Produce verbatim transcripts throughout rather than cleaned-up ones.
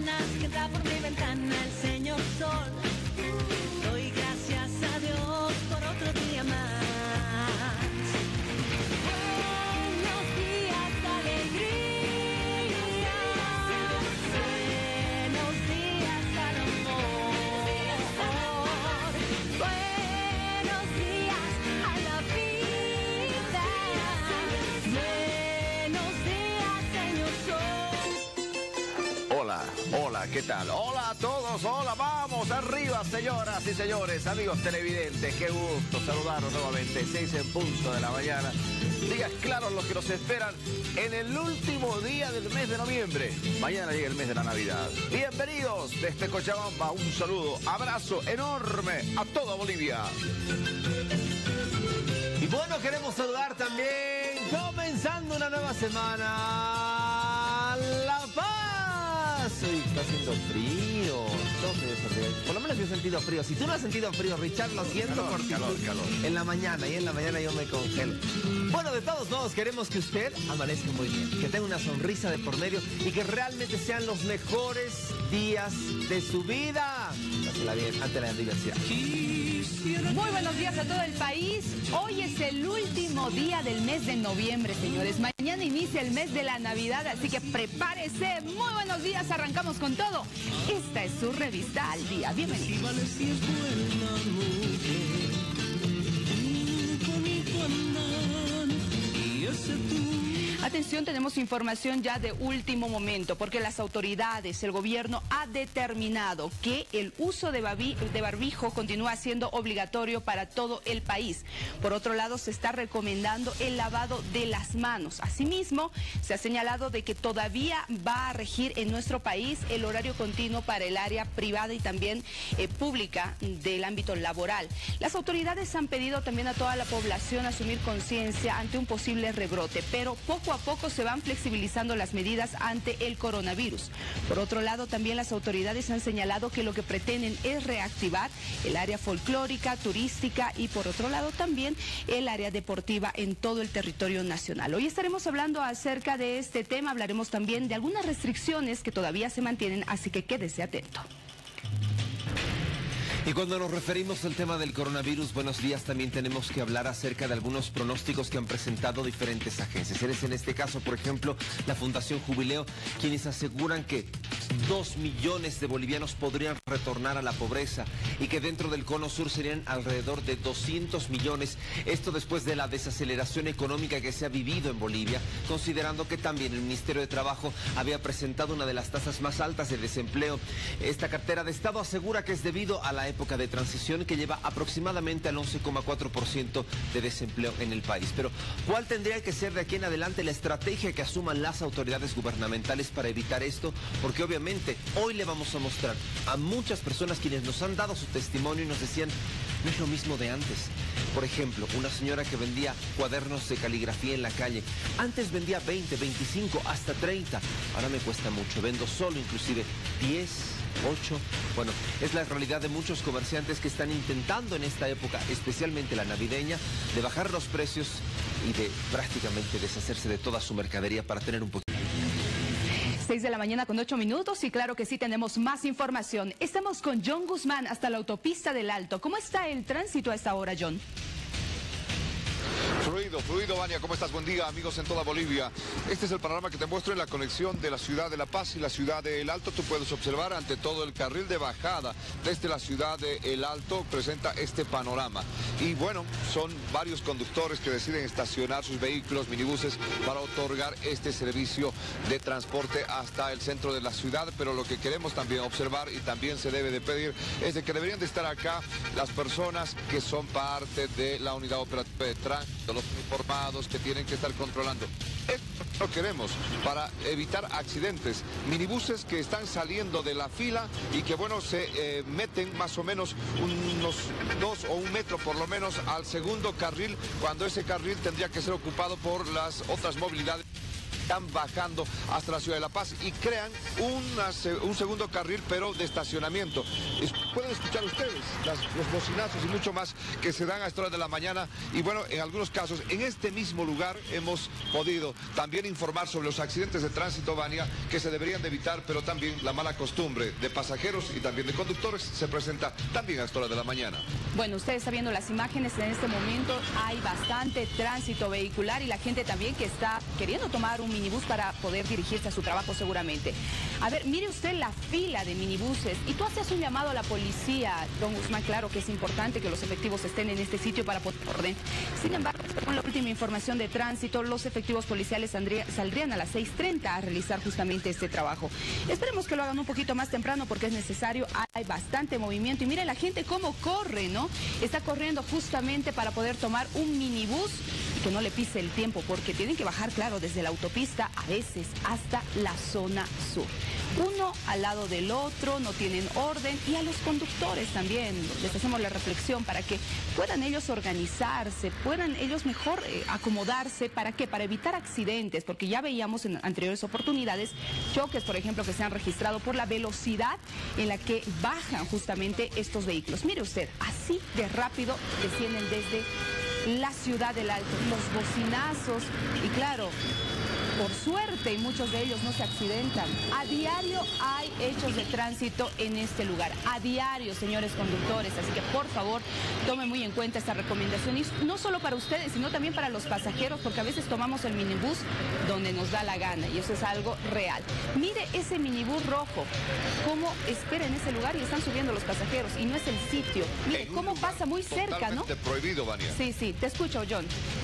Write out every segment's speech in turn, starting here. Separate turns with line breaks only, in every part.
mañanas que entra por mi ventana el señor sol. Doy gracias a Dios por otro día más. Buenos días, alegría. Buenos días al amor. Buenos días a la vida. Buenos días, señor sol.
Hola, hola, ¿qué tal? Hola a todos, hola, vamos, arriba, señoras y señores, amigos televidentes, qué gusto saludarlos nuevamente, seis en punto de la mañana. Días claros los que nos esperan en el último día del mes de noviembre. Mañana llega el mes de la Navidad. Bienvenidos desde Cochabamba, un saludo, abrazo enorme a toda Bolivia.
Y bueno, queremos saludar también, comenzando una nueva semana, La Paz. Uy, está haciendo frío. Todo frío, frío. Por lo menos yo he sentido frío. Si tú no has sentido frío, Richard, lo siento
Calor,
por ti.
calor, calor.
En la mañana, y en la mañana yo me congelo. Bueno, de todos modos, queremos que usted amanezca muy bien, que tenga una sonrisa de por medio y que realmente sean los mejores días de su vida. Pásela bien ante la diversidad.
Muy buenos días a todo el país. Hoy es el último día del mes de noviembre, señores. Mañana inicia el mes de la Navidad, así que prepárese. Muy buenos días, arrancamos con todo. Esta es su revista al día. Bienvenidos. Atención, tenemos información ya de último momento, porque las autoridades, el gobierno ha determinado que el uso de, babi, de barbijo continúa siendo obligatorio para todo el país. Por otro lado, se está recomendando el lavado de las manos. Asimismo, se ha señalado de que todavía va a regir en nuestro país el horario continuo para el área privada y también eh, pública del ámbito laboral. Las autoridades han pedido también a toda la población asumir conciencia ante un posible rebrote, pero poco a poco se van flexibilizando las medidas ante el coronavirus. Por otro lado, también las autoridades han señalado que lo que pretenden es reactivar el área folclórica, turística y por otro lado también el área deportiva en todo el territorio nacional. Hoy estaremos hablando acerca de este tema, hablaremos también de algunas restricciones que todavía se mantienen, así que quédese atento.
Y cuando nos referimos al tema del coronavirus, buenos días, también tenemos que hablar acerca de algunos pronósticos que han presentado diferentes agencias. Es en este caso, por ejemplo, la Fundación Jubileo, quienes aseguran que dos millones de bolivianos podrían retornar a la pobreza y que dentro del cono sur serían alrededor de doscientos millones. Esto después de la desaceleración económica que se ha vivido en Bolivia, considerando que también el Ministerio de Trabajo había presentado una de las tasas más altas de desempleo. Esta cartera de Estado asegura que es debido a la época de transición que lleva aproximadamente al once coma cuatro por ciento de desempleo en el país. Pero, ¿cuál tendría que ser de aquí en adelante la estrategia que asuman las autoridades gubernamentales para evitar esto? Porque obviamente hoy le vamos a mostrar a muchas personas quienes nos han dado su testimonio y nos decían, no es lo mismo de antes. Por ejemplo, una señora que vendía cuadernos de caligrafía en la calle. Antes vendía veinte, veinticinco, hasta treinta. Ahora me cuesta mucho. Vendo solo inclusive diez, ocho. Bueno, es la realidad de muchos comerciantes que están intentando en esta época, especialmente la navideña, de bajar los precios y de prácticamente deshacerse de toda su mercadería para tener un poquito.
seis de la mañana con ocho minutos y claro que sí tenemos más información. Estamos con John Guzmán hasta la autopista del Alto. ¿Cómo está el tránsito a esta hora, John?
Fluido, fluido, Vania, ¿cómo estás? Buen día, amigos en toda Bolivia. Este es el panorama que te muestro en la conexión de la ciudad de La Paz y la ciudad de El Alto. Tú puedes observar ante todo el carril de bajada desde la ciudad de El Alto presenta este panorama. Y bueno, son varios conductores que deciden estacionar sus vehículos, minibuses, para otorgar este servicio de transporte hasta el centro de la ciudad. Pero lo que queremos también observar y también se debe de pedir es de que deberían de estar acá las personas que son parte de la unidad operativa de tránsito, los uniformados que tienen que estar controlando. Esto lo queremos para evitar accidentes. Minibuses que están saliendo de la fila y que, bueno, se eh, meten más o menos unos dos o un metro por lo menos al segundo carril, cuando ese carril tendría que ser ocupado por las otras movilidades. están bajando hasta la ciudad de La Paz y crean una, un segundo carril, pero de estacionamiento. Es, pueden escuchar ustedes las, los bocinazos y mucho más que se dan a esta hora de la mañana. Y bueno, en algunos casos, en este mismo lugar hemos podido también informar sobre los accidentes de tránsito, Vania, que se deberían de evitar, pero también la mala costumbre de pasajeros y también de conductores se presenta también a esta hora de la mañana.
Bueno, usted está viendo las imágenes, en este momento hay bastante tránsito vehicular y la gente también que está queriendo tomar un minibús para poder dirigirse a su trabajo seguramente. A ver, mire usted la fila de minibuses y tú haces un llamado a la policía, don Guzmán. Claro que es importante que los efectivos estén en este sitio para poner orden. Sin embargo, con la última información de tránsito, los efectivos policiales saldrían a las seis treinta a realizar justamente este trabajo. Esperemos que lo hagan un poquito más temprano porque es necesario, hay bastante movimiento y mire la gente cómo corre, ¿no? Está corriendo justamente para poder tomar un minibús y que no le pise el tiempo porque tienen que bajar, claro, desde la autopista a veces hasta la zona sur. Uno al lado del otro, no tienen orden y a los conductores también les hacemos la reflexión para que puedan ellos organizarse, puedan ellos mejor eh, acomodarse. ¿Para qué? Para evitar accidentes, porque ya veíamos en anteriores oportunidades choques, por ejemplo, que se han registrado por la velocidad en la que bajan justamente estos vehículos. Mire usted, así de rápido descienden desde la ciudad del Alto, los bocinazos y claro, por suerte, y muchos de ellos no se accidentan. A diario hay hechos de tránsito en este lugar. A diario, señores conductores. Así que, por favor, tomen muy en cuenta esta recomendación. Y no solo para ustedes, sino también para los pasajeros, porque a veces tomamos el minibús donde nos da la gana. Y eso es algo real. Mire ese minibús rojo. Cómo espera en ese lugar y están subiendo los pasajeros. Y no es el sitio. Mire, cómo pasa muy cerca, ¿no?
Totalmente prohibido, Vania.
Sí, sí. Te escucho, John.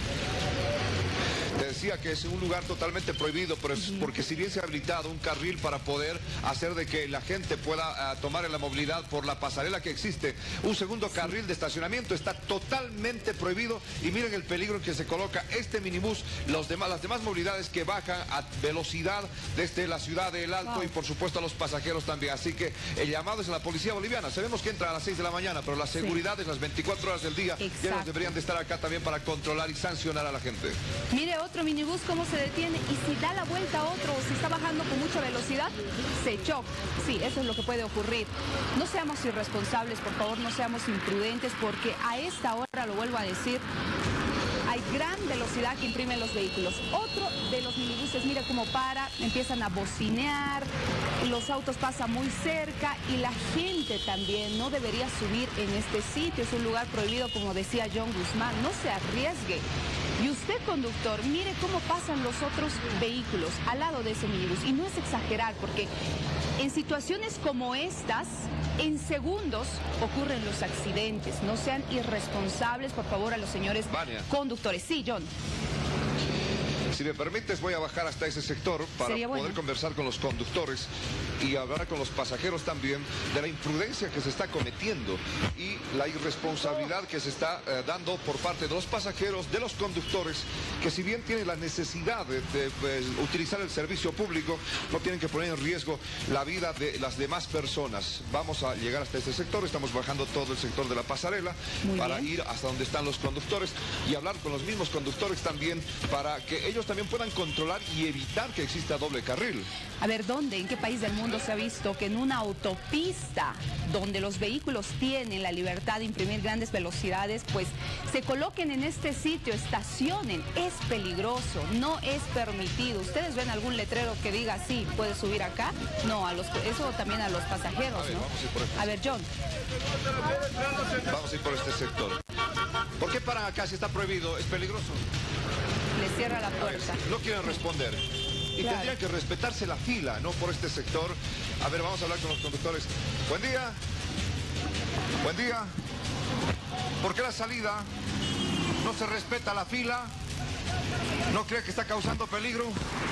Te decía que es un lugar totalmente prohibido, pero es porque si bien se ha habilitado un carril para poder hacer de que la gente pueda uh, tomar la movilidad por la pasarela que existe, un segundo carril de estacionamiento está totalmente prohibido y miren el peligro en que se coloca este minibús, los demás, las demás movilidades que bajan a velocidad desde la ciudad de El Alto wow. y por supuesto a los pasajeros también. Así que el llamado es a la policía boliviana. Sabemos que entra a las seis de la mañana, pero la seguridad sí. es las veinticuatro horas del día. Ya ellos deberían de estar acá también para controlar y sancionar a la gente.
Mire otro minibús cómo se detiene y si da la vuelta a otro o si está bajando con mucha velocidad, se choca. Sí, eso es lo que puede ocurrir. No seamos irresponsables, por favor, no seamos imprudentes porque a esta hora, lo vuelvo a decir, hay gran velocidad que imprimen los vehículos. Otro de los minibuses, mira cómo para, empiezan a bocinear, los autos pasan muy cerca y la gente también no debería subir en este sitio. Es un lugar prohibido, como decía John Guzmán, no se arriesgue. Y usted, conductor, mire cómo pasan los otros vehículos al lado de ese minibús. Y no es exagerar, porque en situaciones como estas, en segundos ocurren los accidentes. No sean irresponsables, por favor, a los señores Vania. conductores. Sí, John.
Si me permites, voy a bajar hasta ese sector para
Sería
poder
bueno.
conversar con los conductores y hablar con los pasajeros también de la imprudencia que se está cometiendo y la irresponsabilidad que se está eh, dando por parte de los pasajeros, de los conductores, que si bien tienen la necesidad de, de, de utilizar el servicio público, no tienen que poner en riesgo la vida de las demás personas. Vamos a llegar hasta este sector, estamos bajando todo el sector de la pasarela Muy para bien. ir hasta donde están los conductores y hablar con los mismos conductores también para que ellos también puedan controlar y evitar que exista doble carril.
A ver, ¿dónde, en qué país del mundo se ha visto que en una autopista donde los vehículos tienen la libertad de imprimir grandes velocidades, pues se coloquen en este sitio, estacionen? Es peligroso, no es permitido. ¿Ustedes ven algún letrero que diga, sí, puedes subir acá? No, a los, eso también a los pasajeros,
a ver,
¿no?
Vamos a ir por este.
A ver, John.
Vamos a ir por este sector. ¿Por qué paran acá si está prohibido? ¿Es peligroso?
Le cierra la puerta.
Ver, no quieren responder. Y
claro.
tendría que respetarse la fila, no por este sector. A ver, vamos a hablar con los conductores. Buen día. Buen día. ¿Por qué la salida no se respeta la fila? ¿No cree que está causando peligro?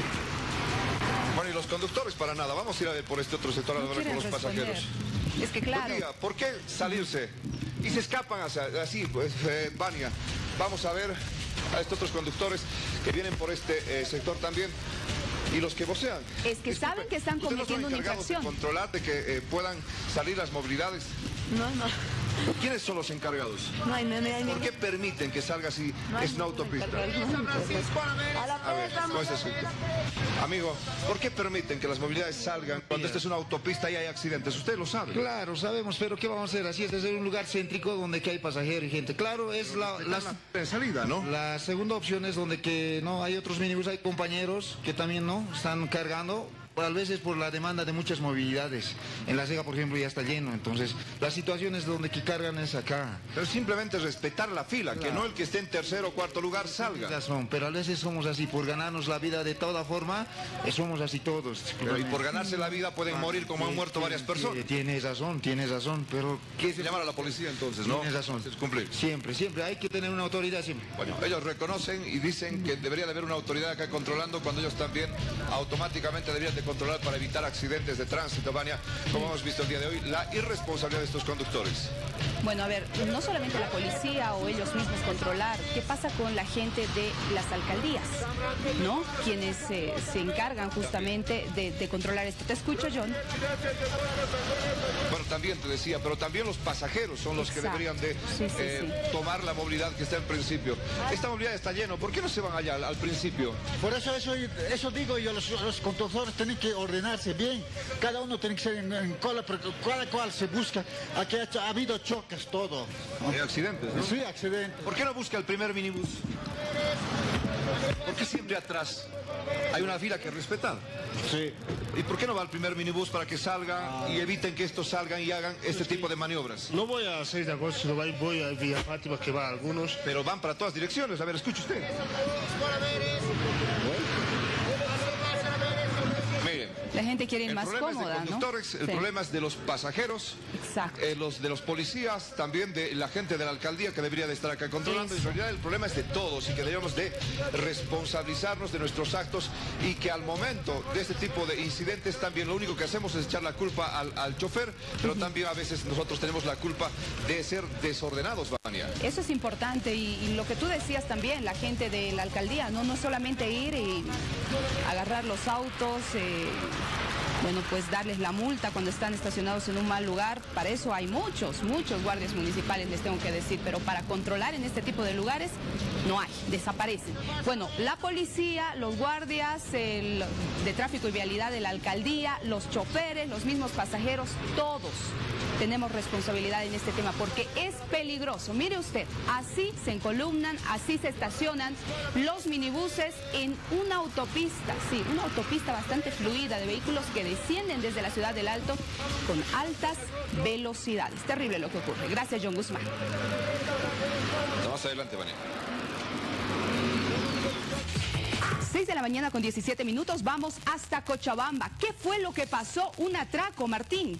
Bueno, y los conductores para nada. Vamos a ir a ver por este otro sector a
No
hablar con los
responder.
pasajeros.
Es que claro.
Buen día. ¿Por qué salirse? Y se escapan hacia, así, pues, eh, Vania. Vamos a ver a estos otros conductores que vienen por este eh, sector también y los que vocean.
Es que Disculpe, saben que están cometiendo
¿ustedes no son
una
encargados
infracción?
de controlar de que eh, puedan salir las movilidades?
No, no.
¿Quiénes son los encargados?
No hay, no hay, no hay.
¿Por qué permiten que salga así?
No hay
Es una autopista.
ningún
A ver, ¿cómo es eso? Amigo, ¿por qué permiten que las movilidades salgan cuando esta es una autopista y hay accidentes? Usted lo sabe.
Claro, sabemos, pero ¿qué vamos a hacer? Así es, es un lugar céntrico donde que hay pasajeros y gente. Claro, es la, la,
En salida, ¿no?
la segunda opción es donde que no hay otros minibús, hay compañeros que también no están cargando. A veces por la demanda de muchas movilidades. En La Cega, por ejemplo, ya está lleno. Entonces, las situaciones donde que cargan es acá.
Pero simplemente respetar la fila, que no el que esté en tercero o cuarto lugar salga.
Tienes razón, pero a veces somos así, por ganarnos la vida de toda forma, eh, somos así todos.
Pero y por ganarse la vida pueden morir como han muerto varias personas.
Tienes razón, tienes razón, pero...
¿Qué se llaman a la policía entonces, no?
Tienes razón.
Es cumplir.
Siempre, siempre, hay que tener una autoridad siempre.
Bueno, ellos reconocen y dicen que debería de haber una autoridad acá controlando cuando ellos también automáticamente deberían de controlar para evitar accidentes de tránsito, Vania, como hemos visto el día de hoy, la irresponsabilidad de estos conductores.
Bueno, a ver, no solamente la policía o ellos mismos controlar, ¿qué pasa con la gente de las alcaldías? ¿No? Quienes eh, se encargan justamente de, de controlar esto. ¿Te escucho, John?
Bueno, también te decía, pero también los pasajeros son los
Exacto.
que deberían de
Sí, sí,
eh,
sí.
tomar la movilidad que está en principio. Esta movilidad está lleno, ¿por qué no se van allá al, al principio?
Por eso, eso, eso digo yo, los, los conductores tienen que ordenarse bien, cada uno tiene que ser en, en cola, porque cada cual se busca, aquí ha, ha habido choques, todo.
Hay accidentes, ¿no?
Sí, accidentes.
¿Por qué no busca el primer minibús? ¿Por qué siempre atrás hay una fila que respetar?
Sí.
¿Y por qué no va al primer minibús para que salga y eviten que estos salgan y hagan este tipo de maniobras?
No voy a seis de agosto, sino voy, voy a Villa Fátima, que va a algunos.
Pero van para todas direcciones. A ver, escuche usted. Miren,
La gente quiere ir
el
más
problema es de
cómoda, ¿no?
conductores, el
Sí.
problema es de los pasajeros,
Exacto.
eh, los de los policías, también de la gente de la alcaldía que debería de estar acá controlando.
Eso.
En realidad el problema es de todos y que debemos de responsabilizarnos de nuestros actos y que al momento de este tipo de incidentes también lo único que hacemos es echar la culpa al, al chofer, pero también a veces nosotros tenemos la culpa de ser desordenados, Vania.
Eso es importante y, y lo que tú decías también, la gente de la alcaldía, no, no solamente ir y agarrar los autos, eh, bueno, pues darles la multa cuando están estacionados en un mal lugar. Para eso hay muchos, muchos guardias municipales, les tengo que decir, pero para controlar en este tipo de lugares no hay, desaparecen. Bueno, la policía, los guardias el, de tráfico y vialidad de la alcaldía, los choferes, los mismos pasajeros, todos tenemos responsabilidad en este tema porque es peligroso. Mire usted, así se encolumnan, así se estacionan los minibuses en una autopista, sí, una autopista bastante fluida de vehículos que descienden desde la ciudad del Alto con altas velocidades. Terrible lo que ocurre. Gracias, John Guzmán.
Más adelante, Vania.
seis de la mañana con diecisiete minutos, vamos hasta Cochabamba. ¿Qué fue lo que pasó? Un atraco, Martín.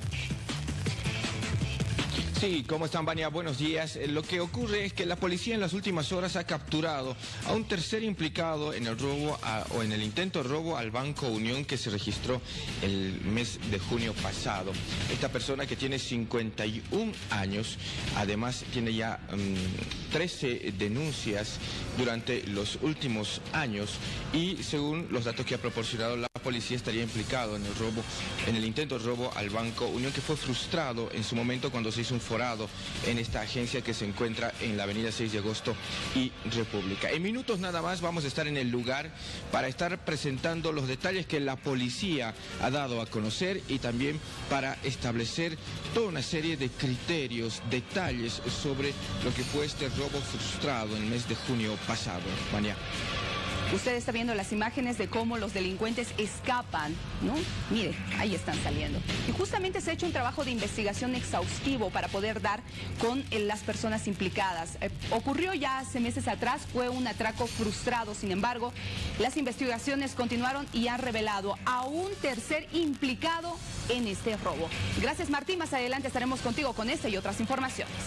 Sí, ¿cómo están, Vania? Buenos días. Eh, Lo que ocurre es que la policía en las últimas horas ha capturado a un tercer implicado en el robo a- o en el intento de robo al Banco Unión que se registró el mes de junio pasado. Esta persona que tiene cincuenta y un años, además tiene ya mm, trece denuncias durante los últimos años y según los datos que ha proporcionado la policía estaría implicado en el robo, en el intento de robo al Banco Unión que fue frustrado en su momento cuando se hizo un forado en esta agencia que se encuentra en la avenida seis de agosto y República. En minutos nada más vamos a estar en el lugar para estar presentando los detalles que la policía ha dado a conocer y también para establecer toda una serie de criterios, detalles sobre lo que fue este robo frustrado en el mes de junio pasado. Vania.
Usted está viendo las imágenes de cómo los delincuentes escapan, ¿no? Mire, ahí están saliendo. Y justamente se ha hecho un trabajo de investigación exhaustivo para poder dar con eh, las personas implicadas. Eh, ocurrió ya hace meses atrás, fue un atraco frustrado, sin embargo, las investigaciones continuaron y han revelado a un tercer implicado en este robo. Gracias, Martín. Más adelante estaremos contigo con esta y otras informaciones.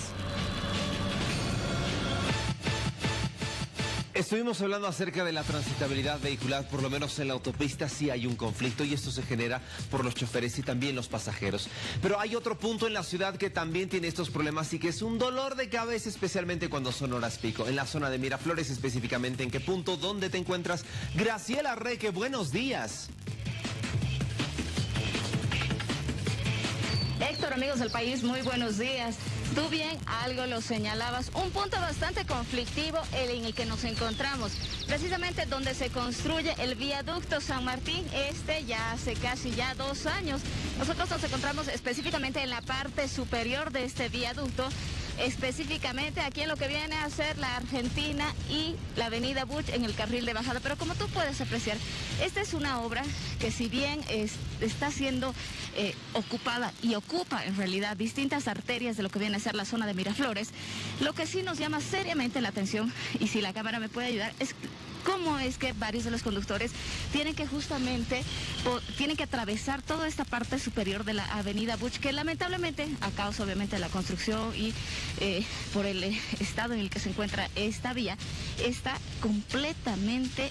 Estuvimos hablando acerca de la transitabilidad vehicular, por lo menos en la autopista sí hay un conflicto y esto se genera por los choferes y también los pasajeros. Pero hay otro punto en la ciudad que también tiene estos problemas y que es un dolor de cabeza, especialmente cuando son horas pico. En la zona de Miraflores específicamente, ¿en qué punto? ¿Dónde te encuentras? Graciela Reque, buenos días.
Héctor, amigos del país, muy buenos días.
Tú bien algo lo señalabas, un punto bastante conflictivo en el que nos encontramos, precisamente donde se construye el viaducto San Martín, este ya hace casi ya dos años. Nosotros nos encontramos específicamente en la parte superior de este viaducto, específicamente aquí en lo que viene a ser la Argentina y la avenida Buch en el carril de bajada. Pero como tú puedes apreciar, esta es una obra que si bien es, está siendo eh, ocupada y ocupa en realidad distintas arterias de lo que viene a ser la zona de Miraflores, lo que sí nos llama seriamente la atención, y si la cámara me puede ayudar, es cómo es que varios de los conductores tienen que justamente, po, tienen que atravesar toda esta parte superior de la avenida Buch, que lamentablemente, a causa obviamente de la construcción y eh, por el eh, estado en el que se encuentra esta vía, está completamente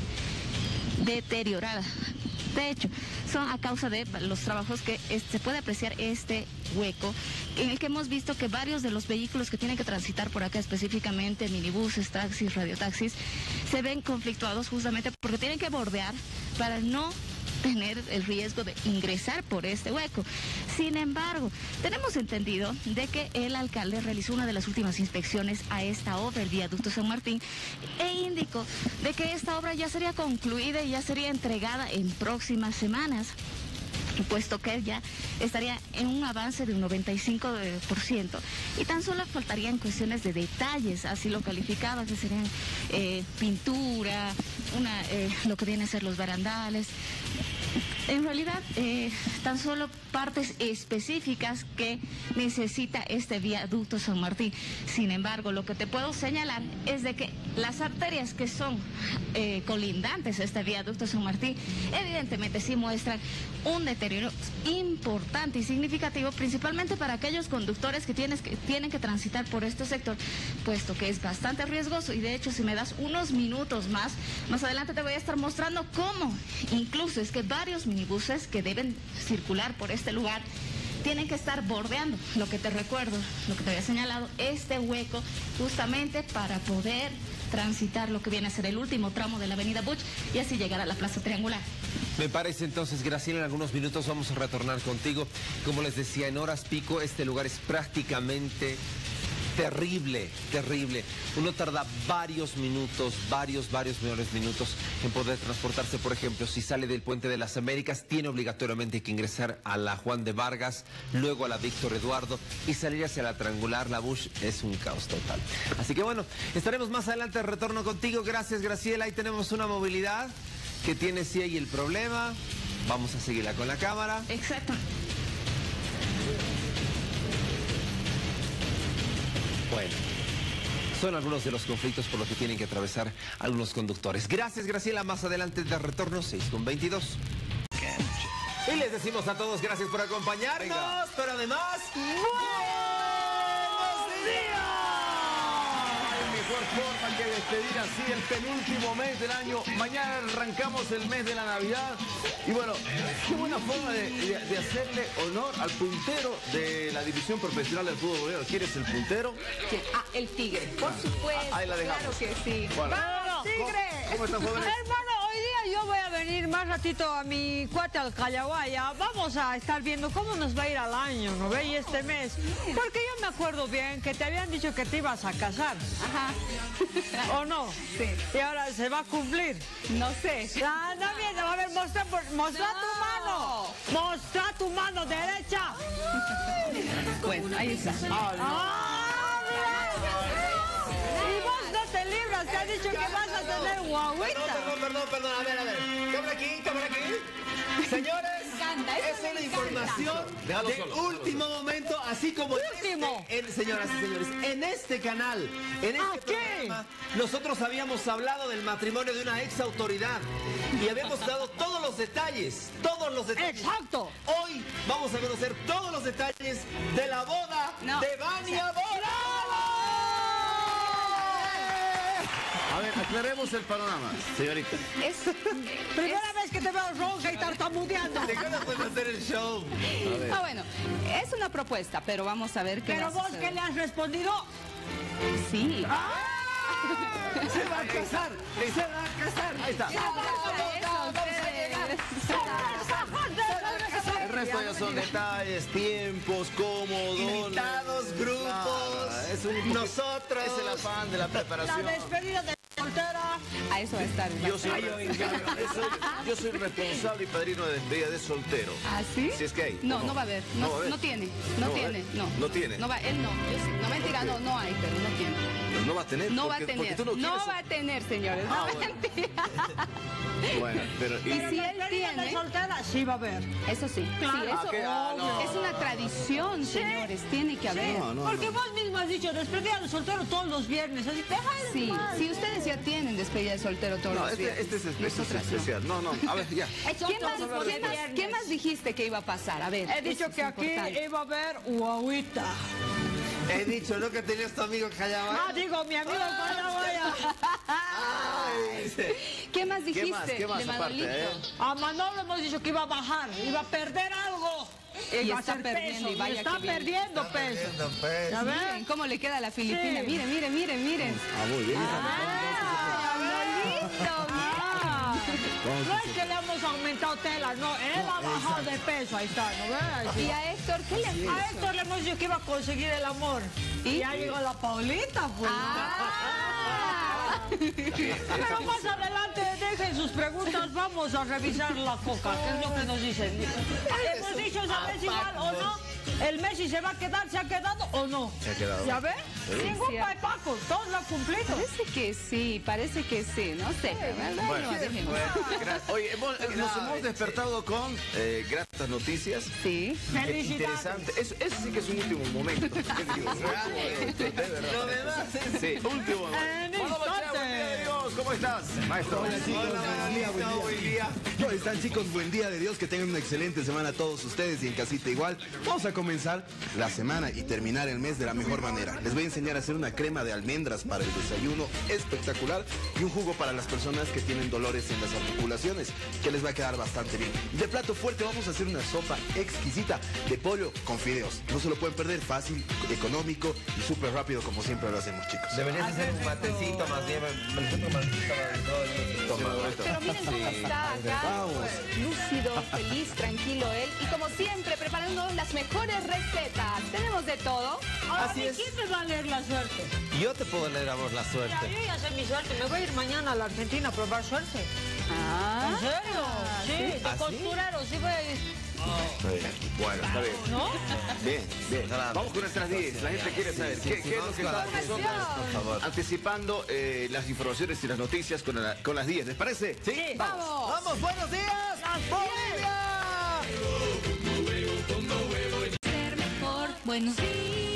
deteriorada. De hecho, son a causa de los trabajos que es, se puede apreciar este hueco, en el que hemos visto que varios de los vehículos que tienen que transitar por acá, específicamente minibuses, taxis, radiotaxis, se ven conflictuados justamente porque tienen que bordear para no tener el riesgo de ingresar por este hueco. Sin embargo, tenemos entendido de que el alcalde realizó una de las últimas inspecciones a esta obra, el viaducto San Martín, e indicó de que esta obra ya sería concluida y ya sería entregada en próximas semanas, puesto que ya estaría en un avance de un noventa y cinco por ciento y tan solo faltarían cuestiones de detalles, así lo calificaba, que serían eh, pintura, una, eh, lo que viene a ser los barandales. En realidad, eh, tan solo partes específicas que necesita este viaducto San Martín. Sin embargo, lo que te puedo señalar es de que las arterias que son eh, colindantes a este viaducto San Martín, evidentemente sí muestran un deterioro importante y significativo, principalmente para aquellos conductores que, tienes que tienen que transitar por este sector, puesto que es bastante riesgoso. Y de hecho, si me das unos minutos más, más adelante te voy a estar mostrando cómo incluso es que varios minibuses que deben circular por este lugar tienen que estar bordeando, lo que te recuerdo, lo que te había señalado, este hueco justamente para poder transitar lo que viene a ser el último tramo de la avenida Buch y así llegar a la Plaza Triangular.
Me parece entonces, Graciela, en algunos minutos vamos a retornar contigo. Como les decía, en horas pico este lugar es prácticamente terrible, terrible. Uno tarda varios minutos, varios, varios menores minutos en poder transportarse. Por ejemplo, si sale del Puente de las Américas, tiene obligatoriamente que ingresar a la Juan de Vargas, luego a la Víctor Eduardo y salir hacia la Triangular. La Buch es un caos total. Así que bueno, estaremos más adelante de retorno contigo. Gracias, Graciela. Ahí tenemos una movilidad que tiene sí ahí el problema. Vamos a seguirla con la cámara.
Exacto.
Bueno, son algunos de los conflictos por los que tienen que atravesar algunos conductores. Gracias, Graciela. Más adelante de retorno, seis con veintidós. Y les decimos a todos gracias por acompañarnos, Venga. pero además... ¡buenos días!
Mejor forma que despedir así el penúltimo mes del año. Mañana arrancamos el mes de la Navidad. Y bueno, qué buena forma de, de, de hacerle honor al puntero de la división profesional del fútbol boliviano. ¿Quién es el puntero?
¿Quién? Ah, el Tigre, por supuesto.
Ahí la dejamos.
Claro que sí.
Bueno.
¡Vamos,
Tigre! ¿Cómo están, jóvenes?
Hermano, hoy día yo voy a venir más ratito a mi cuate al Callaguaya. Vamos a estar viendo cómo nos va a ir al año, ¿no ve? Y este mes. Porque yo me acuerdo bien que te habían dicho que te ibas a casar.
Ajá.
¿O no?
Sí.
Y ahora se va a cumplir.
No sé.
Ah, no viene. A ver, mostra, por, mostra
No.
tu mano. Mostra tu mano derecha.
Bueno, ahí está.
Ah, no.
¡Ah, bien! Y vos no te libras, te han dicho que vas a tener guaguita.
Perdón, perdón, perdón, perdón. A ver, a ver. Cámara aquí, cámara aquí. Señores,
encanta, eso
es
me
una
encanta.
información
Déjalo
de
solo,
último
déjalo
momento, así como en
Último.
este- en- señoras y señores, en este canal, en este
¿Ah, qué?
programa, nosotros habíamos hablado del matrimonio de una ex autoridad y habíamos dado todos los detalles, todos los detalles.
Exacto.
Hoy vamos a conocer todos los detalles de la boda
No,
de Vania
o sea,
Bola.
A ver, aclaremos el panorama, señorita.
Es,
Primera
es-
vez que te veo ronca y tartamudeando.
¿De qué nos pueden hacer el show?
Ah, bueno, es una propuesta, pero vamos a ver qué
Pero
va a
vos,
suceder.
¿qué le has respondido?
Sí.
Se va a casar, se va a casar.
Ahí está.
Eso, ustedes.
resto ya son detalles, tiempos, cómodos.
Invitados, grupos,
Claro, es un poquito-
nosotros.
Es el afán de la
La
preparación.
despedida de soltera.
A eso va a estar.
Yo soy, yo, yo soy, yo soy responsable y padrino de despedida de soltero.
¿Ah, sí?
Si es que hay.
No,
¿o
no va a haber.
No
No,
va a haber.
no tiene.
No
No,
va a
tiene.
haber.
No.
No tiene.
No va, él no. Yo sí. No, mentira, no, no hay, pero no tiene.
Pues no va a tener.
No
porque,
va a
porque
tener.
tú no,
No,
quieres-
va a tener, señores.
Ah,
no,
bueno.
mentira.
Bueno, pero.
Y
y-
si él
Despedida de
tiene.
soltera, sí va a haber.
Eso sí.
Claro.
Sí, eso
Ah, que- ah, no.
es una tradición, señores. Tiene que haber.
No, no,
Porque
no.
vos mismo has dicho, despedida de soltero todos los viernes. Así, deja de
Sí,
fumar.
si ustedes ya tienen despedida de soltero todos
No,
los
este,
viernes.
este es, este es
Nosotras no.
especial. No, no, a ver, ya.
¿Qué más,
Nosotros
qué, más,
viernes.
qué más dijiste que iba a pasar? A ver.
He dicho
eso
que
es
aquí
importante.
iba a haber guauita.
He dicho, ¿no? Que tenías tu amigo Callaway.
Ah, digo, mi amigo Guayabaya.
¿Qué más dijiste
más? ¿Qué más
de
aparte,
Manolito?
eh?
A Manolo hemos dicho que iba a bajar, iba a perder algo.
Y
Iba a
está
hacer
perdiendo,
peso,
y vaya
está
que bien.
perdiendo peso. ¿Ya ves?
Miren cómo le queda a la Filipina.
Sí.
Miren, miren, miren, miren.
Ah, muy bien.
Ah,
Manolito,
ah. No es que le hemos aumentado tela, no, él ha bajado de peso, ahí está, ¿no ves? Ahí
¿Y
sí.
a Héctor qué le has
A
dicho?
Héctor le hemos dicho que iba a conseguir el amor. Y ya llegó la Paulita, pues.
Ah.
Pero más adelante dejen sus preguntas, vamos a revisar la coca, que es lo que nos dicen. Hemos dicho, ¿sabes igual o no? ¿El Messi se va a quedar, se ha quedado o no?
Se ha quedado.
¿Ya ves? Ningún
Sí.
paipaco, todos lo han cumplido.
Parece que sí, parece que sí, no sé. ¿verdad?
Bueno,
No, déjenlo.
gra- Oye, hemos- nos hemos despertado con eh, gratas noticias.
Sí.
Felicidades.
Interesante. Eso, eso sí que es un último momento. ¿Qué digo? De verdad.
Novedades.
Sí, último momento.
En
Manolo Chea,
instante.
buen día de Dios. ¿Cómo estás, maestro?
Hola, chicos,
Hola,
buen día, buen día.
buen día.
¿Cómo están, chicos? Buen día de Dios, que tengan una excelente semana todos ustedes y en casita igual. Vamos a comenzar la semana y terminar el mes de la mejor manera. Les voy a enseñar a hacer una crema de almendras para el desayuno espectacular y un jugo para las personas que tienen dolores en las articulaciones, que les va a quedar bastante bien. De plato fuerte vamos a hacer una sopa exquisita de pollo con fideos. No se lo pueden perder, fácil, económico y súper rápido como siempre lo hacemos, chicos.
Deberías hacer un matecito más bien. Me lo siento más de todo el-
Toma, maestro.
Pero miren cómo está acá,
Vamos.
lúcido, feliz, tranquilo él. Y como siempre, preparando las mejores recetas. Tenemos de todo.
Ahora,
Así
¿de
es.
quién me va a leer la suerte?
Yo te puedo leer a vos la
Ya,
suerte.
yo ya sé mi suerte, me voy a ir mañana a la Argentina a probar suerte.
Ah,
¿En serio? Sí, de
¿Ah, sí?
costurero, sí voy a ir.
Bueno, está bien.
¿No?
Bien, bien. Vamos con nuestras diez. La gente quiere saber qué, qué es lo que está nosotros
Por favor.
anticipando eh, las informaciones y las noticias con, la- con las diez. ¿Les parece?
Sí.
vamos.
Vamos, buenos días. Bolivia.
Ser mejor, buenos días.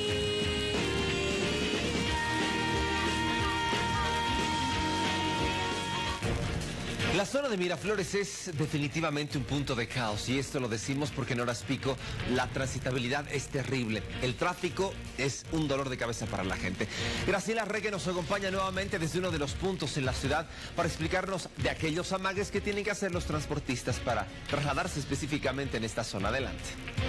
La zona de Miraflores es definitivamente un punto de caos y esto lo decimos porque en horas pico la transitabilidad es terrible. El tráfico es un dolor de cabeza para la gente. Graciela Regue nos acompaña nuevamente desde uno de los puntos en la ciudad para explicarnos de aquellos amagues que tienen que hacer los transportistas para trasladarse específicamente en esta zona. Adelante.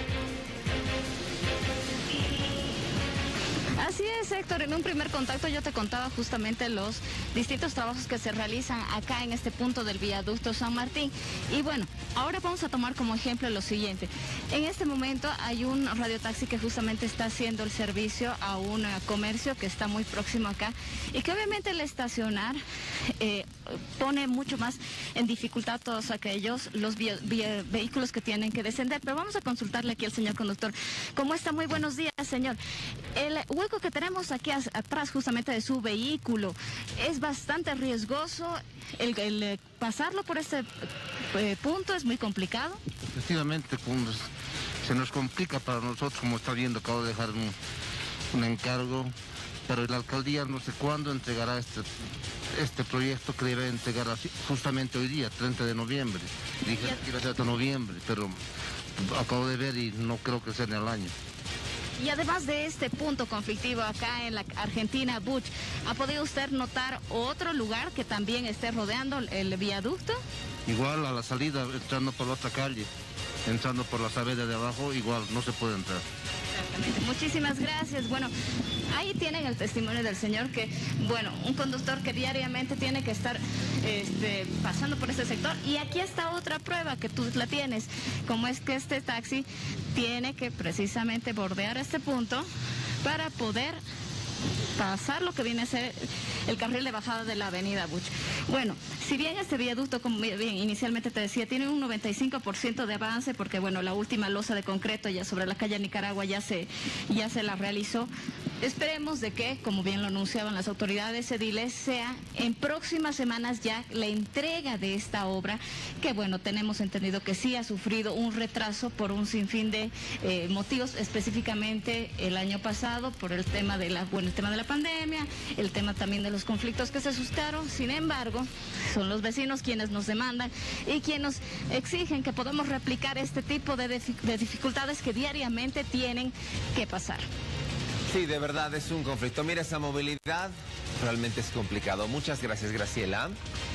Así es, Héctor. En un primer contacto yo te contaba justamente los distintos trabajos que se realizan acá en este punto del viaducto San Martín. Y bueno, ahora vamos a tomar como ejemplo lo siguiente. En este momento hay un radiotaxi que justamente está haciendo el servicio a un eh, comercio que está muy próximo acá y que obviamente el estacionar eh, pone mucho más en dificultad a todos aquellos, los via- via- vehículos que tienen que descender. Pero vamos a consultarle aquí al señor conductor. ¿Cómo está? Muy buenos días, señor. El hueco que tenemos aquí as- atrás justamente de su vehículo es bastante riesgoso. El, el, eh, pasarlo por este eh, punto es muy complicado.
Efectivamente, pues, se nos complica para nosotros, como está viendo, acabo de dejar un, un encargo, pero la alcaldía no sé cuándo entregará este, este proyecto que debe entregar así, justamente hoy día, treinta de noviembre. Dije que iba a ser hasta noviembre, pero acabo de ver y no creo que sea en el año.
Y además de este punto conflictivo acá en la Argentina, Butch, ¿ha podido usted notar otro lugar que también esté rodeando el viaducto?
Igual a la salida, entrando por la otra calle, entrando por la Saavedra de abajo, igual no se puede entrar.
Muchísimas gracias. Bueno, ahí tienen el testimonio del señor que, bueno, un conductor que diariamente tiene que estar este, pasando por este sector. Y aquí está otra prueba que tú la tienes, como es que este taxi tiene que precisamente bordear este punto para poder pasar lo que viene a ser el carril de bajada de la avenida Buch. Bueno, si bien este viaducto, como bien inicialmente te decía, tiene un noventa y cinco por ciento de avance, porque bueno, la última losa de concreto ya sobre la calle Nicaragua ya se, ya se la realizó. Esperemos de que, como bien lo anunciaban las autoridades ediles, sea en próximas semanas ya la entrega de esta obra, que bueno, tenemos entendido que sí ha sufrido un retraso por un sinfín de eh, motivos, específicamente el año pasado por el tema de la, bueno, el tema de la pandemia, el tema también de los conflictos que se suscitaron. Sin embargo, son los vecinos quienes nos demandan y quienes nos exigen que podamos replicar este tipo de, de dificultades que diariamente tienen que pasar.
Sí, de verdad es un conflicto. Mira, esa movilidad realmente es complicado. Muchas gracias, Graciela.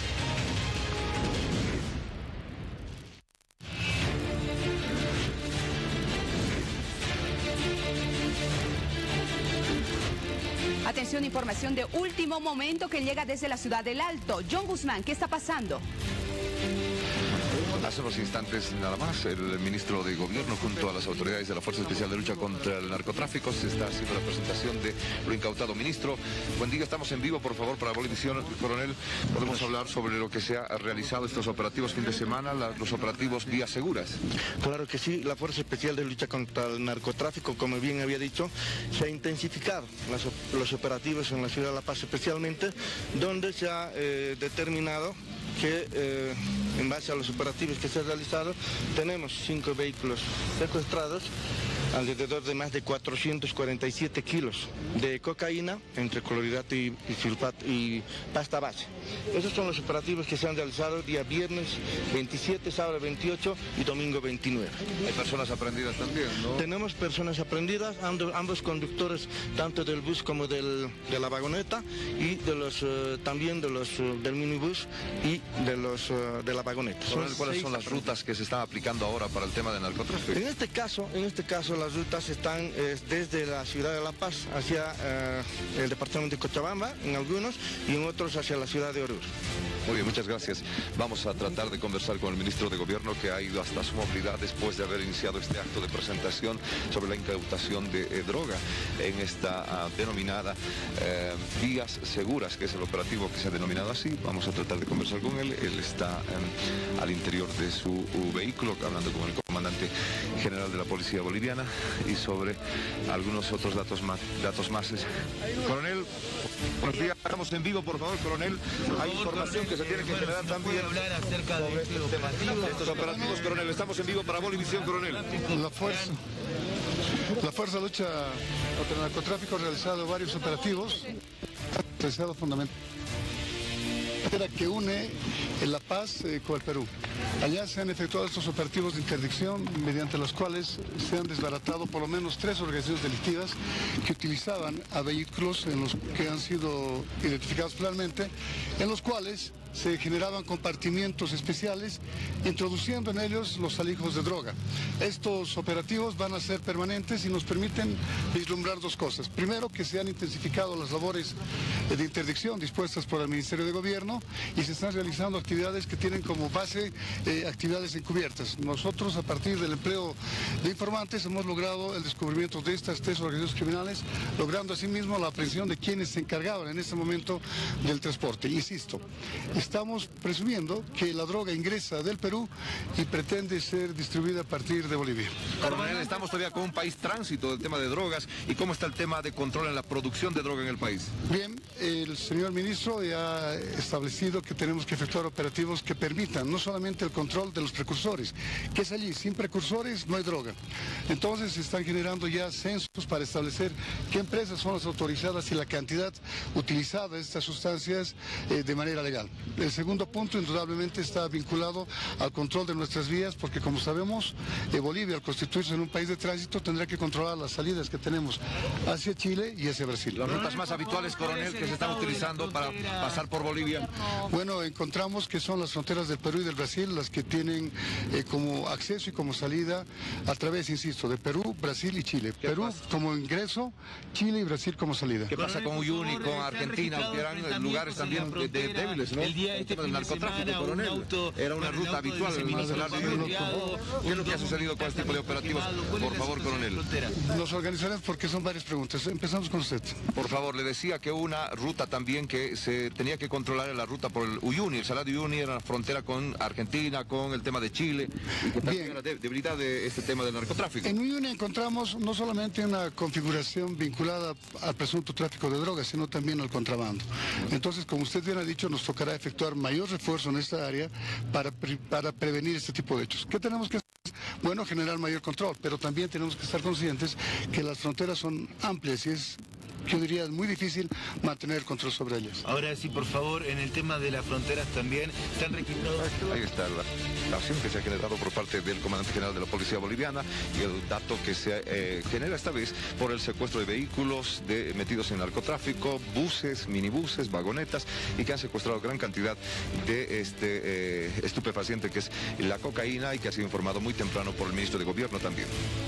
Atención, información de último momento que llega desde la ciudad del Alto. John Guzmán, ¿qué está pasando?
Hace unos instantes nada más, el ministro de Gobierno junto a las autoridades de la Fuerza Especial de Lucha contra el Narcotráfico se está haciendo la presentación de lo incautado. Ministro, buen día, estamos en vivo, por favor, para Bolivisión. Coronel, podemos hablar sobre lo que se ha realizado estos operativos fin de semana, la, los operativos Vías Seguras.
Claro que sí, la Fuerza Especial de Lucha contra el Narcotráfico, como bien había dicho, se ha intensificado las, los operativos en la ciudad de La Paz especialmente, donde se ha eh, determinado que eh, en base a los operativos que se han realizado tenemos cinco vehículos secuestrados, alrededor de más de cuatrocientos cuarenta y siete kilos de cocaína entre clorhidrato y, y sulfato y pasta base. Esos son los operativos que se han realizado día viernes veintisiete, sábado veintiocho y domingo veintinueve.
Hay personas aprendidas también, ¿no?
Tenemos personas aprendidas, ambos, ambos conductores, tanto del bus como del, de la vagoneta y de los, uh, también de los, uh, del minibús y de, los, uh, de la vagoneta.
Son ¿Cuáles son las rutas que se están aplicando ahora para el tema del narcotráfico?
En este caso, en este caso las rutas están eh, desde la ciudad de La Paz hacia eh, el departamento de Cochabamba, en algunos, y en otros hacia la ciudad de Oruro.
Muy bien, muchas gracias. Vamos a tratar de conversar con el ministro de Gobierno, que ha ido hasta su movilidad después de haber iniciado este acto de presentación sobre la incautación de eh, droga en esta uh, denominada eh, Vías Seguras, que es el operativo que se ha denominado así. Vamos a tratar de conversar con él. Él está eh, al interior de su uh, vehículo, hablando con el comandante general de la Policía Boliviana y sobre algunos otros datos más. Datos más. Coronel, buenos días. Estamos en vivo, por favor, coronel. Hay información que se tiene que generar también
hablar acerca de este operativo.
estos operativos, coronel. Estamos en vivo para Bolivisión, coronel.
La fuerza, la fuerza de lucha contra el narcotráfico ha realizado varios operativos, ha realizado fundamentalmente que une La Paz eh, con el Perú. Allá se han efectuado estos operativos de interdicción mediante los cuales se han desbaratado por lo menos tres organizaciones delictivas que utilizaban a vehículos en los que han sido identificados claramente, en los cuales se generaban compartimientos especiales, introduciendo en ellos los alijos de droga. Estos operativos van a ser permanentes y nos permiten vislumbrar dos cosas. Primero, que se han intensificado las labores de interdicción dispuestas por el Ministerio de Gobierno y se están realizando actividades que tienen como base eh, actividades encubiertas. Nosotros, a partir del empleo de informantes, hemos logrado el descubrimiento de estas tres organizaciones criminales, logrando asimismo la aprehensión de quienes se encargaban en este momento del transporte. Insisto, estamos presumiendo que la droga ingresa del Perú y pretende ser distribuida a partir de Bolivia.
Coronel, estamos todavía con un país tránsito del tema de drogas. ¿Y cómo está el tema de control en la producción de droga en el país?
Bien, el señor ministro ya ha establecido que tenemos que efectuar operativos que permitan no solamente el control de los precursores, que es allí, sin precursores no hay droga. Entonces se están generando ya censos para establecer qué empresas son las autorizadas y la cantidad utilizada de estas sustancias eh, de manera legal. El segundo punto indudablemente está vinculado al control de nuestras vías, porque como sabemos, eh, Bolivia, al constituirse en un país de tránsito, tendrá que controlar las salidas que tenemos hacia Chile y hacia Brasil.
Las rutas más habituales, coronel, que se están utilizando para pasar por Bolivia.
Bueno, encontramos que son las fronteras del Perú y del Brasil las que tienen eh, como acceso y como salida a través, insisto, esto, de Perú, Brasil y Chile. Perú pasa? Como ingreso, Chile y Brasil como salida.
¿Qué pasa con Uyuni, con Argentina, que eran lugares también de, de débiles, ¿no? El día este del narcotráfico, coronel. Era una ruta habitual en el salar de Uyuni. ¿Qué es lo que ha sucedido con este tipo de operativos? Por favor, coronel.
Los organizaremos porque son varias preguntas. Empezamos con usted.
Por favor, le decía que una ruta también que se tenía que controlar la ruta por el Uyuni. El salar de Uyuni era la frontera con Argentina, con el tema de Chile. Y que también era debilidad de este tema del narcotráfico.
En Uyuni encontramos no solamente una configuración vinculada al presunto tráfico de drogas, sino también al contrabando. Entonces, como usted bien ha dicho, nos tocará efectuar mayor refuerzo en esta área para, para prevenir este tipo de hechos. ¿Qué tenemos que hacer? Bueno, generar mayor control, pero también tenemos que estar conscientes que las fronteras son amplias y es, yo diría, muy difícil mantener control sobre ellas.
Ahora sí, por favor, en el tema de las fronteras también están registrados.
Ahí está la, la acción que se ha generado por parte del comandante general de la Policía Boliviana y el dato que se eh, genera esta vez por el secuestro de vehículos de, metidos en narcotráfico, buses, minibuses, vagonetas y que han secuestrado gran cantidad de este eh, estupefaciente que es la cocaína y que ha sido informado muy temprano por el ministro de Gobierno también.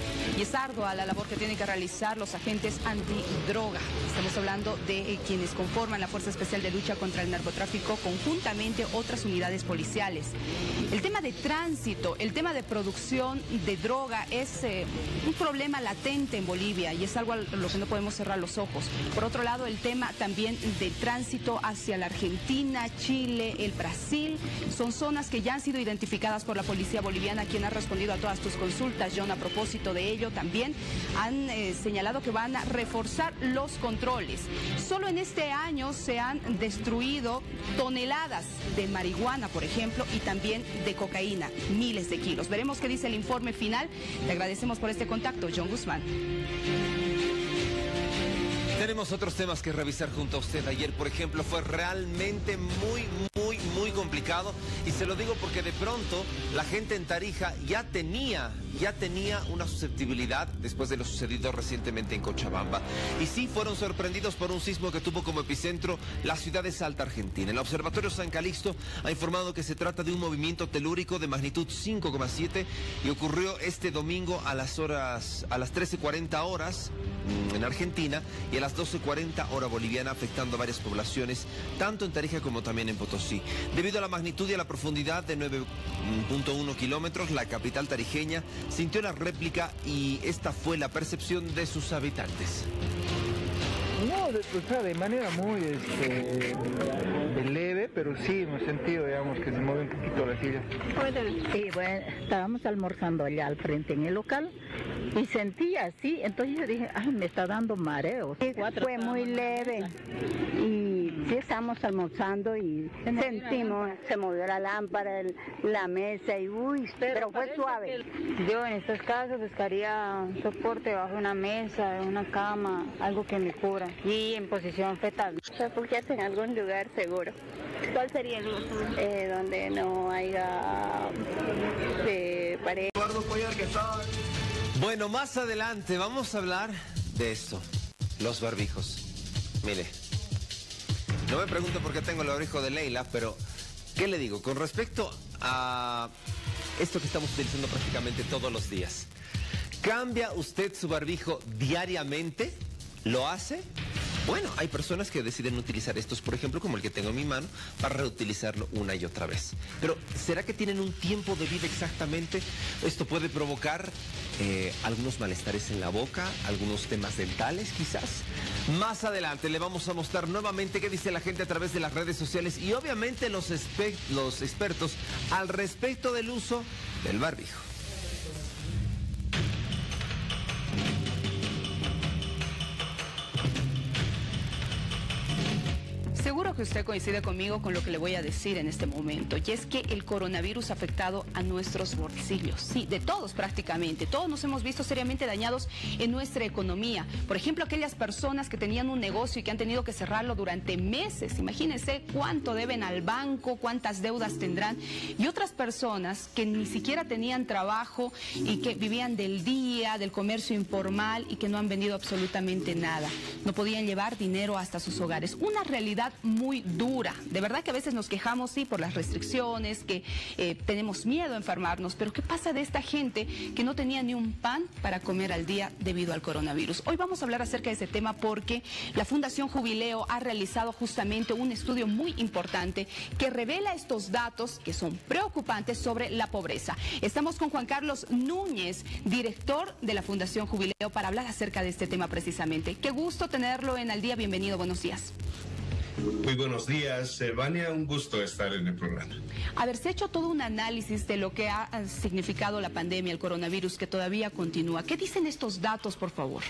Y es ardua la labor que tienen que realizar los agentes antidroga. Estamos hablando de eh, quienes conforman la Fuerza Especial de Lucha contra el Narcotráfico, conjuntamente otras unidades policiales. El tema de tránsito, el tema de producción de droga es eh, un problema latente en Bolivia y es algo a lo que no podemos cerrar los ojos. Por otro lado, el tema también del tránsito hacia la Argentina, Chile, el Brasil, son zonas que ya han sido identificadas por la Policía Boliviana, quien ha respondido a todas tus consultas, John. A propósito de ello, también han eh, señalado que van a reforzar los controles. Solo en este año se han destruido toneladas de marihuana, por ejemplo, y también de cocaína, miles de kilos. Veremos qué dice el informe final. Le agradecemos por este contacto, John Guzmán.
Tenemos otros temas que revisar junto a usted. Ayer, por ejemplo, fue realmente muy, muy, muy complicado. Y se lo digo porque de pronto la gente en Tarija ya tenía, ya tenía una susceptibilidad después de lo sucedido recientemente en Cochabamba. Y sí fueron sorprendidos por un sismo que tuvo como epicentro la ciudad de Salta, Argentina. El Observatorio San Calixto ha informado que se trata de un movimiento telúrico de magnitud cinco coma siete y ocurrió este domingo a las horas, a las trece cuarenta horas en Argentina y a las doce cuarenta hora boliviana, afectando a varias poblaciones, tanto en Tarija como también en Potosí. Debido a la magnitud y a la profundidad de nueve punto uno kilómetros, la capital tarijeña sintió la réplica y esta fue la percepción de sus habitantes.
No, de, o sea, de manera muy este, de leve, pero sí hemos sentido, digamos, que se mueve un poquito la silla.
Sí, bueno, estábamos almorzando allá al frente en el local y sentí así, entonces yo dije, ay, me está dando mareos. Sí, fue muy leve y sí estábamos almorzando y sentimos, se movió la lámpara, el, la mesa y uy, pero, pero fue suave.
Que... Yo en estos casos buscaría un soporte bajo una mesa, una cama, algo que me cubra. Y en posición fetal.
Refugiarse en algún lugar seguro. ¿Cuál sería el lugar? Eh, donde no haya eh, pared.
Bueno, más adelante vamos a hablar de esto, los barbijos. Mire, no me pregunto por qué tengo el barbijo de Leila, pero ¿qué le digo? Con respecto a esto que estamos utilizando prácticamente todos los días, ¿cambia usted su barbijo diariamente? ¿Lo hace? Bueno, hay personas que deciden utilizar estos, por ejemplo, como el que tengo en mi mano, para reutilizarlo una y otra vez. Pero, ¿será que tienen un tiempo de vida exactamente? Esto puede provocar eh, algunos malestares en la boca, algunos temas dentales, quizás. Más adelante le vamos a mostrar nuevamente qué dice la gente a través de las redes sociales y obviamente los, los expertos al respecto del uso del barbijo.
Seguro que usted coincide conmigo con lo que le voy a decir en este momento, y es que el coronavirus ha afectado a nuestros bolsillos, sí, de todos prácticamente. Todos nos hemos visto seriamente dañados en nuestra economía. Por ejemplo, aquellas personas que tenían un negocio y que han tenido que cerrarlo durante meses. Imagínense cuánto deben al banco, cuántas deudas tendrán. Y otras personas que ni siquiera tenían trabajo y que vivían del día, del comercio informal y que no han vendido absolutamente nada. No podían llevar dinero hasta sus hogares. Una realidad muy muy dura. De verdad que a veces nos quejamos, sí, por las restricciones, que eh, tenemos miedo a enfermarnos, pero ¿qué pasa de esta gente que no tenía ni un pan para comer al día debido al coronavirus? Hoy vamos a hablar acerca de ese tema porque la Fundación Jubileo ha realizado justamente un estudio muy importante que revela estos datos que son preocupantes sobre la pobreza. Estamos con Juan Carlos Núñez, director de la Fundación Jubileo, para hablar acerca de este tema precisamente. Qué gusto tenerlo en Al Día. Bienvenido, buenos días.
Muy buenos días, eh, Vania, un gusto estar en el programa.
Haberse hecho todo un análisis de lo que ha significado la pandemia, el coronavirus, que todavía continúa. ¿Qué dicen estos datos, por favor?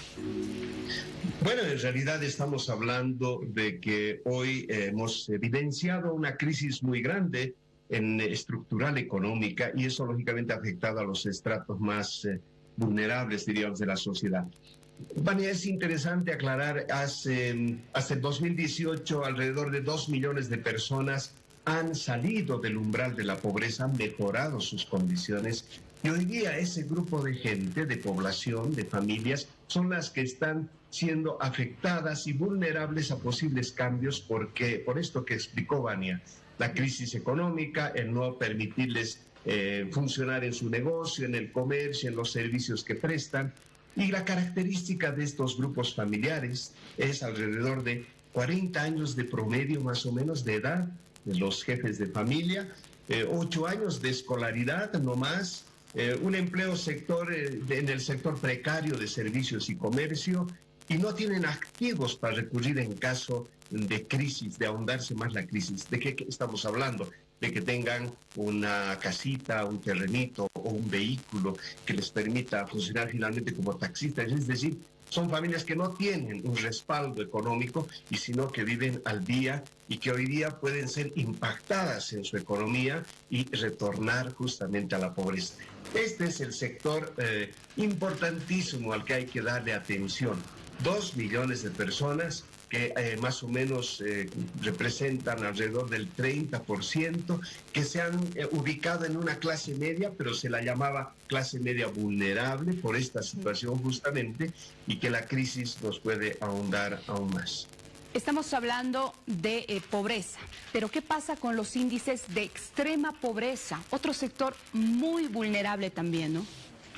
Bueno, en realidad estamos hablando de que hoy eh, hemos evidenciado una crisis muy grande en estructural económica y eso lógicamente ha afectado a los estratos más eh, vulnerables, diríamos, de la sociedad. Vania, es interesante aclarar, hace, hasta el dos mil dieciocho alrededor de dos millones de personas han salido del umbral de la pobreza, han mejorado sus condiciones y hoy día ese grupo de gente, de población, de familias, son las que están siendo afectadas y vulnerables a posibles cambios porque, por esto que explicó Vania, la crisis económica, el no permitirles eh, funcionar en su negocio, en el comercio, en los servicios que prestan. Y la característica de estos grupos familiares es alrededor de cuarenta años de promedio más o menos de edad de los jefes de familia, eh, ocho años de escolaridad no más, eh, un empleo sector, eh, de, en el sector precario de servicios y comercio y no tienen activos para recurrir en caso de crisis, de ahondarse más la crisis. ¿De qué estamos hablando? De que tengan una casita, un terrenito o un vehículo que les permita funcionar finalmente como taxistas. Es decir, son familias que no tienen un respaldo económico y sino que viven al día y que hoy día pueden ser impactadas en su economía y retornar justamente a la pobreza. Este es el sector eh, importantísimo al que hay que darle atención. Dos millones de personas que eh, más o menos eh, representan alrededor del treinta por ciento, que se han eh, ubicado en una clase media, pero se la llamaba clase media vulnerable por esta situación justamente, y que la crisis nos puede ahondar aún más.
Estamos hablando de eh, pobreza, pero ¿qué pasa con los índices de extrema pobreza? Otro sector muy vulnerable también, ¿no?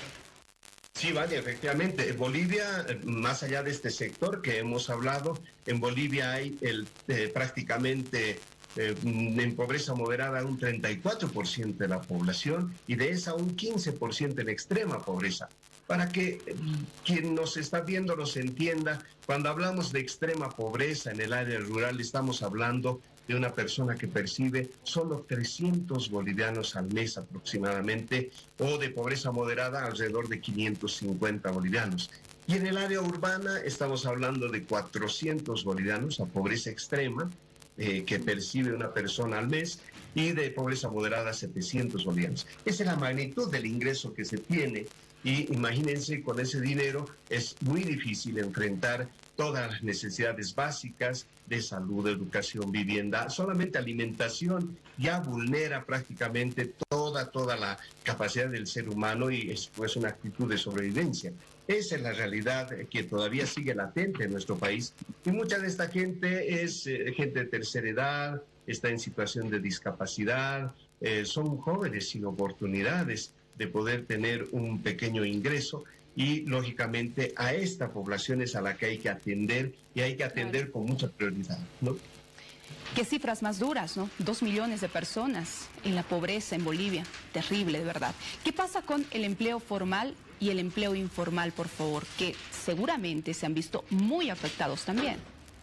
Sí, vale, efectivamente. En Bolivia, más allá de este sector que hemos hablado, en Bolivia hay el, eh, prácticamente eh, en pobreza moderada un treinta y cuatro por ciento de la población y de esa un quince por ciento en extrema pobreza. Para que eh, quien nos está viendo nos entienda, cuando hablamos de extrema pobreza en el área rural estamos hablando de una persona que percibe solo trescientos bolivianos al mes aproximadamente, o de pobreza moderada alrededor de quinientos cincuenta bolivianos. Y en el área urbana estamos hablando de cuatrocientos bolivianos a pobreza extrema, eh, que percibe una persona al mes, y de pobreza moderada setecientos bolivianos. Esa es la magnitud del ingreso que se tiene, y imagínense, con ese dinero es muy difícil enfrentar todas las necesidades básicas de salud, educación, vivienda. Solamente alimentación ya vulnera prácticamente toda, toda la capacidad del ser humano y es pues una actitud de sobrevivencia. Esa es la realidad que todavía sigue latente en nuestro país. Y mucha de esta gente es eh, gente de tercera edad, está en situación de discapacidad, eh, son jóvenes sin oportunidades de poder tener un pequeño ingreso. Y, lógicamente, a esta población es a la que hay que atender y hay que atender con mucha prioridad, ¿no?
Qué cifras más duras, ¿no? Dos millones de personas en la pobreza en Bolivia. Terrible, de verdad. ¿Qué pasa con el empleo formal y el empleo informal, por favor? Que seguramente se han visto muy afectados también.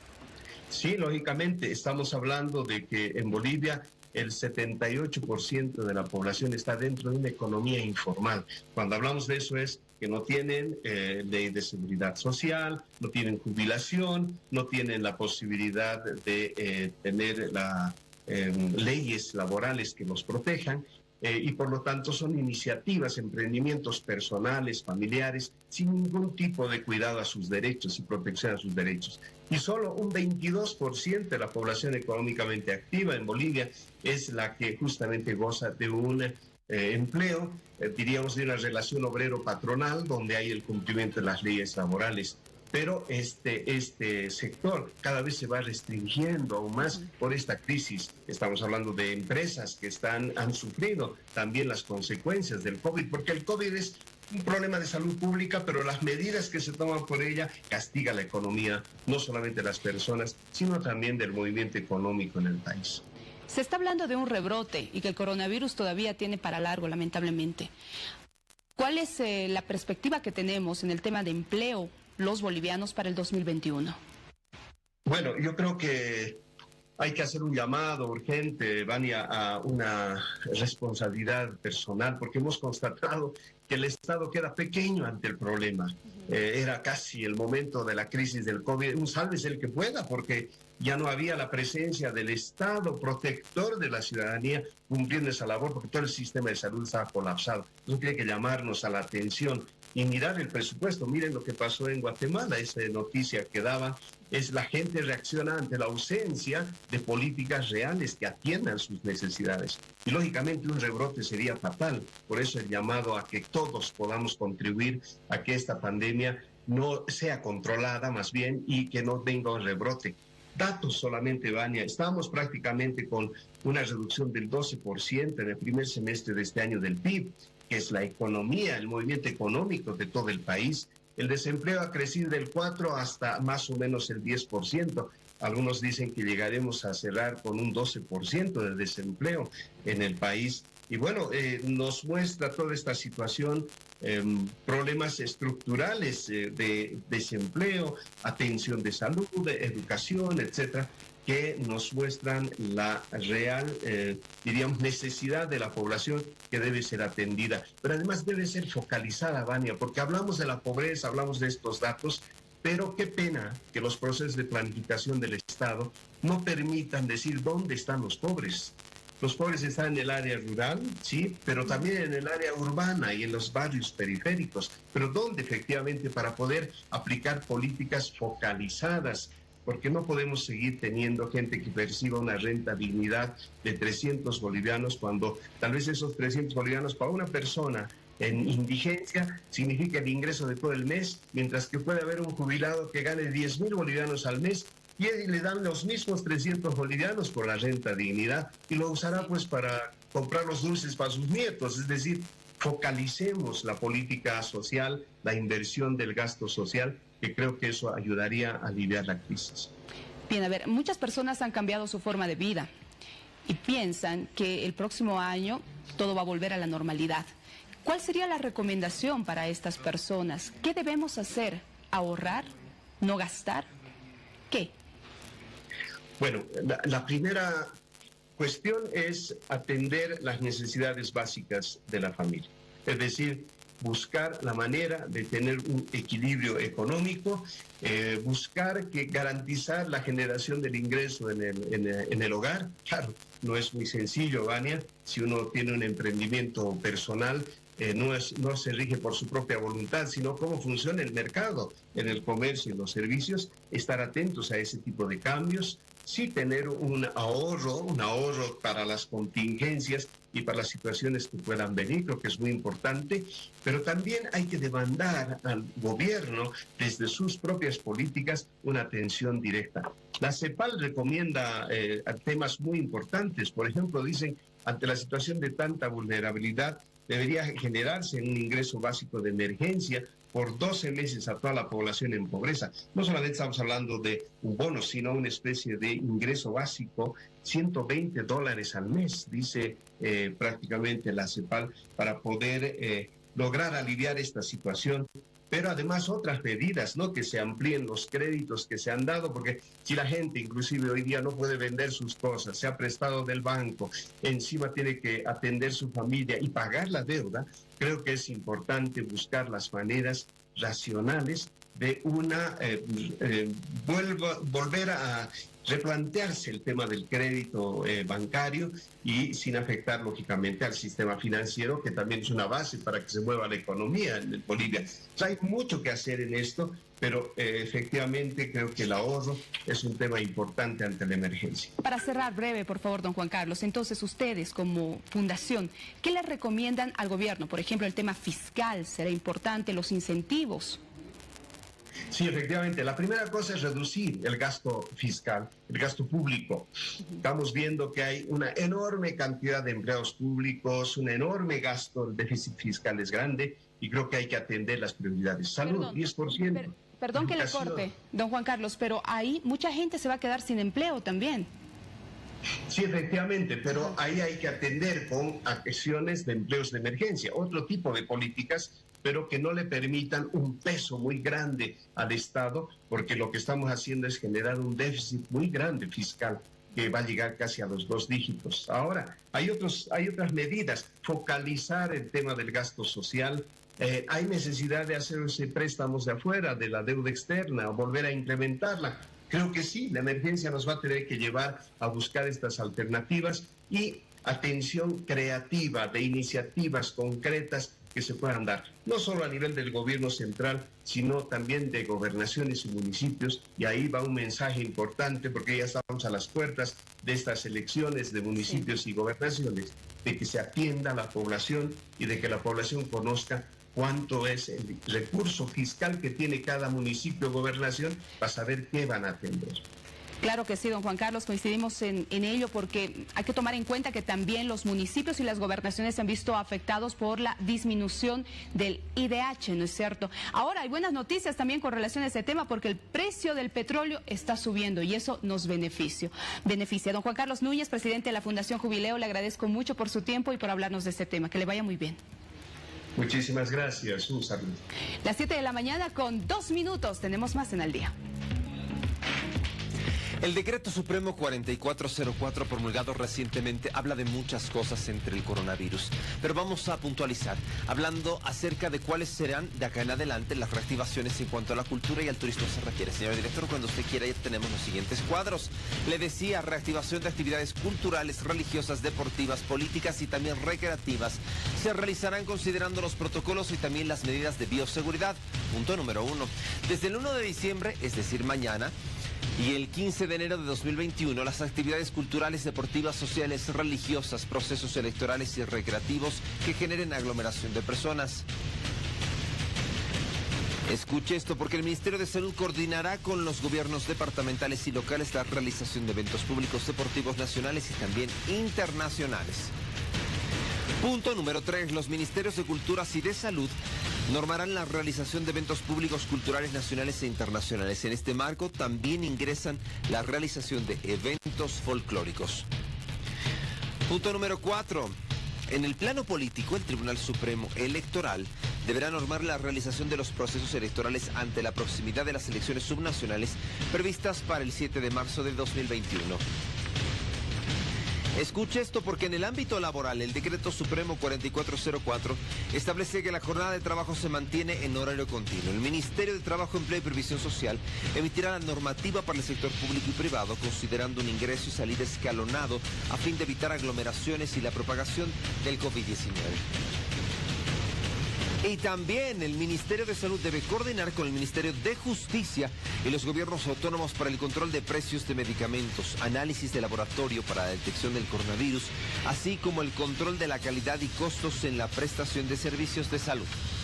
Sí, lógicamente, estamos hablando de que en Bolivia el setenta y ocho por ciento de la población está dentro de una economía informal. Cuando hablamos de eso es que no tienen eh, ley de seguridad social, no tienen jubilación, no tienen la posibilidad de eh, tener la, eh, leyes laborales que los protejan. Eh, y por lo tanto son iniciativas, emprendimientos personales, familiares, sin ningún tipo de cuidado a sus derechos y protección a sus derechos. Y solo un veintidós por ciento de la población económicamente activa en Bolivia es la que justamente goza de un eh, empleo, eh, diríamos de una relación obrero-patronal, donde hay el cumplimiento de las leyes laborales. pero este, este sector cada vez se va restringiendo aún más por esta crisis. Estamos hablando de empresas que están, han sufrido también las consecuencias del COVID, porque el COVID es un problema de salud pública, pero las medidas que se toman por ella castiga la economía, no solamente de las personas, sino también del movimiento económico en el país.
Se está hablando de un rebrote y que el coronavirus todavía tiene para largo, lamentablemente. ¿Cuál es eh, la perspectiva que tenemos en el tema de empleo los bolivianos para el dos mil veintiuno?
Bueno, yo creo que hay que hacer un llamado urgente, Vania, a una responsabilidad personal, porque hemos constatado que el Estado queda pequeño ante el problema. Eh, era casi el momento de la crisis del COVID, un sálvese el que pueda, porque ya no había la presencia del Estado protector de la ciudadanía cumpliendo esa labor, porque todo el sistema de salud estaba colapsado. Entonces tiene que llamarnos a la atención y mirar el presupuesto. Miren lo que pasó en Guatemala, esa noticia que daba, es la gente reacciona ante la ausencia de políticas reales que atiendan sus necesidades. Y lógicamente un rebrote sería fatal. Por eso el llamado a que todos podamos contribuir a que esta pandemia no sea controlada más bien y que no tenga un rebrote. Datos solamente, Vania, estamos prácticamente con una reducción del doce por ciento en el primer semestre de este año del P I B, que es la economía, el movimiento económico de todo el país. El desempleo ha crecido del cuatro hasta más o menos el diez por ciento. Algunos dicen que llegaremos a cerrar con un doce por ciento de desempleo en el país. Y bueno, eh, nos muestra toda esta situación, eh, problemas estructurales eh, de desempleo, atención de salud, de educación, etcétera, que nos muestran la real, eh, diríamos, necesidad de la población que debe ser atendida. Pero además debe ser focalizada, Vania, porque hablamos de la pobreza, hablamos de estos datos, pero qué pena que los procesos de planificación del Estado no permitan decir dónde están los pobres. Los pobres están en el área rural, sí, pero también en el área urbana y en los barrios periféricos. Pero ¿dónde efectivamente para poder aplicar políticas focalizadas? Porque no podemos seguir teniendo gente que perciba una renta dignidad de trescientos bolivianos cuando tal vez esos trescientos bolivianos para una persona en indigencia significa el ingreso de todo el mes, mientras que puede haber un jubilado que gane diez mil bolivianos al mes y le dan los mismos trescientos bolivianos por la renta dignidad y lo usará pues para comprar los dulces para sus nietos. Es decir, focalicemos la política social, la inversión del gasto social, que creo que eso ayudaría a aliviar la crisis.
Bien, a ver, muchas personas han cambiado su forma de vida y piensan que el próximo año todo va a volver a la normalidad. ¿Cuál sería la recomendación para estas personas? ¿Qué debemos hacer? ¿Ahorrar? ¿No gastar? ¿Qué?
Bueno, la, la primera cuestión es atender las necesidades básicas de la familia. Es decir, buscar la manera de tener un equilibrio económico, eh, buscar que garantizar la generación del ingreso en el, en, el, en el hogar. Claro, no es muy sencillo, Vania, si uno tiene un emprendimiento personal, eh, no, es, no se rige por su propia voluntad, sino cómo funciona el mercado en el comercio y los servicios, estar atentos a ese tipo de cambios, sí tener un ahorro, un ahorro para las contingencias y para las situaciones que puedan venir, creo que es muy importante, pero también hay que demandar al gobierno desde sus propias políticas una atención directa. La CEPAL recomienda eh, temas muy importantes, por ejemplo, dicen, ante la situación de tanta vulnerabilidad, debería generarse un ingreso básico de emergencia por doce meses a toda la población en pobreza. No solamente estamos hablando de un bono, sino una especie de ingreso básico, ciento veinte dólares al mes, dice eh, prácticamente la CEPAL, para poder eh, lograr aliviar esta situación. Pero además otras medidas, ¿no? Que se amplíen los créditos que se han dado, porque si la gente inclusive hoy día no puede vender sus cosas, se ha prestado del banco, encima tiene que atender su familia y pagar la deuda, creo que es importante buscar las maneras racionales de una eh, eh, vuelva, volver a replantearse el tema del crédito eh, bancario y sin afectar lógicamente al sistema financiero, que también es una base para que se mueva la economía en Bolivia. O sea, hay mucho que hacer en esto, pero eh, efectivamente creo que el ahorro es un tema importante ante la emergencia.
Para cerrar breve, por favor, don Juan Carlos, entonces ustedes como fundación, ¿qué le recomiendan al gobierno? Por ejemplo, el tema fiscal será importante, los incentivos.
Sí, efectivamente. La primera cosa es reducir el gasto fiscal, el gasto público. Estamos viendo que hay una enorme cantidad de empleados públicos, un enorme gasto, el déficit fiscal es grande y creo que hay que atender las prioridades. Salud,
Perdón,
diez por ciento.
per- perdón que le
Educación.
corte, don Juan Carlos, pero ahí mucha gente se va a quedar sin empleo también.
Sí, efectivamente, pero ahí hay que atender con acciones de empleos de emergencia, otro tipo de políticas, pero que no le permitan un peso muy grande al Estado, porque lo que estamos haciendo es generar un déficit muy grande fiscal que va a llegar casi a los dos dígitos. Ahora, hay, otros, hay otras medidas, focalizar el tema del gasto social. Eh, hay necesidad de hacerse préstamos de afuera, de la deuda externa, o volver a incrementarla. Creo que sí, la emergencia nos va a tener que llevar a buscar estas alternativas y atención creativa de iniciativas concretas que se puedan dar, no solo a nivel del gobierno central, sino también de gobernaciones y municipios, y ahí va un mensaje importante porque ya estamos a las puertas de estas elecciones de municipios y gobernaciones, de que se atienda a la población y de que la población conozca cuánto es el recurso fiscal que tiene cada municipio o gobernación para saber qué van a atender.
Claro que sí, don Juan Carlos, coincidimos en, en ello porque hay que tomar en cuenta que también los municipios y las gobernaciones se han visto afectados por la disminución del I D H, ¿no es cierto? Ahora hay buenas noticias también con relación a ese tema porque el precio del petróleo está subiendo y eso nos beneficia. beneficia. Don Juan Carlos Núñez, presidente de la Fundación Jubileo, le agradezco mucho por su tiempo y por hablarnos de este tema. Que le vaya muy bien.
Muchísimas gracias, un saludo.
Las siete de la mañana con dos minutos, tenemos más en el día.
El decreto supremo cuarenta y cuatro cero cuatro promulgado recientemente habla de muchas cosas entre el coronavirus, pero vamos a puntualizar, hablando acerca de cuáles serán de acá en adelante las reactivaciones en cuanto a la cultura y al turismo se requiere. Señor director, cuando usted quiera ya tenemos los siguientes cuadros. Le decía, reactivación de actividades culturales, religiosas, deportivas, políticas y también recreativas se realizarán considerando los protocolos y también las medidas de bioseguridad. Punto número uno. Desde el uno de diciembre, es decir, mañana, y el quince de enero de dos mil veintiuno, las actividades culturales, deportivas, sociales, religiosas, procesos electorales y recreativos que generen aglomeración de personas. Escuche esto, porque el Ministerio de Salud coordinará con los gobiernos departamentales y locales la realización de eventos públicos deportivos nacionales y también internacionales. Punto número tres. Los Ministerios de Culturas y de Salud normarán la realización de eventos públicos culturales nacionales e internacionales. En este marco también ingresan la realización de eventos folclóricos. Punto número cuatro. En el plano político, el Tribunal Supremo Electoral deberá normar la realización de los procesos electorales ante la proximidad de las elecciones subnacionales previstas para el siete de marzo de dos mil veintiuno. Escuche esto, porque en el ámbito laboral el decreto supremo cuarenta y cuatro cero cuatro establece que la jornada de trabajo se mantiene en horario continuo. El Ministerio de Trabajo, Empleo y Previsión Social emitirá la normativa para el sector público y privado considerando un ingreso y salida escalonado a fin de evitar aglomeraciones y la propagación del COVID diecinueve. Y también el Ministerio de Salud debe coordinar con el Ministerio de Justicia y los gobiernos autónomos para el control de precios de medicamentos, análisis de laboratorio para la detección del coronavirus, así como el control de la calidad y costos en la prestación de servicios de salud.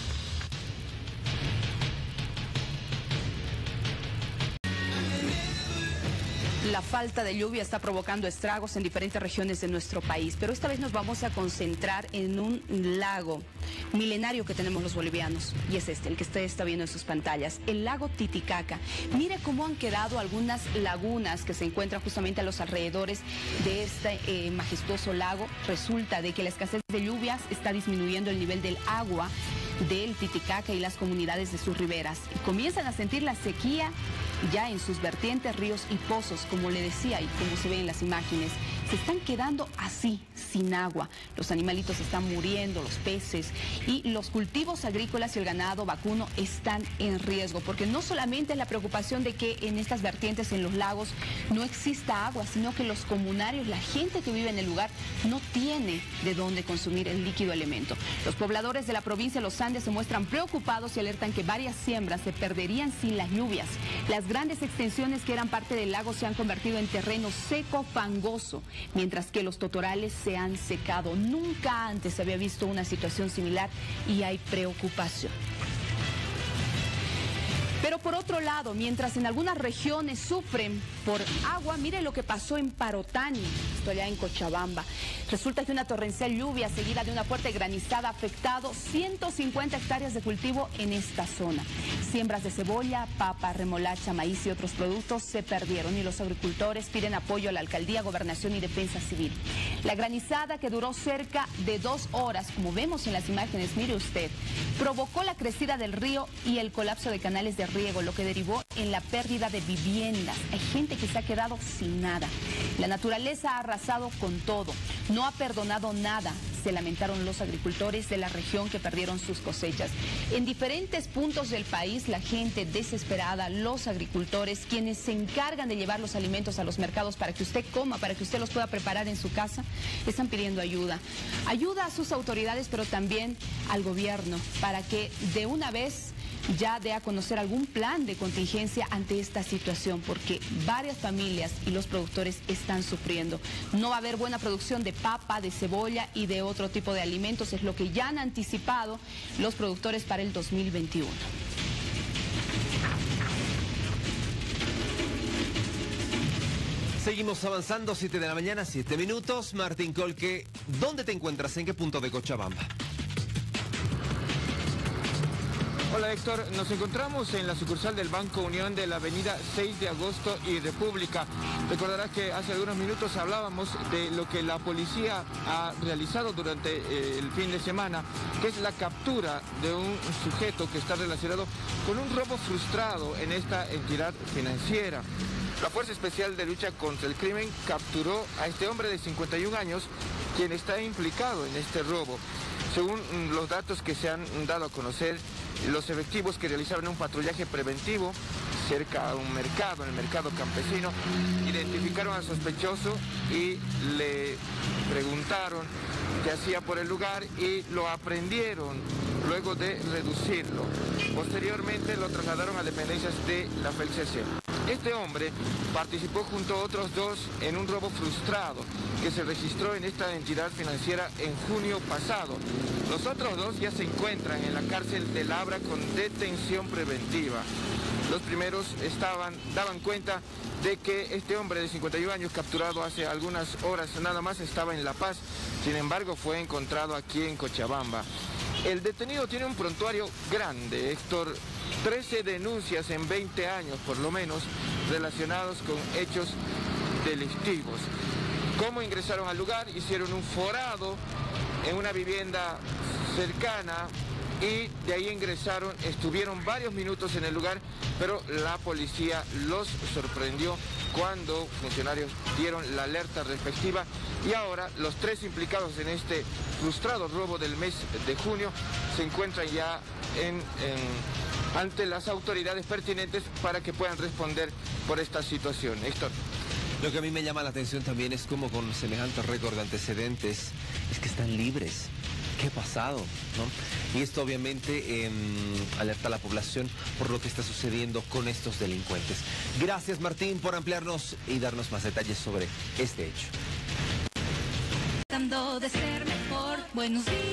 La falta de lluvia está provocando estragos en diferentes regiones de nuestro país, pero esta vez nos vamos a concentrar en un lago milenario que tenemos los bolivianos, y es este, el que usted está viendo en sus pantallas, el lago Titicaca. Mire cómo han quedado algunas lagunas que se encuentran justamente a los alrededores de este eh, majestuoso lago. Resulta de que la escasez de lluvias está disminuyendo el nivel del agua del Titicaca y las comunidades de sus riberas. Y comienzan a sentir la sequía ya en sus vertientes, ríos y pozos, como le decía y como se ve en las imágenes. Se están quedando así, sin agua. Los animalitos están muriendo, los peces, y los cultivos agrícolas y el ganado vacuno están en riesgo, porque no solamente es la preocupación de que en estas vertientes, en los lagos, no exista agua, sino que los comunarios, la gente que vive en el lugar, no tiene de dónde consumir el líquido elemento. Los pobladores de la provincia de los Andes se muestran preocupados y alertan que varias siembras se perderían sin las lluvias. Las grandes extensiones que eran parte del lago se han convertido en terreno seco, fangoso, mientras que los totorales se han secado. Nunca antes se había visto una situación similar y hay preocupación. Pero por otro lado, mientras en algunas regiones sufren por agua, mire lo que pasó en Parotani, esto allá en Cochabamba. Resulta que una torrencial lluvia seguida de una fuerte granizada ha afectado ciento cincuenta hectáreas de cultivo en esta zona. Siembras de cebolla, papa, remolacha, maíz y otros productos se perdieron y los agricultores piden apoyo a la alcaldía, gobernación y defensa civil. La granizada, que duró cerca de dos horas, como vemos en las imágenes, mire usted, provocó la crecida del río y el colapso de canales de riego, lo que derivó en la pérdida de viviendas. Hay gente que se ha quedado sin nada. La naturaleza ha arrasado con todo, no ha perdonado nada. Se lamentaron los agricultores de la región que perdieron sus cosechas. En diferentes puntos del país, la gente desesperada, los agricultores, quienes se encargan de llevar los alimentos a los mercados para que usted coma, para que usted los pueda preparar en su casa, están pidiendo ayuda. Ayuda a sus autoridades, pero también al gobierno, para que de una vez ya dé a conocer algún plan de contingencia ante esta situación, porque varias familias y los productores están sufriendo. No va a haber buena producción de papa, de cebolla y de otro tipo de alimentos, es lo que ya han anticipado los productores para el dos mil veintiuno.
Seguimos avanzando, siete de la mañana, siete minutos. Martín Colque, ¿dónde te encuentras? ¿En qué punto de Cochabamba?
Hola Héctor, nos encontramos en la sucursal del Banco Unión de la avenida seis de agosto y República. Recordarás que hace algunos minutos hablábamos de lo que la policía ha realizado durante eh, el fin de semana, que es la captura de un sujeto que está relacionado con un robo frustrado en esta entidad financiera. La Fuerza Especial de Lucha contra el Crimen capturó a este hombre de cincuenta y un años, quien está implicado en este robo. Según los datos que se han dado a conocer, los efectivos que realizaron un patrullaje preventivo cerca a un mercado, en el mercado campesino, identificaron al sospechoso y le preguntaron qué hacía por el lugar y lo aprendieron luego de reducirlo. Posteriormente lo trasladaron a dependencias de la F E L C C. Este hombre participó junto a otros dos en un robo frustrado que se registró en esta entidad financiera en junio pasado. Los otros dos ya se encuentran en la cárcel de Labra con detención preventiva. Los primeros estaban, daban cuenta de que este hombre de cincuenta y un años, capturado hace algunas horas nada más, estaba en La Paz. Sin embargo, fue encontrado aquí en Cochabamba. El detenido tiene un prontuario grande, Héctor, trece denuncias en veinte años por lo menos relacionados con hechos delictivos. ¿Cómo ingresaron al lugar? Hicieron un forado en una vivienda cercana y de ahí ingresaron, estuvieron varios minutos en el lugar, pero la policía los sorprendió cuando funcionarios dieron la alerta respectiva y ahora los tres implicados en este frustrado robo del mes de junio se encuentran ya en, en, ante las autoridades pertinentes para que puedan responder por esta situación. Héctor.
Lo que a mí me llama la atención también es cómo con semejante récord de antecedentes es que están libres. ¿Qué ha pasado? ¿No? Y esto obviamente eh, alerta a la población por lo que está sucediendo con estos delincuentes. Gracias Martín por ampliarnos y darnos más detalles sobre este hecho.
Tratando de ser mejor, buenos días.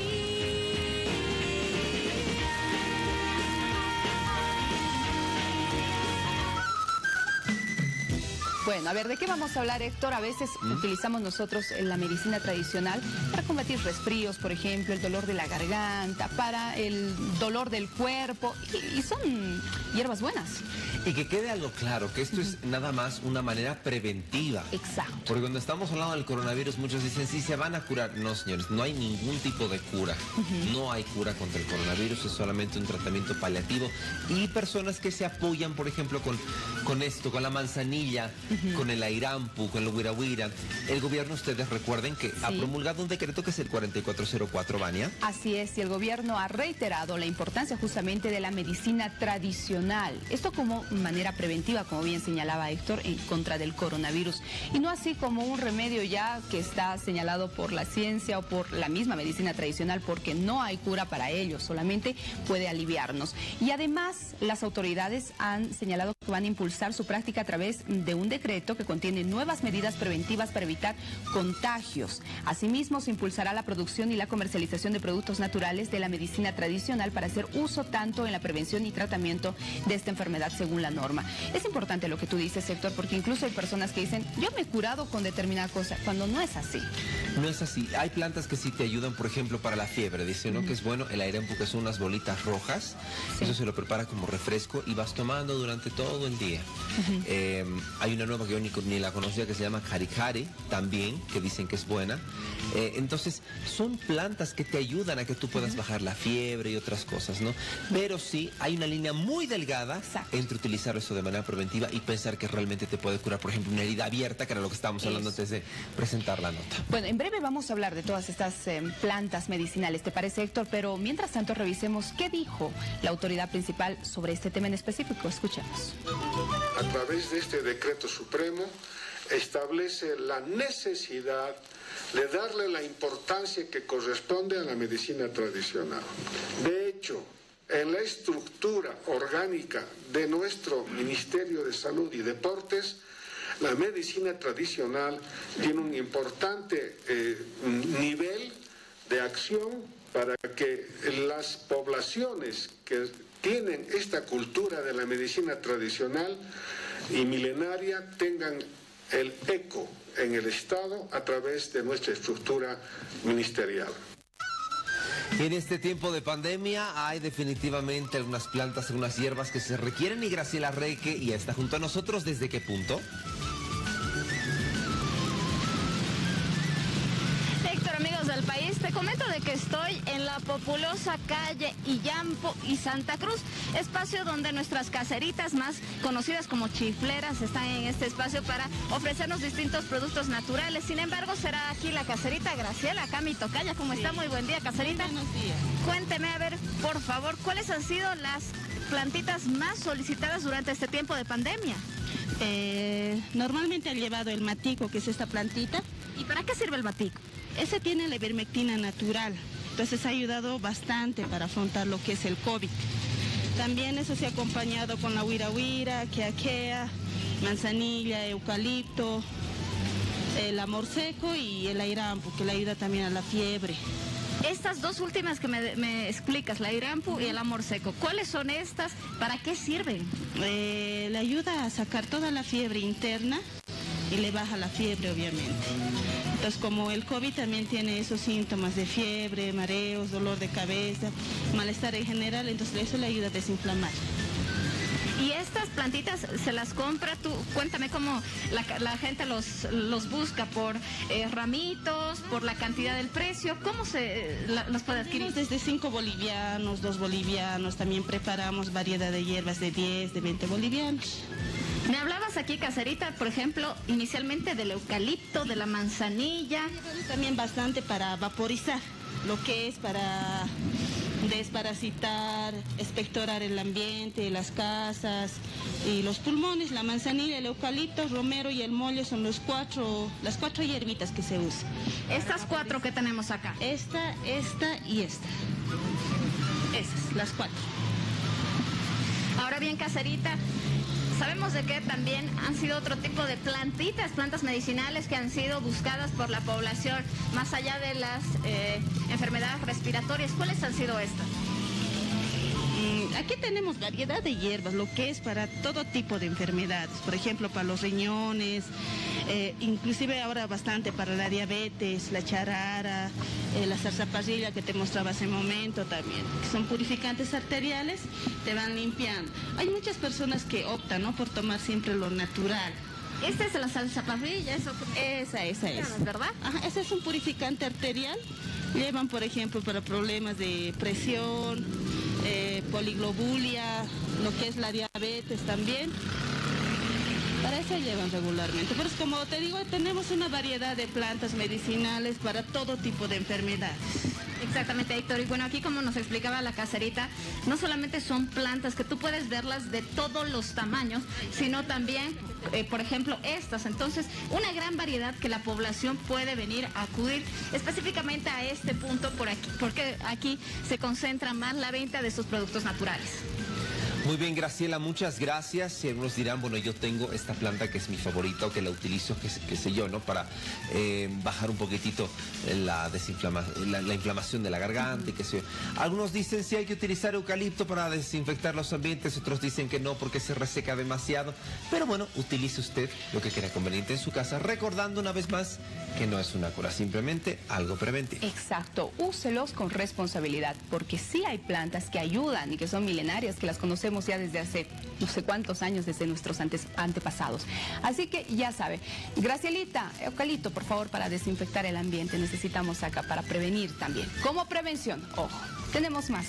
Bueno, a ver, ¿de qué vamos a hablar, Héctor? A veces ¿Mm? utilizamos nosotros la medicina tradicional para combatir resfríos, por ejemplo, el dolor de la garganta, para el dolor del cuerpo, y, y son hierbas buenas.
Y que quede algo claro, que esto es nada más una manera preventiva.
Exacto.
Porque cuando estamos hablando del coronavirus, muchos dicen, sí, se van a curar. No, señores, no hay ningún tipo de cura. Uh-huh. No hay cura contra el coronavirus, es solamente un tratamiento paliativo. Y personas que se apoyan, por ejemplo, con, con esto, con la manzanilla, uh-huh. con el airampu, con el huirahuira. El gobierno, ustedes recuerden que sí. ha promulgado un decreto que es el cuarenta y cuatro cero cuatro, Vania.
Así es, y el gobierno ha reiterado la importancia justamente de la medicina tradicional. Esto como manera preventiva, como bien señalaba Héctor, en contra del coronavirus. Y no así como un remedio ya que está señalado por la ciencia o por la misma medicina tradicional, porque no hay cura para ello, solamente puede aliviarnos. Y además, las autoridades han señalado que van a impulsar impulsar su práctica a través de un decreto que contiene nuevas medidas preventivas para evitar contagios. Asimismo, se impulsará la producción y la comercialización de productos naturales de la medicina tradicional para hacer uso tanto en la prevención y tratamiento de esta enfermedad según la norma. Es importante lo que tú dices, Héctor, porque incluso hay personas que dicen, yo me he curado con determinada cosa, cuando no es así.
No es así. Hay plantas que sí te ayudan, por ejemplo, para la fiebre. Dicen, ¿no? Uh-huh. Que es bueno el airampu, que son unas bolitas rojas. Sí. Eso se lo prepara como refresco y vas tomando durante todo el día. Uh-huh. eh, hay una nueva que yo ni, ni la conocía que se llama Karikari, también, que dicen que es buena. Eh, entonces, son plantas que te ayudan a que tú puedas uh-huh. bajar la fiebre y otras cosas, ¿no? Pero sí, hay una línea muy delgada Exacto. entre utilizar eso de manera preventiva y pensar que realmente te puede curar, por ejemplo, una herida abierta, que era lo que estábamos hablando eso. antes de presentar la nota.
Bueno, en breve vamos a hablar de todas estas eh, plantas medicinales, ¿te parece, Héctor? Pero mientras tanto revisemos qué dijo la autoridad principal sobre este tema en específico. Escuchemos.
A través de este decreto supremo establece la necesidad de darle la importancia que corresponde a la medicina tradicional. De hecho, en la estructura orgánica de nuestro Ministerio de Salud y Deportes, la medicina tradicional tiene un importante eh, nivel de acción para que las poblaciones que tienen esta cultura de la medicina tradicional y milenaria tengan el eco en el Estado a través de nuestra estructura ministerial.
En este tiempo de pandemia hay definitivamente algunas plantas, algunas hierbas que se requieren, y Graciela Reque ya está junto a nosotros. ¿Desde qué punto?
Héctor, amigos del país, te comento de que estoy en la populosa calle Illampo y Santa Cruz, espacio donde nuestras caseritas más conocidas como chifleras están en este espacio para ofrecernos distintos productos naturales. Sin embargo, será aquí la caserita Graciela, acá mi tocaya. ¿Cómo sí. está? Muy buen día, caserita.
Muy buenos días.
Cuénteme, a ver, por favor, ¿cuáles han sido las plantitas más solicitadas durante este tiempo de pandemia?
Eh, normalmente han llevado el matico, que es esta plantita.
¿Y para qué sirve el matico?
Ese tiene la ivermectina natural, entonces ha ayudado bastante para afrontar lo que es el COVID. También eso se ha acompañado con la huira huira, queaquea, manzanilla, eucalipto, el amor seco y el airampu, que le ayuda también a la fiebre.
Estas dos últimas que me, me explicas, la airampu y el amor seco, ¿cuáles son estas? ¿Para qué sirven?
Eh, le ayuda a sacar toda la fiebre interna y le baja la fiebre, obviamente. Entonces, como el COVID también tiene esos síntomas de fiebre, mareos, dolor de cabeza, malestar en general, entonces eso le ayuda a desinflamar.
¿Y estas plantitas se las compra tú? Cuéntame cómo la, la gente los, los busca, por eh, ramitos, por la cantidad del precio, ¿cómo se la, los puede adquirir?
Desde cinco bolivianos, dos bolivianos, también preparamos variedad de hierbas de diez, de veinte bolivianos.
Me hablabas aquí, caserita, por ejemplo, inicialmente del eucalipto, de la manzanilla.
También bastante para vaporizar, lo que es para desparasitar, expectorar el ambiente, las casas y los pulmones. La manzanilla, el eucalipto, romero y el mollo son los cuatro, las cuatro hierbitas que se usan.
Estas cuatro que tenemos acá.
Esta, esta y esta. Esas, las cuatro.
Ahora bien, caserita, sabemos de que también han sido otro tipo de plantitas, plantas medicinales que han sido buscadas por la población, más allá de las eh, enfermedades respiratorias. ¿Cuáles han sido estas?
Aquí tenemos variedad de hierbas, lo que es para todo tipo de enfermedades, por ejemplo, para los riñones, eh, inclusive ahora bastante para la diabetes, la charara, eh, la zarzaparrilla que te mostraba hace un momento también, que son purificantes arteriales, te van limpiando. Hay muchas personas que optan, ¿no?, por tomar siempre lo natural.
¿Esta es la zarzaparrilla? ¿Eso?
Esa, esa es.
¿Verdad?
Ajá, ese es un purificante arterial. Llevan, por ejemplo, para problemas de presión, eh, poliglobulia, lo que es la diabetes también. Para eso llevan regularmente. Pero es como te digo, tenemos una variedad de plantas medicinales para todo tipo de enfermedades.
Exactamente, Héctor. Y bueno, aquí como nos explicaba la caserita, no solamente son plantas que tú puedes verlas de todos los tamaños, sino también, eh, por ejemplo, estas. Entonces, una gran variedad que la población puede venir a acudir específicamente a este punto por aquí, porque aquí se concentra más la venta de sus productos naturales.
Muy bien, Graciela, muchas gracias. Y algunos dirán, bueno, yo tengo esta planta que es mi favorita o que la utilizo, que, que sé yo, ¿no? Para eh, bajar un poquitito la, desinflama la, la inflamación de la garganta y qué sé yo. Algunos dicen si hay que utilizar eucalipto para desinfectar los ambientes, otros dicen que no porque se reseca demasiado. Pero bueno, utilice usted lo que crea conveniente en su casa, recordando una vez más que no es una cura, simplemente algo preventivo.
Exacto, úselos con responsabilidad, porque sí hay plantas que ayudan y que son milenarias, que las conocemos ya desde hace no sé cuántos años, desde nuestros antes, antepasados. Así que ya sabe. Gracielita, eucalipto, por favor, para desinfectar el ambiente. Necesitamos acá para prevenir también. Como prevención, ojo, tenemos más.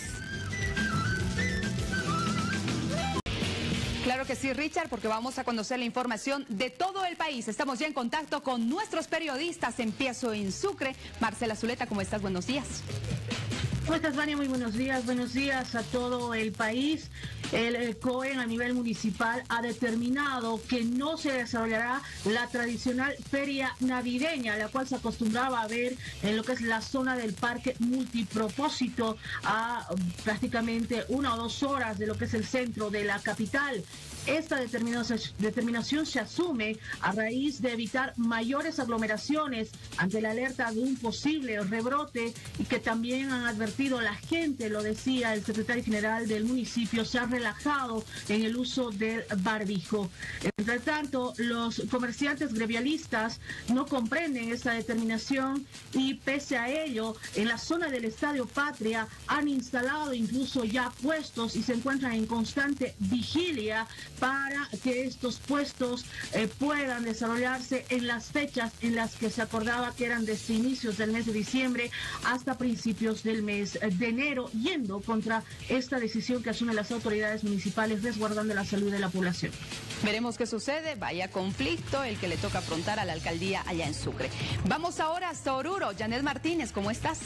Claro que sí, Richard, porque vamos a conocer la información de todo el país. Estamos ya en contacto con nuestros periodistas. Empiezo en Sucre. Marcela Zuleta, ¿cómo estás? Buenos días.
¿Cómo estás, Vania? Muy buenos días. Buenos días a todo el país. El, el C O E a nivel municipal ha determinado que no se desarrollará la tradicional feria navideña, la cual se acostumbraba a ver en lo que es la zona del parque multipropósito a prácticamente una o dos horas de lo que es el centro de la capital. Esta determinación se asume a raíz de evitar mayores aglomeraciones ante la alerta de un posible rebrote y que también han advertido la gente, lo decía el secretario general del municipio, se ha relajado en el uso del barbijo. Entre tanto, los comerciantes gremialistas no comprenden esta determinación y pese a ello, en la zona del Estadio Patria han instalado incluso ya puestos y se encuentran en constante vigilia para que estos puestos eh, puedan desarrollarse en las fechas en las que se acordaba que eran desde inicios del mes de diciembre hasta principios del mes de enero, yendo contra esta decisión que asumen las autoridades municipales resguardando la salud de la población.
Veremos qué sucede, vaya conflicto el que le toca afrontar a la alcaldía allá en Sucre. Vamos ahora hasta Oruro. Janet Martínez, ¿cómo estás?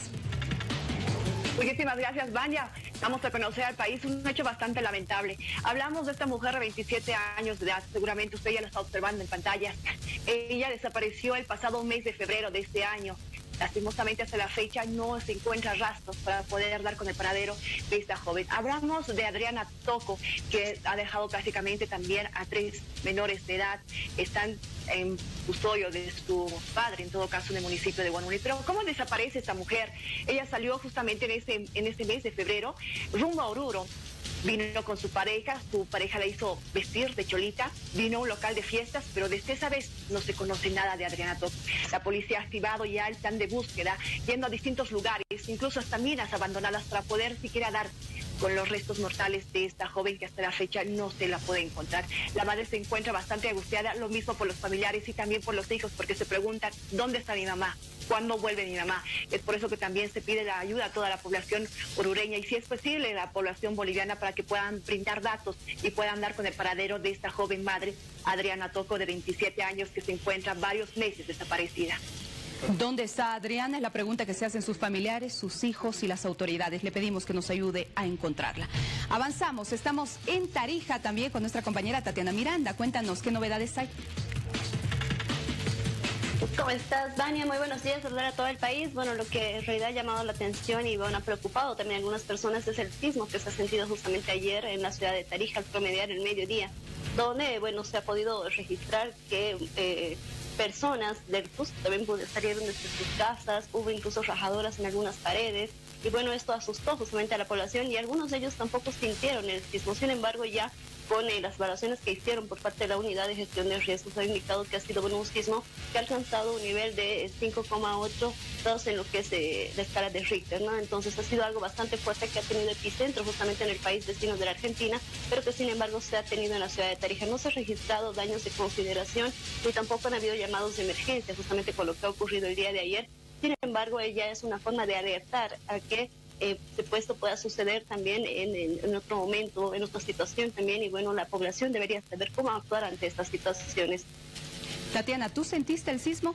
Muchísimas gracias, Vania. Vamos a conocer al país un hecho bastante lamentable. Hablamos de esta mujer de veintisiete años de edad, seguramente usted ya la está observando en pantalla. Ella desapareció el pasado mes de febrero de este año. Lastimosamente hasta la fecha no se encuentra rastros para poder dar con el paradero de esta joven. Hablamos de Adriana Toco, que ha dejado prácticamente también a tres menores de edad. Están en custodio de su padre, en todo caso en el municipio de Guanuni. Pero ¿cómo desaparece esta mujer? Ella salió justamente en este, en este mes de febrero rumbo a Oruro. Vino con su pareja, su pareja la hizo vestir de cholita, vino a un local de fiestas, pero desde esa vez no se conoce nada de Adriana Toco. La policía ha activado ya el plan de búsqueda, yendo a distintos lugares, incluso hasta minas abandonadas para poder siquiera dar con los restos mortales de esta joven que hasta la fecha no se la puede encontrar. La madre se encuentra bastante angustiada, lo mismo por los familiares y también por los hijos, porque se preguntan, ¿dónde está mi mamá? ¿Cuándo vuelve mi mamá? Es por eso que también se pide la ayuda a toda la población orureña y si es posible la población boliviana para que puedan brindar datos y puedan dar con el paradero de esta joven madre, Adriana Toco, de veintisiete años, que se encuentra varios meses desaparecida.
¿Dónde está Adriana? Es la pregunta que se hacen sus familiares, sus hijos y las autoridades. Le pedimos que nos ayude a encontrarla. Avanzamos, estamos en Tarija también con nuestra compañera Tatiana Miranda. Cuéntanos qué novedades hay.
¿Cómo estás, Vania? Muy buenos días, saludar a todo el país. Bueno, lo que en realidad ha llamado la atención y bueno, ha preocupado también a algunas personas es el sismo que se ha sentido justamente ayer en la ciudad de Tarija al promediar el mediodía, donde, bueno, se ha podido registrar que eh, personas del Cusco también salieron desde sus casas, hubo incluso rajaduras en algunas paredes, y bueno, esto asustó justamente a la población y algunos de ellos tampoco sintieron el sismo. Sin embargo, ya con eh, las evaluaciones que hicieron por parte de la Unidad de Gestión de Riesgos ha indicado que ha sido bueno, un sismo que ha alcanzado un nivel de cinco coma ocho grados en lo que es eh, la escala de Richter, ¿no? Entonces ha sido algo bastante fuerte que ha tenido epicentro justamente en el país vecino de la Argentina, pero que sin embargo se ha tenido en la ciudad de Tarija. No se han registrado daños de consideración ni tampoco han habido llamados de emergencia justamente con lo que ha ocurrido el día de ayer. Sin embargo, ella es una forma de alertar a que eh, esto pueda suceder también en, en, en otro momento, en otra situación también, y bueno, la población debería saber cómo actuar ante estas situaciones.
Tatiana, ¿tú sentiste el sismo?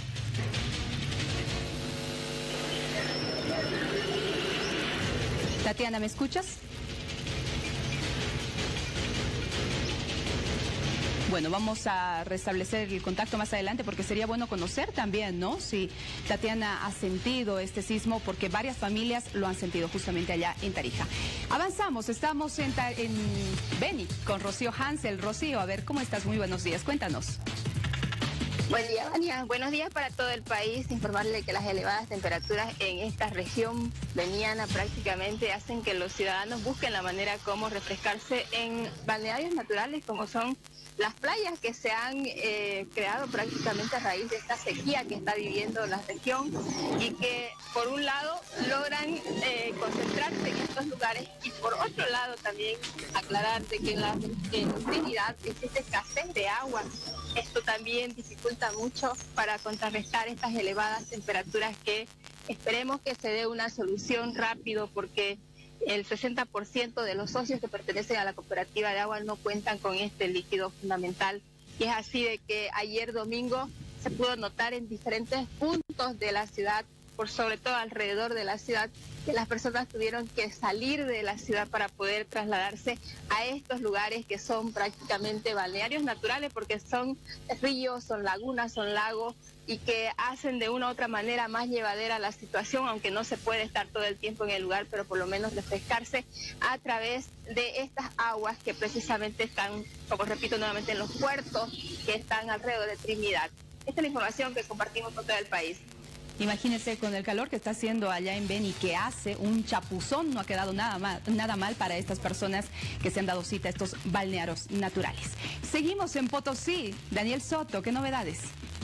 Tatiana, ¿me escuchas? Bueno, vamos a restablecer el contacto más adelante porque sería bueno conocer también, ¿no? Si Tatiana ha sentido este sismo, porque varias familias lo han sentido justamente allá en Tarija. Avanzamos, estamos en, en Beni con Rocío Hansel. Rocío, a ver, ¿cómo estás? Muy buenos días, cuéntanos.
Buen día, Vania. Buenos días para todo el país. Informarle que las elevadas temperaturas en esta región beniana prácticamente hacen que los ciudadanos busquen la manera como refrescarse en balnearios naturales como son las playas que se han eh, creado prácticamente a raíz de esta sequía que está viviendo la región y que por un lado logran eh, concentrarse en estos lugares y por otro lado también aclararte que en la en Trinidad existe escasez de agua. Esto también dificulta mucho para contrarrestar estas elevadas temperaturas que esperemos que se dé una solución rápido porque el sesenta por ciento de los socios que pertenecen a la cooperativa de agua no cuentan con este líquido fundamental. Y es así de que ayer domingo se pudo notar en diferentes puntos de la ciudad, por sobre todo alrededor de la ciudad, que las personas tuvieron que salir de la ciudad para poder trasladarse a estos lugares que son prácticamente balnearios naturales porque son ríos, son lagunas, son lagos y que hacen de una u otra manera más llevadera la situación, aunque no se puede estar todo el tiempo en el lugar, pero por lo menos refrescarse a través de estas aguas que precisamente están, como repito nuevamente, en los puertos que están alrededor de Trinidad. Esta es la información que compartimos con todo el país.
Imagínense con el calor que está haciendo allá en Beni, que hace un chapuzón, no ha quedado nada mal, nada mal para estas personas que se han dado cita a estos balnearios naturales. Seguimos en Potosí. Daniel Soto, ¿qué novedades?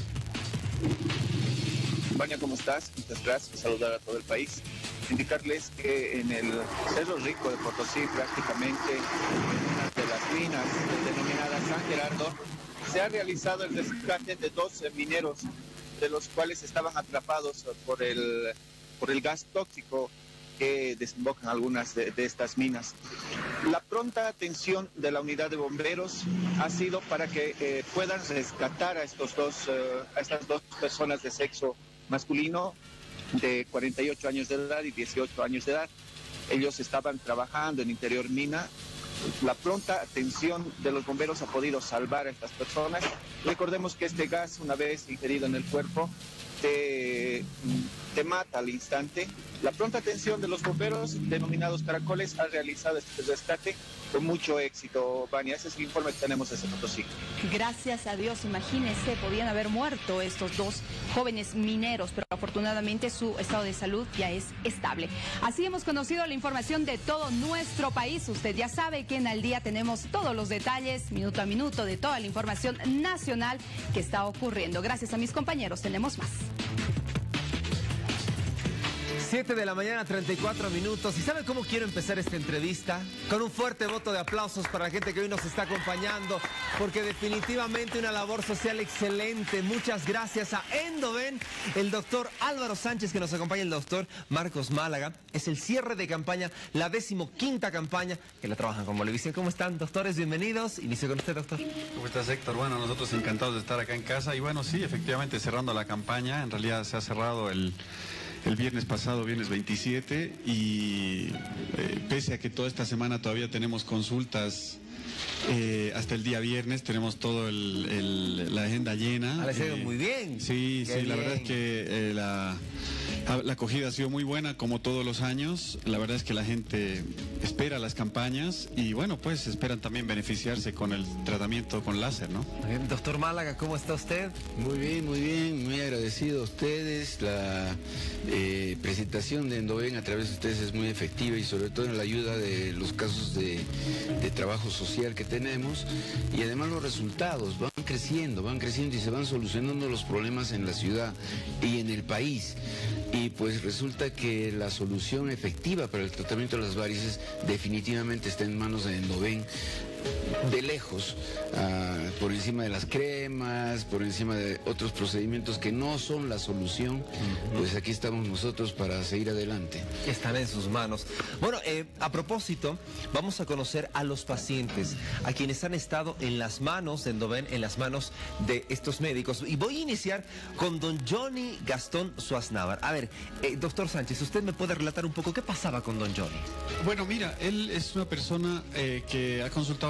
Vania, ¿cómo estás? Muchas gracias. Saludar a todo el país. Indicarles que en el Cerro Rico de Potosí, prácticamente en una de las minas denominadas San Gerardo, se ha realizado el rescate de dos mineros, de los cuales estaban atrapados por el, por el gas tóxico que desembocan algunas de, de estas minas. La pronta atención de la unidad de bomberos ha sido para que eh, puedan rescatar a, estos dos, eh, a estas dos personas de sexo masculino de cuarenta y ocho años de edad y dieciocho años de edad. Ellos estaban trabajando en interior mina. La pronta atención de los bomberos ha podido salvar a estas personas. Recordemos que este gas, una vez ingerido en el cuerpo, te, te mata al instante. La pronta atención de los bomberos, denominados caracoles, ha realizado este rescate con mucho éxito. Vania, ese es el informe que tenemos desde Potosí.
Gracias a Dios, imagínense, podían haber muerto estos dos jóvenes mineros, pero afortunadamente su estado de salud ya es estable. Así hemos conocido la información de todo nuestro país. Usted ya sabe que en Al Día tenemos todos los detalles, minuto a minuto, de toda la información nacional que está ocurriendo. Gracias a mis compañeros, tenemos más.
siete de la mañana, treinta y cuatro minutos. ¿Y sabe cómo quiero empezar esta entrevista? Con un fuerte voto de aplausos para la gente que hoy nos está acompañando, porque definitivamente una labor social excelente. Muchas gracias a Endoven, el doctor Álvaro Sánchez, que nos acompaña, el doctor Marcos Málaga. Es el cierre de campaña, la decimoquinta campaña que la trabajan con Bolivisión. ¿Cómo están, doctores? Bienvenidos. Inicio con usted, doctor.
¿Cómo estás, Héctor? Bueno, nosotros encantados de estar acá en casa. Y bueno, sí, efectivamente, cerrando la campaña. En realidad se ha cerrado el... El viernes pasado, viernes veintisiete, y eh, pese a que toda esta semana todavía tenemos consultas, eh, hasta el día viernes tenemos todo el, el, la agenda llena.
Ah, les ha ido
eh,
muy bien.
Sí,
Qué
sí,
bien.
La verdad es que eh, la, la acogida ha sido muy buena, como todos los años. La verdad es que la gente espera las campañas y bueno, pues esperan también beneficiarse con el tratamiento con láser, ¿no?
Bien, doctor Málaga, ¿cómo está usted?
Muy bien, muy bien, muy agradecido a ustedes. La eh, presentación de Endoven a través de ustedes es muy efectiva y sobre todo en la ayuda de los casos de, de trabajo social que tenemos, y además los resultados van creciendo, van creciendo y se van solucionando los problemas en la ciudad y en el país. Y pues resulta que la solución efectiva para el tratamiento de las varices definitivamente está en manos de Endoven, de lejos, uh, por encima de las cremas, por encima de otros procedimientos que no son la solución. Uh-huh. Pues aquí estamos nosotros para seguir adelante.
Están en sus manos. Bueno, eh, a propósito, vamos a conocer a los pacientes, a quienes han estado en las manos de Endoven, en las manos de estos médicos. Y voy a iniciar con don Johnny Gastón Suaznavar. A ver, eh, doctor Sánchez, ¿usted me puede relatar un poco qué pasaba con don Johnny?
Bueno, mira, él es una persona eh, que ha consultado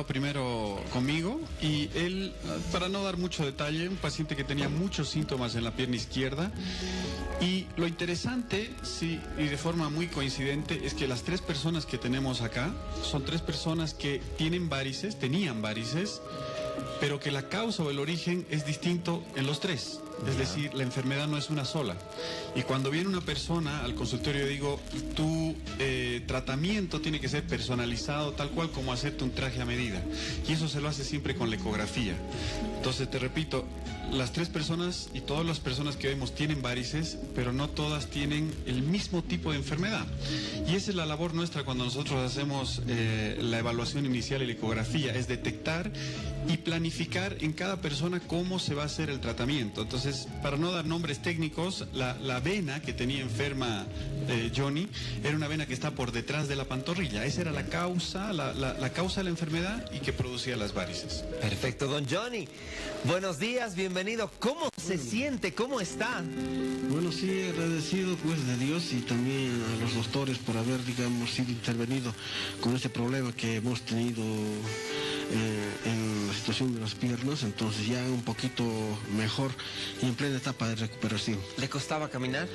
estado primero conmigo y él, para no dar mucho detalle, un paciente que tenía muchos síntomas en la pierna izquierda. Y lo interesante, sí, y de forma muy coincidente, es que las tres personas que tenemos acá son tres personas que tienen varices, tenían varices, pero que la causa o el origen es distinto en los tres. Es decir, la enfermedad no es una sola. Y cuando viene una persona al consultorio, digo, tu eh, tratamiento tiene que ser personalizado, tal cual como hacerte un traje a medida. Y eso se lo hace siempre con la ecografía. Entonces, te repito, las tres personas y todas las personas que vemos tienen varices, pero no todas tienen el mismo tipo de enfermedad. Y esa es la labor nuestra cuando nosotros hacemos eh, la evaluación inicial y la ecografía, es detectar y planificar en cada persona cómo se va a hacer el tratamiento. Entonces, para no dar nombres técnicos, la, la vena que tenía enferma eh, Johnny era una vena que está por detrás de la pantorrilla. Esa era la causa, la, la, la causa de la enfermedad y que producía las varices.
Perfecto, don Johnny. Buenos días, bienvenido. ¿Cómo se siente? ¿Cómo está?
Bueno, sí, agradecido pues de Dios y también a los doctores por haber, digamos, sido intervenido con este problema que hemos tenido eh, en la situación de las piernas, entonces ya un poquito mejor y en plena etapa de recuperación.
¿Le costaba caminar?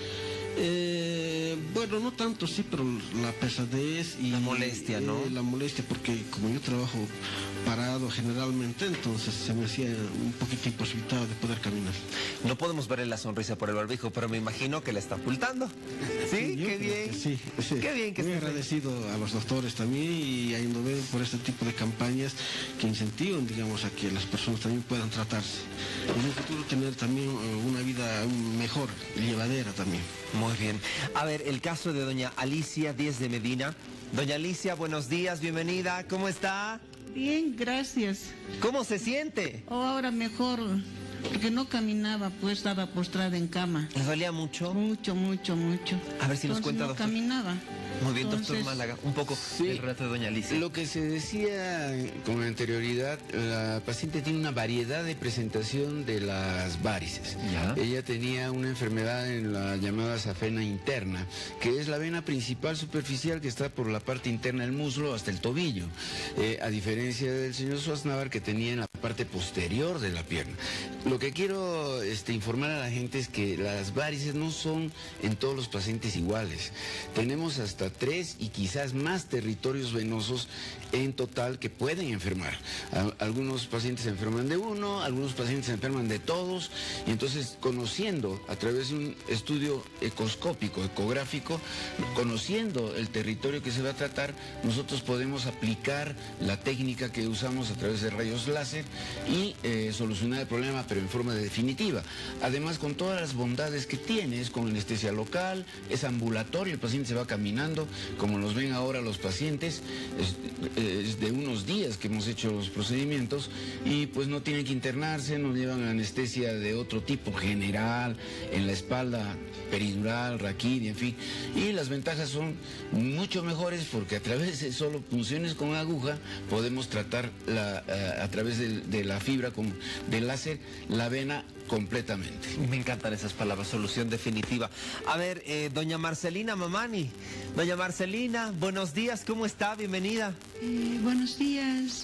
Eh, bueno, no tanto, sí, pero la pesadez y...
La molestia, ¿no?
Eh, la molestia, porque como yo trabajo parado generalmente, entonces se me hacía un poquito imposibilitado de poder caminar.
No podemos verle la sonrisa por el barbijo, pero me imagino que la está ocultando. ¿Sí?
Yo
Qué
creo
bien.
que sí, sí.
Qué bien que
Muy
esté
agradecido a los doctores también y a Indoven por este tipo de campañas que incentivan, digamos, a que las personas también puedan tratarse. En un futuro tener también uh, una vida mejor, llevadera también.
Muy bien. A ver, el caso de doña Alicia Díez de Medina. Doña Alicia, buenos días, bienvenida. ¿Cómo está?
Bien, gracias.
¿Cómo se siente?
Oh, ahora mejor, porque no caminaba, pues estaba postrada en cama.
¿Le dolía mucho?
Mucho, mucho, mucho.
A ver si nos
Entonces,
cuenta,
no
doctor.
caminaba.
Muy bien,
Entonces,
doctor Málaga, un poco
sí,
el relato de doña Alicia.
Lo que se decía con anterioridad, la paciente tiene una variedad de presentación de las varices.
¿Ya?
Ella tenía una enfermedad en la llamada safena interna, que es la vena principal superficial que está por la parte interna del muslo hasta el tobillo, eh, a diferencia del señor Schwarzenegger, que tenía en la parte posterior de la pierna. Lo que quiero este, informar a la gente es que las varices no son en todos los pacientes iguales. Tenemos hasta tres y quizás más territorios venosos en total que pueden enfermar. Algunos pacientes se enferman de uno, algunos pacientes se enferman de todos, y entonces conociendo a través de un estudio ecoscópico, ecográfico, conociendo el territorio que se va a tratar, nosotros podemos aplicar la técnica que usamos a través de rayos láser y eh, solucionar el problema, pero en forma definitiva. Además, con todas las bondades que tiene, es con anestesia local, es ambulatorio, el paciente se va caminando, como los ven ahora los pacientes, es, es de unos días que hemos hecho los procedimientos y pues no tienen que internarse, no llevan anestesia de otro tipo, general, en la espalda, peridural, raquídea, en fin. Y las ventajas son mucho mejores porque a través de solo punciones con aguja podemos tratar la, a, a través de, de la fibra con, del láser la vena completamente.
Me encantan esas palabras, solución definitiva. A ver, eh, doña Marcelina Mamani. Doña Marcelina, buenos días, ¿cómo está? Bienvenida.
Eh, buenos días,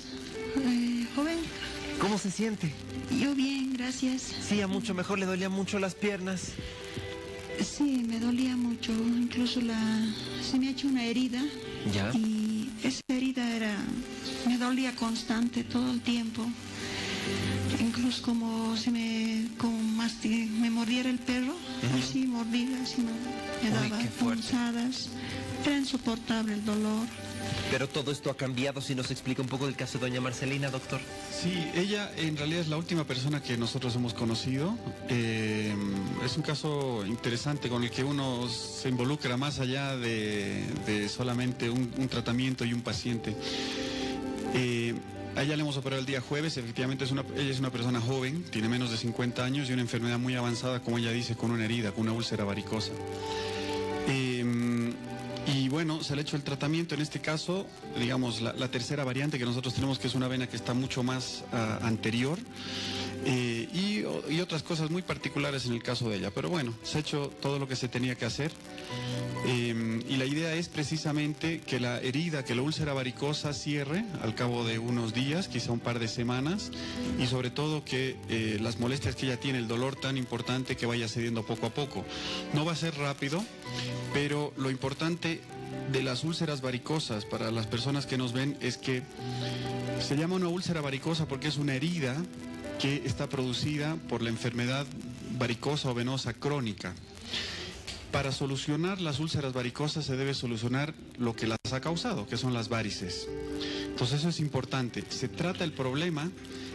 eh, joven.
¿Cómo se siente?
Yo bien, gracias.
Sí, a mucho mejor, le dolían mucho las piernas.
Sí, me dolía mucho, incluso la se me ha hecho una herida.
¿Ya?
Y esa herida era, me dolía constante todo el tiempo. Incluso como si me, como más me mordiera el perro, uh-huh. así mordidas, así me, me daba punzadas. Era insoportable el dolor.
Pero todo esto ha cambiado, si nos explica un poco del caso de doña Marcelina, doctor.
Sí, ella en realidad es la última persona que nosotros hemos conocido. Eh, es un caso interesante con el que uno se involucra más allá de, de solamente un, un tratamiento y un paciente. Eh, A ella le hemos operado el día jueves, efectivamente es una, ella es una persona joven, tiene menos de cincuenta años y una enfermedad muy avanzada, como ella dice, con una herida, con una úlcera varicosa. Eh, y bueno, se le ha hecho el tratamiento, en este caso, digamos, la, la tercera variante que nosotros tenemos, que es una vena que está mucho más uh, anterior. eh, y, y otras cosas muy particulares en el caso de ella. Pero bueno, se ha hecho todo lo que se tenía que hacer. Eh, y la idea es precisamente que la herida, que la úlcera varicosa cierre al cabo de unos días, quizá un par de semanas, y sobre todo que eh, las molestias que ella tiene, el dolor tan importante, que vaya cediendo poco a poco. No va a ser rápido, pero lo importante de las úlceras varicosas para las personas que nos ven es que se llama una úlcera varicosa porque es una herida que está producida por la enfermedad varicosa o venosa crónica. Para solucionar las úlceras varicosas se debe solucionar lo que las ha causado, que son las varices. Entonces eso es importante. Se trata el problema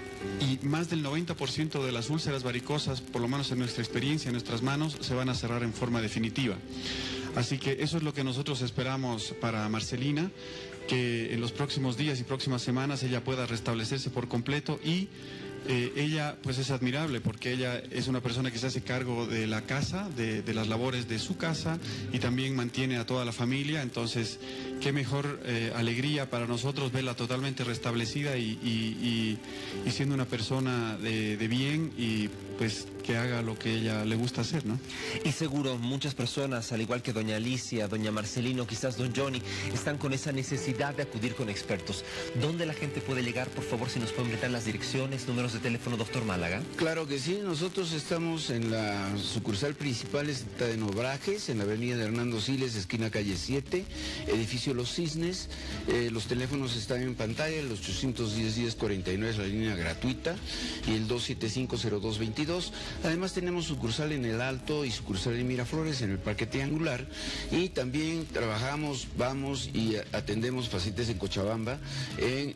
y más del noventa por ciento de las úlceras varicosas, por lo menos en nuestra experiencia, en nuestras manos, se van a cerrar en forma definitiva. Así que eso es lo que nosotros esperamos para Marcelina, que en los próximos días y próximas semanas ella pueda restablecerse por completo y Eh, ella pues es admirable porque ella es una persona que se hace cargo de la casa, de, de las labores de su casa y también mantiene a toda la familia. Entonces qué mejor eh, alegría para nosotros verla totalmente restablecida y, y, y, y siendo una persona de, de bien y pues que haga lo que ella le gusta hacer, ¿no?
Y seguro muchas personas, al igual que doña Alicia, doña Marcelino, quizás don Johnny, están con esa necesidad de acudir con expertos. ¿Dónde la gente puede llegar? Por favor, si nos pueden brindar las direcciones, números de teléfono, doctor Málaga.
Claro que sí, nosotros estamos en la sucursal principal, está en Obrajes, en la avenida de Hernando Siles, esquina calle siete, edificio Los Cisnes. Eh, los teléfonos están en pantalla, el ochocientos diez, diez cuarenta y nueve es la línea gratuita y el dos siete cinco, cero dos veintidós. Además tenemos sucursal en El Alto y sucursal en Miraflores, en el Parque Triangular, y también trabajamos, vamos y atendemos pacientes en Cochabamba, en,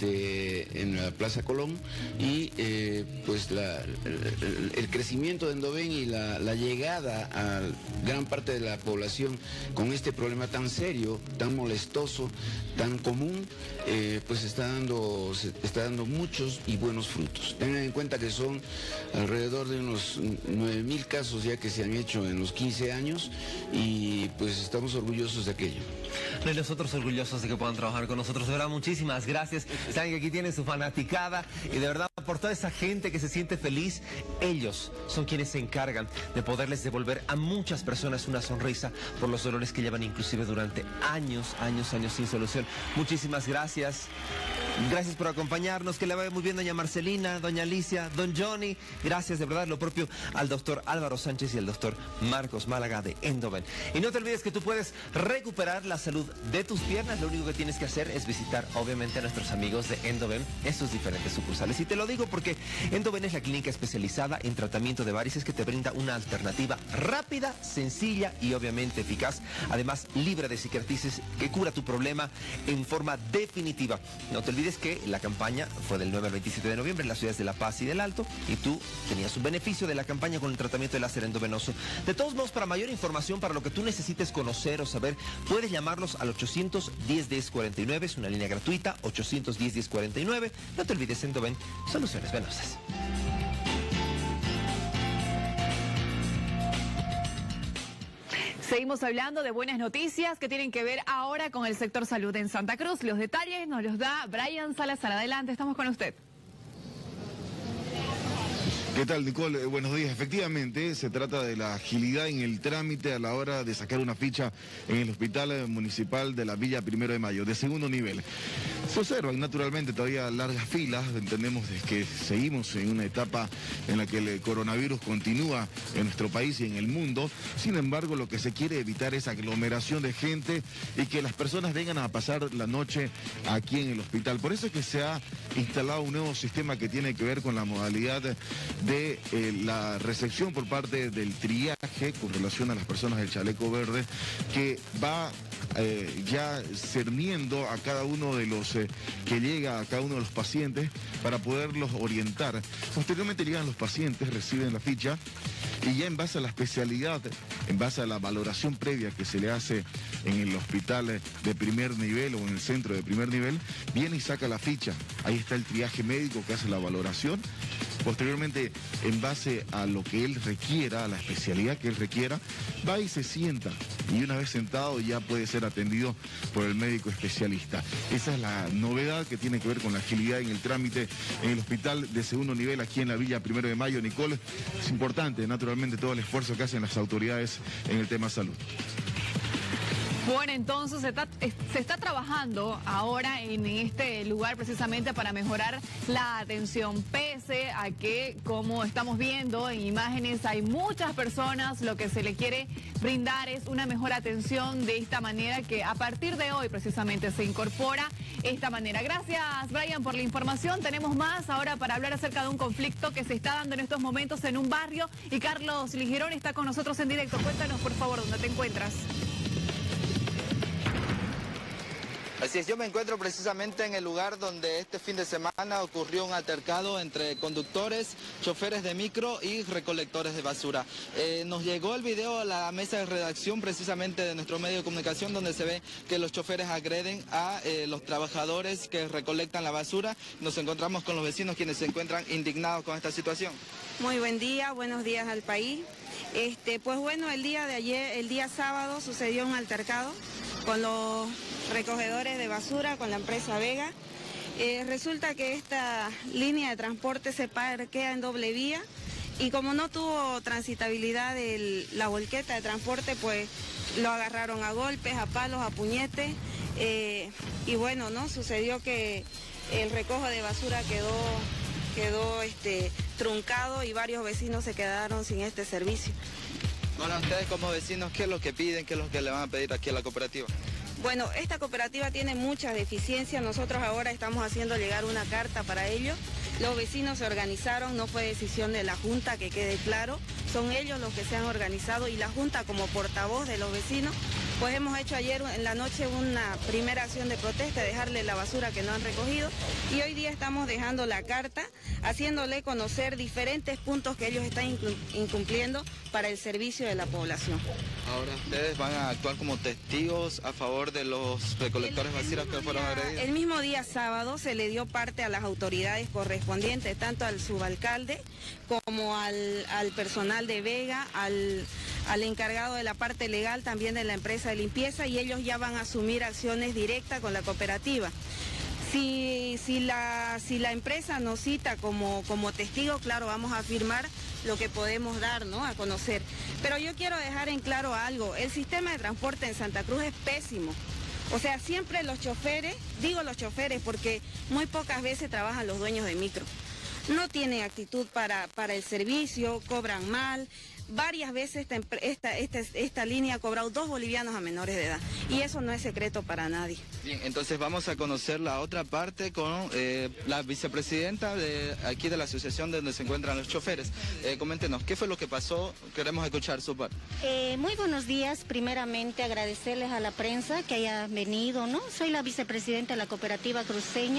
este, en la Plaza Colón, y eh, pues la, el, el crecimiento de Endoven y la, la llegada a gran parte de la población con este problema tan serio, tan molestoso, tan común, eh, pues está dando, está dando muchos y buenos frutos. Tengan en cuenta que son alrededor de unos nueve mil casos ya que se han hecho en los quince años y pues estamos orgullosos de aquello.
No, y nosotros orgullosos de que puedan trabajar con nosotros. De verdad, muchísimas gracias. Saben que aquí tienen su fanaticada y de verdad por toda esa gente que se siente feliz, ellos son quienes se encargan de poderles devolver a muchas personas una sonrisa por los dolores que llevan inclusive durante años, años, años sin solución. Muchísimas gracias. Gracias por acompañarnos, que le vaya muy bien doña Marcelina, doña Alicia, don Johnny. Gracias de verdad, lo propio al doctor Álvaro Sánchez y al doctor Marcos Málaga de Endoven. Y no te olvides que tú puedes recuperar la salud de tus piernas. Lo único que tienes que hacer es visitar obviamente a nuestros amigos de Endoven en sus diferentes sucursales. Y te lo digo porque Endoven es la clínica especializada en tratamiento de varices que te brinda una alternativa rápida, sencilla y obviamente eficaz. Además, libre de cicatrices, que cura tu problema en forma definitiva. No te olvides que la campaña fue del nueve al veintisiete de noviembre en las ciudades de La Paz y del Alto y tú tenías un beneficio de la campaña con el tratamiento de láser endovenoso. De todos modos, para mayor información, para lo que tú necesites conocer o saber, puedes llamarlos al ochocientos diez, diez cuarenta y nueve, es una línea gratuita, ochocientos diez, diez cuarenta y nueve. No te olvides, Endoven, soluciones venosas.
Seguimos hablando de buenas noticias que tienen que ver ahora con el sector salud en Santa Cruz. Los detalles nos los da Brian Salazar. Adelante, estamos con usted.
¿Qué tal, Nicole? Eh, buenos días. Efectivamente, se trata de la agilidad en el trámite a la hora de sacar una ficha en el Hospital Municipal de la Villa Primero de Mayo, de segundo nivel. Se observan naturalmente todavía largas filas, entendemos que seguimos en una etapa en la que el coronavirus continúa en nuestro país y en el mundo. Sin embargo, lo que se quiere evitar es aglomeración de gente y que las personas vengan a pasar la noche aquí en el hospital. Por eso es que se ha instalado un nuevo sistema que tiene que ver con la modalidad de eh, la recepción por parte del triaje con relación a las personas del chaleco verde, que va eh, ya cerniendo a cada uno de los eh, que llega, a cada uno de los pacientes para poderlos orientar. Posteriormente llegan los pacientes, reciben la ficha y ya en base a la especialidad, en base a la valoración previa que se le hace en el hospital de primer nivel o en el centro de primer nivel, viene y saca la ficha. Ahí está el triaje médico que hace la valoración Posteriormente, en base a lo que él requiera, a la especialidad que él requiera, va y se sienta. Y una vez sentado ya puede ser atendido por el médico especialista. Esa es la novedad que tiene que ver con la agilidad en el trámite en el hospital de segundo nivel aquí en la Villa Primero de Mayo. Nicole, es importante naturalmente todo el esfuerzo que hacen las autoridades en el tema salud.
Bueno, entonces se está, se está trabajando ahora en este lugar precisamente para mejorar la atención, pese a que, como estamos viendo en imágenes, hay muchas personas, lo que se le quiere brindar es una mejor atención de esta manera, que a partir de hoy precisamente se incorpora esta manera. Gracias, Brian, por la información. Tenemos más ahora para hablar acerca de un conflicto que se está dando en estos momentos en un barrio, y Carlos Ligerón está con nosotros en directo. Cuéntanos, por favor, dónde te encuentras.
Así es, yo me encuentro precisamente en el lugar donde este fin de semana ocurrió un altercado entre conductores, choferes de micro y recolectores de basura. Eh, nos llegó el video a la mesa de redacción precisamente de nuestro medio de comunicación, donde se ve que los choferes agreden a eh, los trabajadores que recolectan la basura. Nos encontramos con los vecinos, quienes se encuentran indignados con esta situación.
Muy buen día, buenos días al país. Este, pues bueno, el día de ayer, el día sábado, sucedió un altercado con los recogedores de basura, con la empresa Vega. Eh, resulta que esta línea de transporte se parquea en doble vía, y como no tuvo transitabilidad el, la volqueta de transporte, pues lo agarraron a golpes, a palos, a puñetes, eh, y bueno, ¿no? Sucedió que el recojo de basura quedó, quedó este, truncado, y varios vecinos se quedaron sin este servicio.
Bueno, ustedes como vecinos, ¿qué es lo que piden? ¿Qué es lo que le van a pedir aquí a la cooperativa?
Bueno, esta cooperativa tiene muchas deficiencias. Nosotros ahora estamos haciendo llegar una carta para ello. Los vecinos se organizaron, no fue decisión de la Junta, que quede claro. Son ellos los que se han organizado, y la Junta, como portavoz de los vecinos, pues hemos hecho ayer en la noche una primera acción de protesta, dejarle la basura que no han recogido, y hoy día estamos dejando la carta, haciéndole conocer diferentes puntos que ellos están incumpliendo para el servicio de la población.
Ahora ustedes van a actuar como testigos a favor de los recolectores de basura que fueron agredidos.
El mismo día sábado se le dio parte a las autoridades correspondientes, tanto al subalcalde como al, al personal de Vega, al, al encargado de la parte legal también de la empresa de limpieza, y ellos ya van a asumir acciones directas con la cooperativa. Si, si, la, si la empresa nos cita como, como testigo, claro, vamos a afirmar lo que podemos dar, ¿no?, a conocer. Pero yo quiero dejar en claro algo: el sistema de transporte en Santa Cruz es pésimo. O sea, siempre los choferes, digo los choferes porque muy pocas veces trabajan los dueños de micro, no tienen actitud para, para el servicio, cobran mal. Varias veces esta, esta, esta, esta línea ha cobrado dos bolivianos a menores de edad, y eso no es secreto para nadie.
Bien, entonces vamos a conocer la otra parte con eh, la vicepresidenta de aquí de la asociación donde se encuentran los choferes. Eh, coméntenos, ¿qué fue lo que pasó? Queremos escuchar su parte.
Eh, muy buenos días. Primeramente agradecerles a la prensa que haya venido, ¿no? Soy la vicepresidenta de la cooperativa cruceña.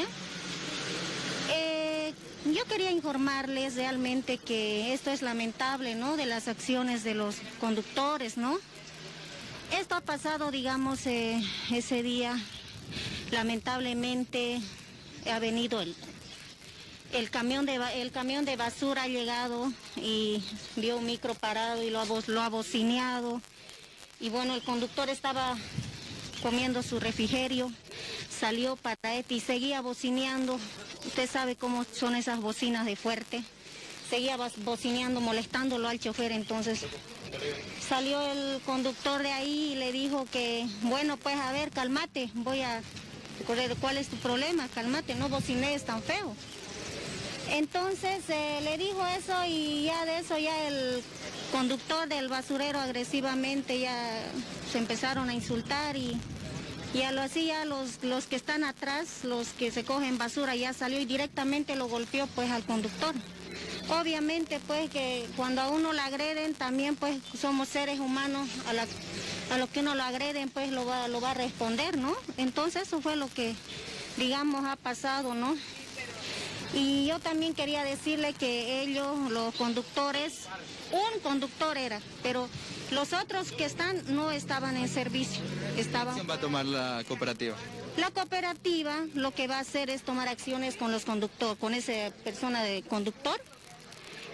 Eh, Yo quería informarles realmente que esto es lamentable, ¿no?, de las acciones de los conductores, ¿no? Esto ha pasado, digamos, eh, ese día, lamentablemente ha venido el, el, camión de, el camión de basura, ha llegado y vio un micro parado y lo ha, lo ha bocineado. Y bueno, el conductor estaba comiendo su refrigerio, salió para este y seguía bocineando. Usted sabe cómo son esas bocinas de fuerte. Seguía bocineando, molestándolo al chofer. Entonces salió el conductor de ahí y le dijo que, bueno, pues a ver, cálmate, voy a... ¿Cuál es tu problema? Cálmate, no bocinees tan feo. Entonces eh, le dijo eso, y ya de eso ya el conductor del basurero agresivamente ya se empezaron a insultar, y... Y a lo así ya los, los que están atrás, los que se cogen basura, ya salió y directamente lo golpeó pues al conductor. Obviamente pues que cuando a uno lo agreden también pues somos seres humanos, a, la, a lo que uno lo agreden pues lo va, lo va a responder, ¿no? Entonces eso fue lo que digamos ha pasado, ¿no? Y yo también quería decirle que ellos, los conductores, un conductor era, pero los otros que están no estaban en servicio. Estaban...
¿Qué acción va a tomar la cooperativa?
La cooperativa lo que va a hacer es tomar acciones con los conductores, con esa persona de conductor,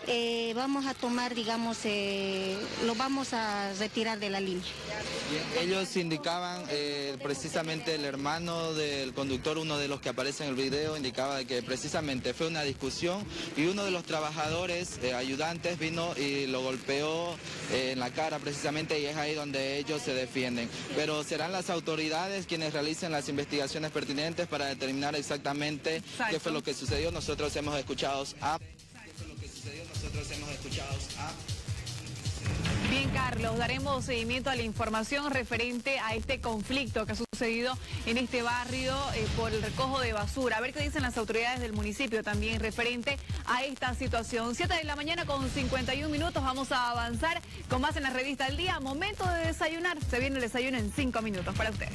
eh, vamos a tomar, digamos, eh, lo vamos a retirar de la línea.
Ellos indicaban, eh, precisamente el hermano del conductor, uno de los que aparece en el video, indicaba de que precisamente fue una discusión y uno de los trabajadores, eh, ayudantes, vino y lo golpeó eh, en la cara precisamente, y es ahí donde ellos se defienden. Pero serán las autoridades quienes realicen las investigaciones pertinentes para determinar exactamente Exacto. qué fue lo que sucedió. Nosotros hemos escuchado a... ¿Qué fue lo que sucedió? Nosotros hemos escuchado a...
Bien, Carlos, daremos seguimiento a la información referente a este conflicto que ha sucedido en este barrio eh, por el recojo de basura. A ver qué dicen las autoridades del municipio también referente a esta situación. siete de la mañana con cincuenta y un minutos, vamos a avanzar con más en la revista del día. Momento de desayunar, se viene el desayuno en cinco minutos para ustedes.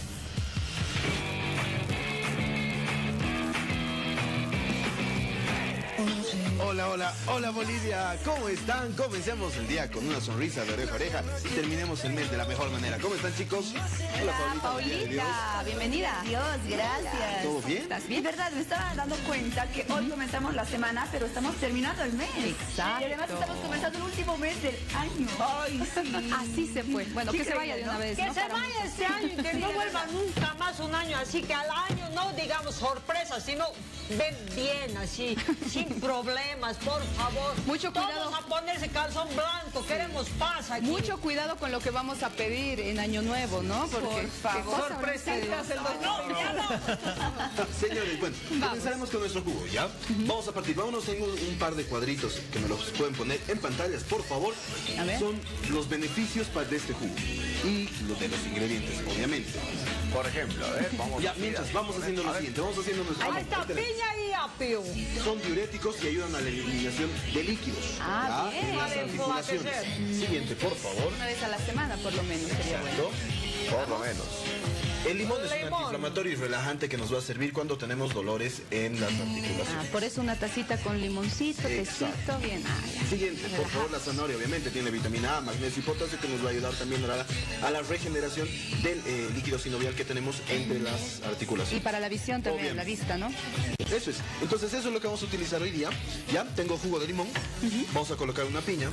Hola, hola, hola Bolivia, ¿cómo están? Comencemos el día con una sonrisa de oreja a oreja y terminemos el mes de la mejor manera. ¿Cómo están, chicos?
Hola, Paulita, Paulita. Bienvenida. Dios, gracias.
¿Todo bien?
¿Estás bien? Verdad, me estaba dando cuenta que hoy comenzamos la semana, pero estamos terminando el mes. Exacto. Y además estamos comenzando el último mes del año. Ay, sí. Así se fue. Bueno, sí, que se vaya de una ¿no? vez.
Que
¿no?
se vaya este año y que no vuelva nunca más un año así, que al año no digamos sorpresa, sino ven bien así, sin problemas, por favor.
Mucho cuidado.
Todos a ponerse calzón blanco, queremos paz aquí.
Mucho cuidado con lo que vamos a pedir en año nuevo, ¿no? Porque por favor, sorpresitas el
no, ya no.
Señores, bueno, comenzaremos con nuestro jugo, ¿ya? Uh-huh. Vamos a partir, vámonos, tengo un par de cuadritos que me los pueden poner en pantallas, por favor. A ver. Son los beneficios para de este jugo y los de los ingredientes, obviamente.
Por ejemplo, a ver, vamos
ya, mientras vamos haciendo lo siguiente, vamos haciendo nuestro...
Ahí está, piña y apio.
Son diuréticos y ayudan a la eliminación de líquidos.
Ah,
¿ya?
bien.
En las articulaciones. Siguiente, por favor.
Una vez a la semana, por lo menos. Sería
bueno.
Por lo menos.
El limón es un antiinflamatorio y relajante que nos va a servir cuando tenemos dolores en las articulaciones.
Ah, por eso una tacita con limoncito, tecito, bien. Ah,
Siguiente, por Relajado. favor, la zanahoria obviamente tiene vitamina A, magnesio y potasio que nos va a ayudar también a la, a la regeneración del eh, líquido sinovial que tenemos entre las articulaciones.
Y para la visión también, la vista, ¿no?
Eso es. Entonces eso es lo que vamos a utilizar hoy día. Ya, tengo jugo de limón, uh-huh. Vamos a colocar una piña.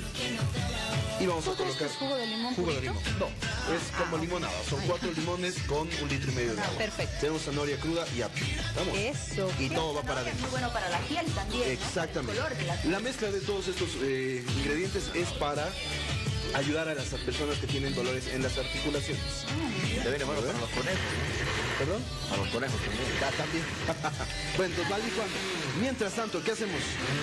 Y vamos a colocar...
¿Es jugo de limón?
Jugo de limón. No, es como limonada. Son cuatro limones con un litro y medio de agua.
Perfecto.
Tenemos zanahoria cruda y apio. Vamos.
Eso.
Y todo va para adentro.
Es muy bueno para la piel también.
Exactamente.
¿no? El color de la piel.
La mezcla de todos estos eh, ingredientes es para ayudar a las personas que tienen dolores en las articulaciones.
Ah, te viene bueno para los conejos.
¿Perdón?
Para los conejos también.
Ah, también. Bueno, entonces va licuando. Mientras tanto, ¿qué hacemos?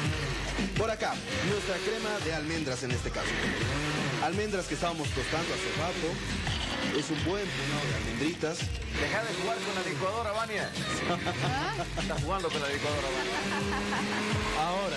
Por acá, nuestra crema de almendras en este caso. Almendras que estábamos tostando hace rato. Es un buen puñado de almendritas.
Deja de jugar con la licuadora, Vania. Estás jugando con la licuadora, Vania.
Ahora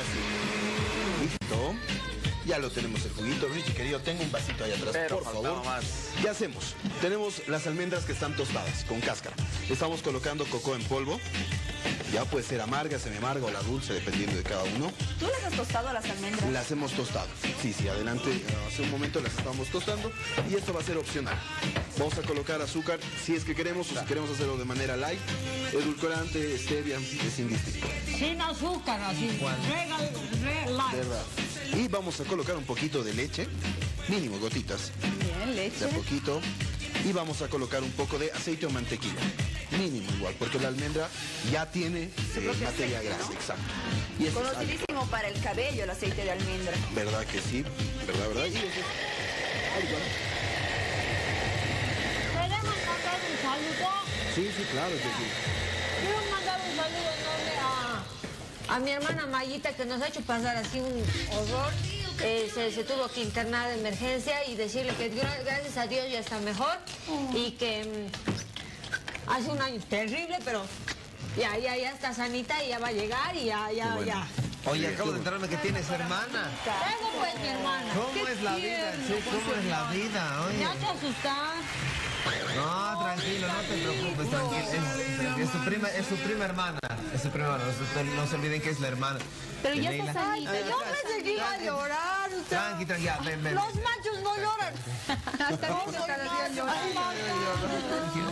sí. Listo. Ya lo tenemos el juguito. Richie, querido, tengo un vasito ahí atrás,
Pero
por favor.
Más.
¿Qué hacemos? Tenemos las almendras que están tostadas, con cáscara. Estamos colocando coco en polvo. Ya puede ser amarga, semi-amarga o la dulce, dependiendo de cada uno.
¿Tú las has tostado a las almendras?
Las hemos tostado. Sí, sí, adelante. Hace un momento las estábamos tostando y esto va a ser opcional. Vamos a colocar azúcar si es que queremos o si queremos hacerlo de manera light. Edulcorante, stevia, es indistinto.
Sin azúcar, así. Regal, regal.
¿Verdad? Y vamos a colocar un poquito de leche, mínimo gotitas.
Bien, leche.
De a poquito. Y vamos a colocar un poco de aceite o mantequilla. Mínimo igual, porque la almendra ya tiene eh, materia
aceite,
grasa,
¿no?
exacto. Y esto
Conocidísimo es para el cabello el aceite de almendra.
¿Verdad que sí? ¿Verdad, verdad? Y eso es algo, ¿no?
¿Podemos mandar un saludo?
Sí, sí, claro que sí.
Quiero mandar un saludo enorme a, a mi hermana Mayita, que nos ha hecho pasar así un horror. Eh, se, se tuvo que internar de emergencia y decirle que gracias a Dios ya está mejor y que mm, hace un año terrible, pero ya, ya, ya está sanita y ya va a llegar y ya, ya, bueno. ya.
Oye, acabo de enterarme que tienes hermana.
Tengo pues mi hermana.
¿Cómo es la vida? Sí, ¿cómo es la vida? Oye.
Ya te asustas.
No, tranquilo, no te preocupes, tranquilo. Es, es, su prima, es su prima hermana. Es su prima hermana. No, no se olviden que es la hermana.
Pero ya está sanita.
Yo pensé que iba a llorar. Usted.
Tranqui, tranqui, ya, ven, ven.
Los machos no lloran.
Hasta el niño cada día llora.
Tranquila,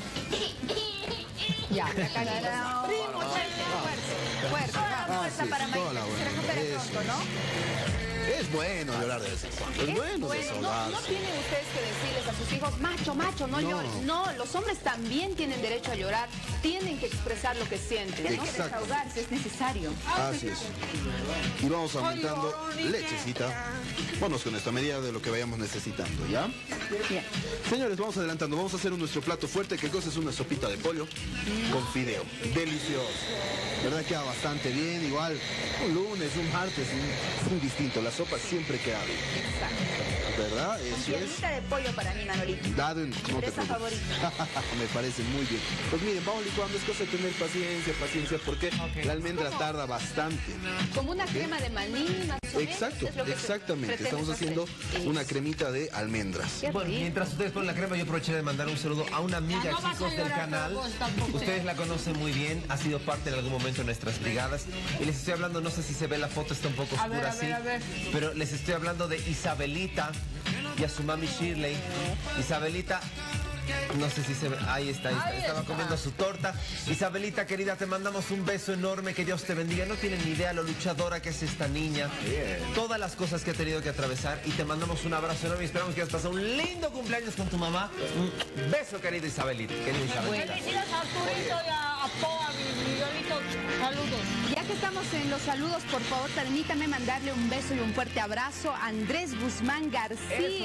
ya.
Ya, la cara. Primo, fuerte, fuerte. Fuerza para Mike, que se recupere pronto, ¿no?
bueno llorar de vez en cuando. Es,
Es
bueno,
bueno, no,
desahogarse.
no tienen ustedes que decirles a sus hijos, macho, macho, no,
No.
llores. No, los hombres también tienen derecho a llorar, tienen que expresar lo que sienten, ¿no?
Exacto.
Desahogarse es necesario.
Así es. Y vamos aumentando lechecita. Vamos con esto a medida de lo que vayamos necesitando, ¿ya?
Bien.
Señores, vamos adelantando. Vamos a hacer nuestro plato fuerte. ¿Qué cosa es una sopita de pollo con fideo? Delicioso. ¿Verdad? Queda bastante bien. Igual un lunes, un martes, un, un distinto. La sopa siempre queda bien.
Exacto.
¿Verdad? Eso es.
Piernita de pollo para mí, Manolito.
Dado en... No te
Esa
preocupes.
favorita.
Me parece muy bien. Pues miren, vamos licuando. Es cosa de tener paciencia, paciencia, porque la almendra tarda bastante.
Como una crema de maní, más o menos.
Exacto,
es lo que
exactamente.
pretendes
Estamos
hacer.
haciendo
Eso.
una cremita de almendras.
Qué
Bueno,
rico.
mientras ustedes ponen la crema, yo aproveché de mandar un saludo a una amiga,
Ah, no vas a
chicos del
llorar
canal.
por vos tampoco.
Ustedes la conocen muy bien, ha sido parte en algún momento de nuestras brigadas. Y les estoy hablando, no sé si se ve la foto, está un poco
A
oscura
ver, a
así.
ver, a ver.
Pero les estoy hablando de Isabelita y a su mami Shirley. Isabelita... No sé si se ve, ahí está, ahí está.
Ahí
Estaba
está.
comiendo su torta. Isabelita, querida, te mandamos un beso enorme, que Dios te bendiga. No tienen ni idea lo luchadora que es esta niña. Todas las cosas que ha tenido que atravesar. Y te mandamos un abrazo enorme y esperamos que hayas pasado un lindo cumpleaños con tu mamá. Un beso, querida Isabelita. Querida Isabelita.
Felicidades a Arturito y a, a Po, a mi Miguelito. Saludos.
Ya que estamos en los saludos, por favor, permítame mandarle un beso y un fuerte abrazo a Andrés Guzmán García.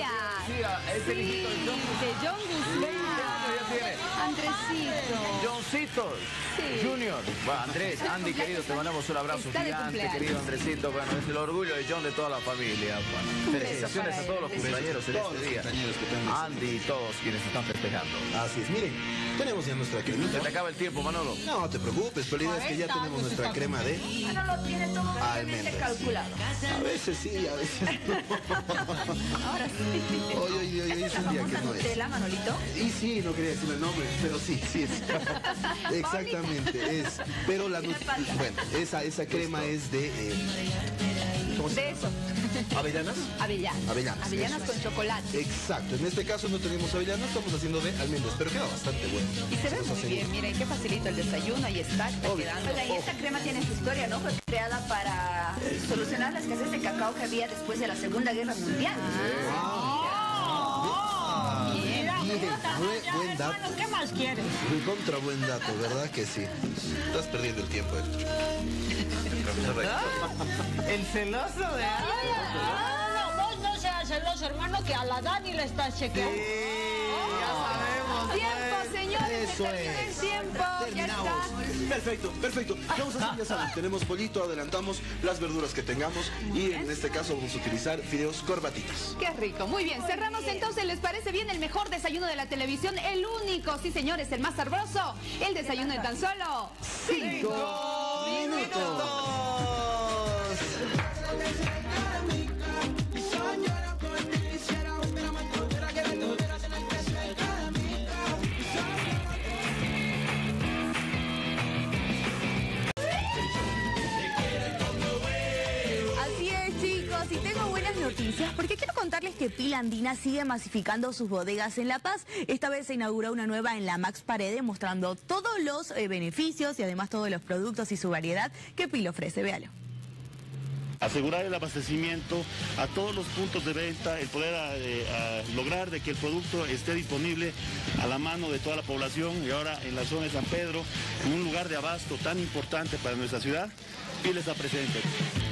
Es el hijito de John
de John Guzmán.
ya tiene.
Andresito.
Johncito
Sí.
Junior. Bueno, Andrés, Andy, querido, te mandamos un abrazo
Está de
gigante,
cumpleaños.
querido Andresito. Bueno, es el orgullo de John de toda la familia. Bueno,
beso
felicitaciones
para
a todos los
él.
cumpleañeros en
Todos
este
los
día.
cumpleañeros que tengan.
Andy y todos quienes están festejando.
Así es, miren, tenemos ya nuestra
Se
cremita.
te acaba el tiempo, Manolo.
No te preocupes, pero la idea es que ya tenemos nuestra crema de
Bueno, lo tiene todo
almendras.
calculado.
A veces sí, a veces no.
Ahora sí.
Hoy, hoy, hoy, hoy es un día que no es.
¿Nutella, Manolito?
Y sí, no quería decir el nombre, pero sí, sí es. Exactamente, es. Pero la nut- bueno, esa, esa crema es de eh, ¿cómo se
De
llama?
eso.
¿Avellanas?
Avellanas.
Avellanas.
Avellanas
eso
con
es.
chocolate.
Exacto, en este caso no tenemos avellanas, estamos haciendo de almendras, pero queda bastante bueno.
Y se ve
Nos
muy
hace
bien, miren, qué facilito el desayuno, ahí está, está
Obvio.
quedando.
Oiga, y esta crema tiene su historia, ¿no? Fue creada para solucionar la escasez de cacao que había después de la Segunda Guerra Mundial.
Bien, buen, buen dato.
Hermanos, ¿qué más quieres?
Un contra buen dato, ¿verdad que sí? Estás perdiendo el tiempo, Héctor.
El celoso de
No, no, no, vos no seas celoso, hermano, que a la Dani le estás chequeando.
Tiempo, señores,
Eso
se terminó
es.
el tiempo, ya
Terminamos.
está.
Perfecto, perfecto. Vamos a hacer, ya saben, tenemos pollito, adelantamos las verduras que tengamos y en este caso vamos a utilizar fideos corbatitas.
Qué rico, muy bien. Cerramos entonces, ¿les parece bien? El mejor desayuno de la televisión, el único, sí señores, el más sabroso, el desayuno de tan solo
Cinco minutos.
Así es, chicos, y tengo buenas noticias porque quiero contarles que Pila Andina sigue masificando sus bodegas en La Paz. Esta vez se inauguró una nueva en la Max Paredes mostrando todos los eh, beneficios y además todos los productos y su variedad que Pila ofrece. Véalo.
Asegurar el abastecimiento a todos los puntos de venta, el poder eh, a lograr de que el producto esté disponible a la mano de toda la población y ahora en la zona de San Pedro, en un lugar de abasto tan importante para nuestra ciudad, Pila está presente.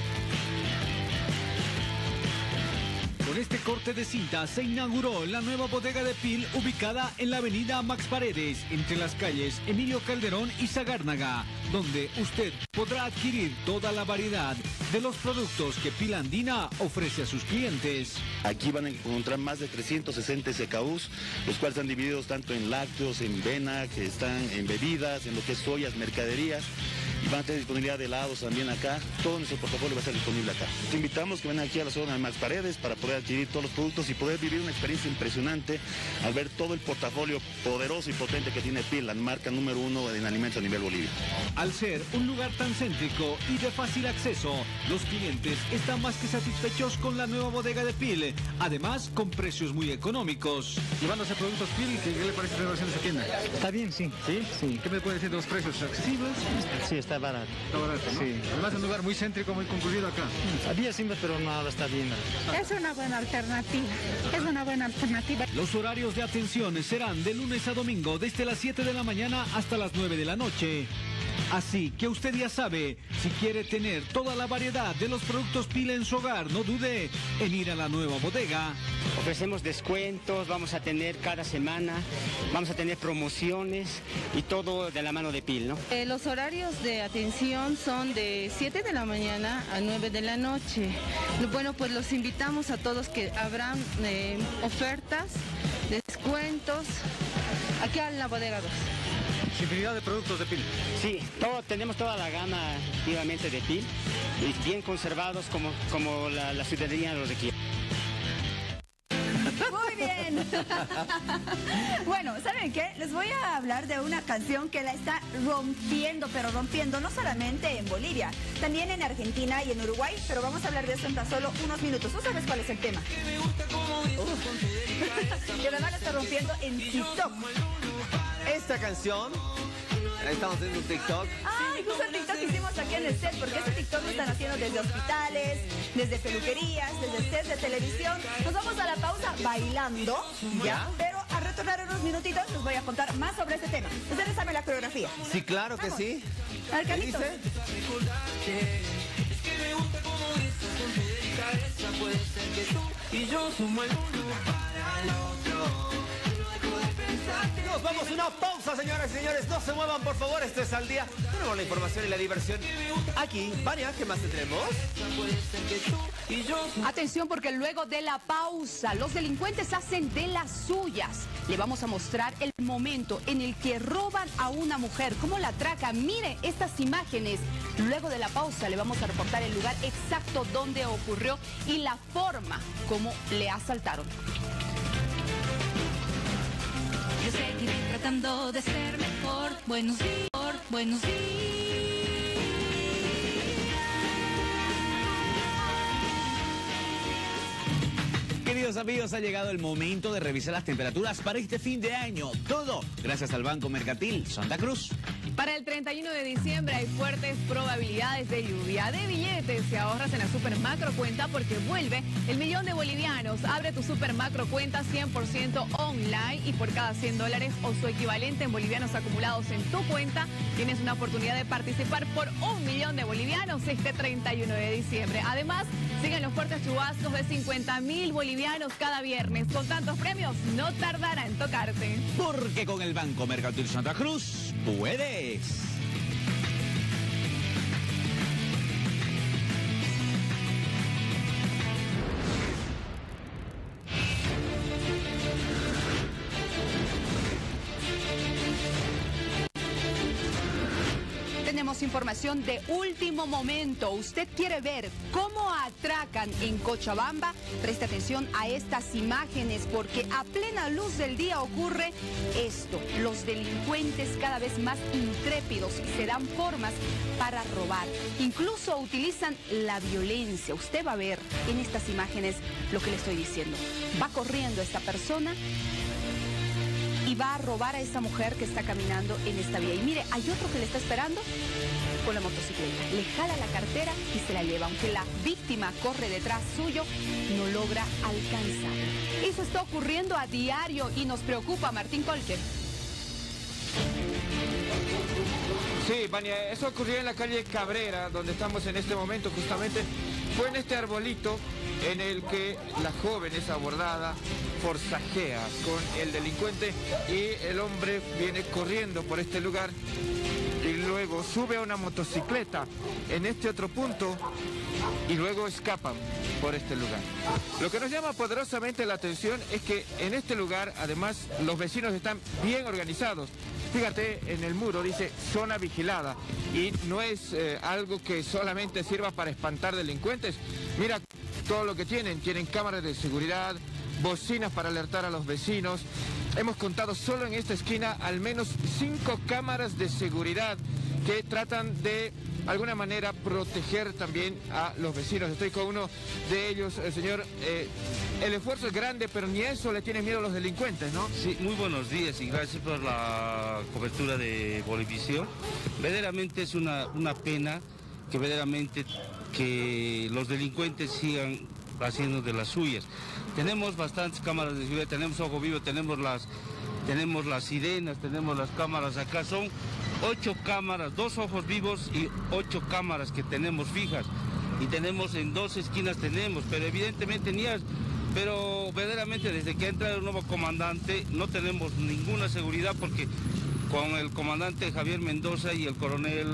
Con este corte de cinta se inauguró la nueva bodega de Pil ubicada en la avenida Max Paredes, entre las calles Emilio Calderón y Zagárnaga, donde usted podrá adquirir toda la variedad de los productos que Pil Andina ofrece a sus clientes.
Aquí van a encontrar más de trescientos sesenta S K Us, los cuales están divididos tanto en lácteos, en vena, que están en bebidas, en lo que es ollas, mercaderías. Y van a tener disponibilidad de helados también acá. Todo nuestro portafolio va a estar disponible acá. Te invitamos que vengan aquí a la zona de Max Paredes para poder adquirir todos los productos y poder vivir una experiencia impresionante al ver todo el portafolio poderoso y potente que tiene Pil, la marca número uno en alimentos a nivel Bolivia.
Al ser un lugar tan céntrico y de fácil acceso, los clientes están más que satisfechos con la nueva bodega de Pil, además con precios muy económicos.
Llevándose productos Pil, ¿qué le parece la relación de esa tienda?
Está bien, sí.
¿Sí?
Sí.
¿Qué me puede decir de los precios accesibles?
Sí, está está barato.
Está barato, ¿no?
Sí.
Además es un lugar muy céntrico, muy concurrido acá.
Había siempre, pero no, ahora está bien.
Es una buena alternativa, es una buena alternativa.
Los horarios de atención serán de lunes a domingo desde las siete de la mañana hasta las nueve de la noche. Así que usted ya sabe, si quiere tener toda la variedad de los productos Pil en su hogar, no dude en ir a la nueva bodega.
Ofrecemos descuentos, vamos a tener cada semana, vamos a tener promociones y todo de la mano de Pil, ¿no?
Eh, los horarios de atención son de siete de la mañana a nueve de la noche. Bueno, pues los invitamos a todos que habrán eh, ofertas, descuentos, aquí en la bodega dos.
Infinidad de productos de Pil.
Sí, todo, tenemos toda la gama activamente de Pil, y bien conservados como, como la, la ciudadanía lo requiere.
Muy bien. Bueno, ¿saben qué? Les voy a hablar de una canción que la está rompiendo, pero rompiendo no solamente en Bolivia, también en Argentina y en Uruguay, pero vamos a hablar de eso en tan solo unos minutos. ¿Tú sabes cuál es el tema? Que además la está rompiendo en TikTok.
Esta canción, estamos haciendo un TikTok.
Ay, justo el TikTok que hicimos aquí en el set, porque este TikTok lo están haciendo desde hospitales, desde peluquerías, desde sets de televisión. Nos vamos a la pausa bailando, ¿ya? Pero a retornar unos minutitos les voy a contar más sobre este tema. ¿Ustedes saben la coreografía?
Sí, claro que
Vamos.
sí.
A ver,
¿Qué
Carlitos.
dice?
Y yo sumo el uno para el otro.
Nos vamos a una pausa, señoras y señores. No se muevan, por favor. Esto es Al Día. Tenemos la información y la diversión aquí. Vania, ¿qué más tendremos?
Atención, porque luego de la pausa, los delincuentes hacen de las suyas. Le vamos a mostrar el momento en el que roban a una mujer, cómo la atracan. Mire estas imágenes. Luego de la pausa le vamos a reportar el lugar exacto donde ocurrió y la forma como le asaltaron.
Yo seguiré tratando de ser mejor. Buenos días, buenos días.
Queridos amigos, ha llegado el momento de revisar las temperaturas para este fin de año. Todo gracias al Banco Mercantil Santa Cruz.
Para el treinta y uno de diciembre hay fuertes probabilidades de lluvia de billetes. Si ahorras en la Super Macro Cuenta porque vuelve el millón de bolivianos. Abre tu Super Macro Cuenta cien por ciento online y por cada cien dólares o su equivalente en bolivianos acumulados en tu cuenta, tienes una oportunidad de participar por un millón de bolivianos este treinta y uno de diciembre. Además, siguen los fuertes chubascos de cincuenta mil bolivianos cada viernes. Con tantos premios, no tardará en tocarte.
Porque con el Banco Mercantil Santa Cruz, puedes.
Tenemos información de último momento. ¿Usted quiere ver cómo atracan en Cochabamba? Preste atención a estas imágenes porque a plena luz del día ocurre esto. Los delincuentes cada vez más intrépidos se dan formas para robar. Incluso utilizan la violencia. Usted va a ver en estas imágenes lo que le estoy diciendo. Va corriendo esta persona y va a robar a esa mujer que está caminando en esta vía. Y mire, hay otro que le está esperando con la motocicleta. Le jala la cartera y se la lleva. Aunque la víctima corre detrás suyo, no logra alcanzar. Eso está ocurriendo a diario y nos preocupa. Martín Colque.
Sí, Vania, eso ocurrió en la calle Cabrera, donde estamos en este momento justamente. Fue en este arbolito en el que la joven es abordada, forcajea con el delincuente y el hombre viene corriendo por este lugar y luego sube a una motocicleta en este otro punto y luego escapan por este lugar. Lo que nos llama poderosamente la atención es que en este lugar, además, los vecinos están bien organizados. Fíjate, en el muro dice zona vigilada y no es eh, algo que solamente sirva para espantar delincuentes. Mira todo lo que tienen, tienen cámaras de seguridad, bocinas para alertar a los vecinos. Hemos contado solo en esta esquina al menos cinco cámaras de seguridad que tratan de alguna manera proteger también a los vecinos. Estoy con uno de ellos, el señor, eh, el esfuerzo es grande, pero ni eso le tiene miedo a los delincuentes, ¿no?
Sí, muy buenos días y gracias por la cobertura de Bolivisión. Verdaderamente es una, una pena que verdaderamente que los delincuentes sigan haciendo de las suyas. Tenemos bastantes cámaras de seguridad, tenemos Ojo Vivo, tenemos las, tenemos las sirenas, tenemos las cámaras acá, son ocho cámaras, dos ojos vivos y ocho cámaras que tenemos fijas. Y tenemos en dos esquinas tenemos, pero evidentemente ni es, pero verdaderamente desde que ha entrado el nuevo comandante no tenemos ninguna seguridad porque con el comandante Javier Mendoza y el coronel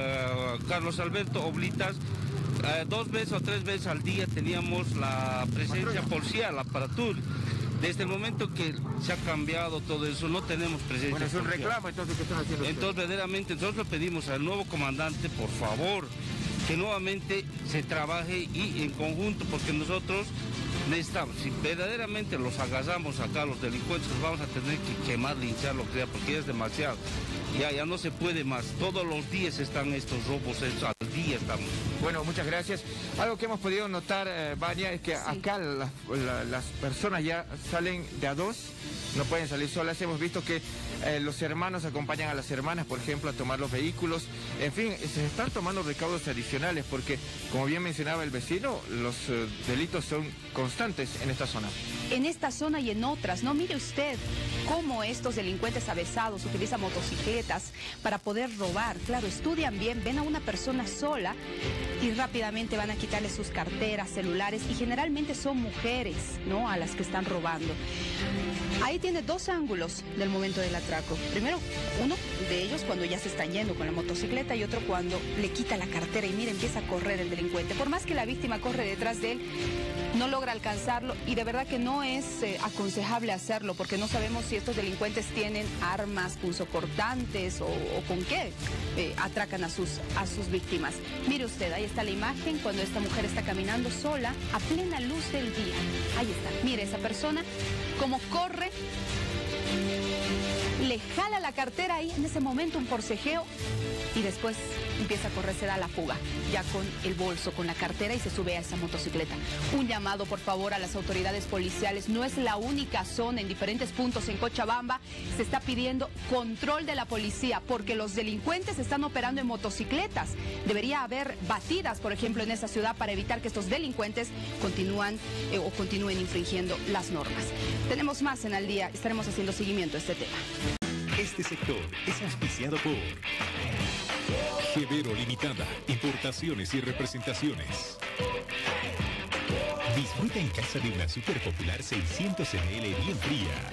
uh, Carlos Alberto Oblitas, uh, dos veces o tres veces al día teníamos la presencia policial, la aparatur. Desde el momento que se ha cambiado todo eso, no tenemos presencia
Bueno, es un
policial.
reclamo, entonces, ¿qué están haciendo
Entonces,
ustedes?
verdaderamente, nosotros le pedimos al nuevo comandante, por favor, que nuevamente se trabaje y en conjunto, porque nosotros necesitamos, si verdaderamente los agarramos acá, los delincuentes, los vamos a tener que quemar, linchar, lo que sea, porque ya es demasiado. Ya, ya no se puede más. Todos los días están estos robos, estos, al día estamos.
Bueno, muchas gracias. Algo que hemos podido notar, eh, Vania, es que sí. acá la, la, las personas ya salen de a dos, no pueden salir solas. Hemos visto que eh, los hermanos acompañan a las hermanas, por ejemplo, a tomar los vehículos. En fin, se están tomando recaudos adicionales porque, como bien mencionaba el vecino, los eh, delitos son constantes en esta zona.
En esta zona y en otras, ¿no? Mire usted cómo estos delincuentes avesados utilizan motocicletas para poder robar. Claro, estudian bien, ven a una persona sola y rápidamente van a quitarle sus carteras, celulares, y generalmente son mujeres, ¿no?, a las que están robando. Ahí tiene dos ángulos del momento del atraco. Primero, uno de ellos cuando ya se están yendo con la motocicleta y otro cuando le quita la cartera y mira, empieza a correr el delincuente. Por más que la víctima corre detrás de él, no logra alcanzarlo y de verdad que no es eh, aconsejable hacerlo porque no sabemos si estos delincuentes tienen armas punzocortantes o, o con qué eh, atracan a sus, a sus víctimas. Mire usted, ahí está la imagen cuando esta mujer está caminando sola a plena luz del día. Ahí está, mire esa persona como corre, le jala la cartera ahí en ese momento, un forcejeo, y después empieza a correr, se da la fuga, ya con el bolso, con la cartera, y se sube a esa motocicleta. Un llamado, por favor, a las autoridades policiales. No es la única zona, en diferentes puntos en Cochabamba se está pidiendo control de la policía, porque los delincuentes están operando en motocicletas. Debería haber batidas, por ejemplo, en esa ciudad para evitar que estos delincuentes continúan eh, o continúen infringiendo las normas. Tenemos más en Al Día, estaremos haciendo seguimiento a este tema.
Este sector es auspiciado por Gevero Limitada, importaciones y representaciones. Disfruta en casa de una super popular seiscientos mililitros bien fría.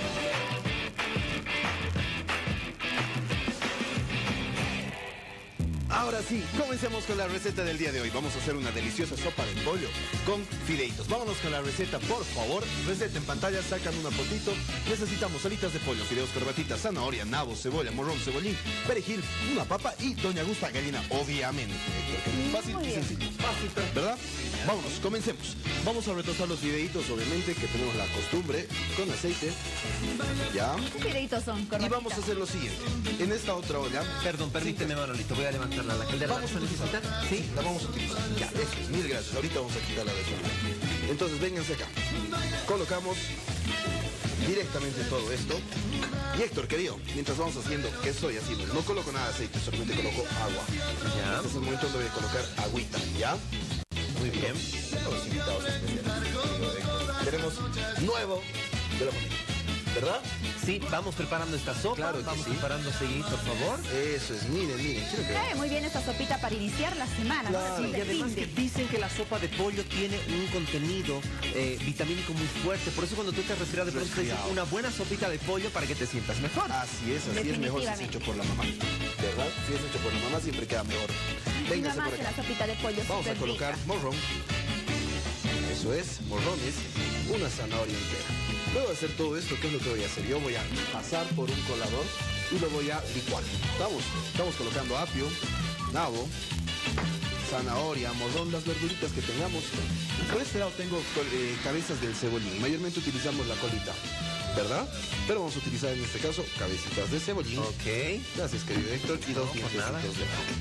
Ahora sí, comencemos con la receta del día de hoy. Vamos a hacer una deliciosa sopa de pollo con fideitos. Vámonos con la receta, por favor. Receta en pantalla, sacan una fotito. Necesitamos alitas de pollo, fideos, corbatitas, zanahoria, nabo, cebolla, morrón, cebollín, perejil, una papa y doña Gusta gallina, obviamente. Fácil y sencillo. Fácil, ¿verdad? Vámonos, comencemos. Vamos a retostar los fideitos, obviamente, que tenemos la costumbre, con aceite. ¿Ya?
¿Qué fideitos son?
Y vamos a hacer lo siguiente. En esta otra olla...
Perdón, permíteme, Manolito, voy a levantarla a la caldera.
¿Vamos a necesitar? Sí, la vamos a utilizar. Ya, eso es, mil gracias. Ahorita vamos a quitarla de eso. Entonces, vénganse acá. Colocamos directamente todo esto. Y Héctor, querido, mientras vamos haciendo queso y así, no coloco nada de aceite, solamente coloco agua. Ya. Este es el momento donde voy a colocar agüita, ¿ya? Muy bien. Los invitados especiales. Tenemos nuevo de la familia, ¿verdad?
Sí, vamos preparando esta sopa. Claro, vamos sí. preparando seguir, por favor.
Eso es, miren, miren.
Sabe muy bien esta sopita para iniciar la semana.
Claro.
¿no?
Sí, y además que dicen que la sopa de pollo tiene un contenido eh, vitamínico muy fuerte. Por eso cuando tú te refieres de pronto dices una buena sopita de pollo para que te sientas mejor.
Así es, así es mejor si es hecho por la mamá. ¿Verdad? Si es hecho por la mamá siempre queda mejor. Véngase por acá.
La sopita de pollo.
Vamos a colocar rica. morrón. Eso es, morrones, una zanahoria entera. Luego de hacer todo esto, ¿qué es lo que voy a hacer? Yo voy a pasar por un colador y lo voy a licuar. Estamos, estamos colocando apio, nabo, zanahoria, morrón, las verduritas que tengamos. Por este lado tengo eh, cabezas del cebollín. Mayormente utilizamos la colita, ¿verdad? Pero vamos a utilizar en este caso cabecitas de cebollín.
Ok.
Gracias, querido Héctor. Y dos dientecitos de ajo.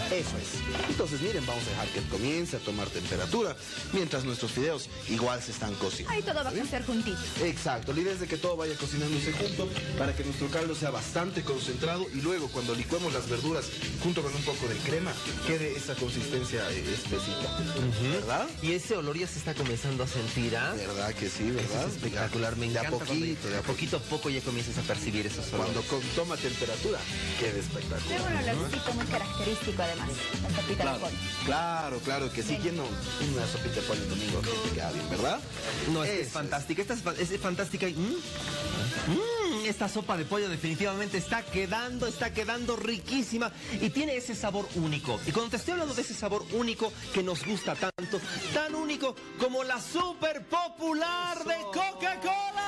Eso es. Entonces, miren, vamos a dejar que él comience a tomar temperatura, mientras nuestros fideos igual se están cocinando.
Ahí todo va a cocer juntito.
Exacto, la idea es de que todo vaya cocinándose junto para que nuestro caldo sea bastante concentrado y luego cuando licuemos las verduras junto con un poco de crema, quede esa consistencia eh, espesita. ¿Verdad?
Y ese olor ya se está comenzando a sentir, ¿ah?
¿Verdad que sí, verdad?
Es espectacular, me
De a
encanta.
poquito,
cuando- de a poquito a poco ya comienzas a percibir esos olores.
Cuando con- toma temperatura, quede espectacular.
Luego un olorcito muy característico además, la sopita
Claro,
de pollo.
claro, claro que sí. ¿Quién no? Una sopita de pollo el domingo que te queda bien, ¿verdad?
No, es, que es
Eso
fantástica. Esta es, fa- es fantástica. y- ¿Mm? Mm, esta sopa de pollo definitivamente está quedando, está quedando riquísima y tiene ese sabor único. Y cuando te estoy hablando de ese sabor único que nos gusta tanto, tan único como la super popular de Coca-Cola.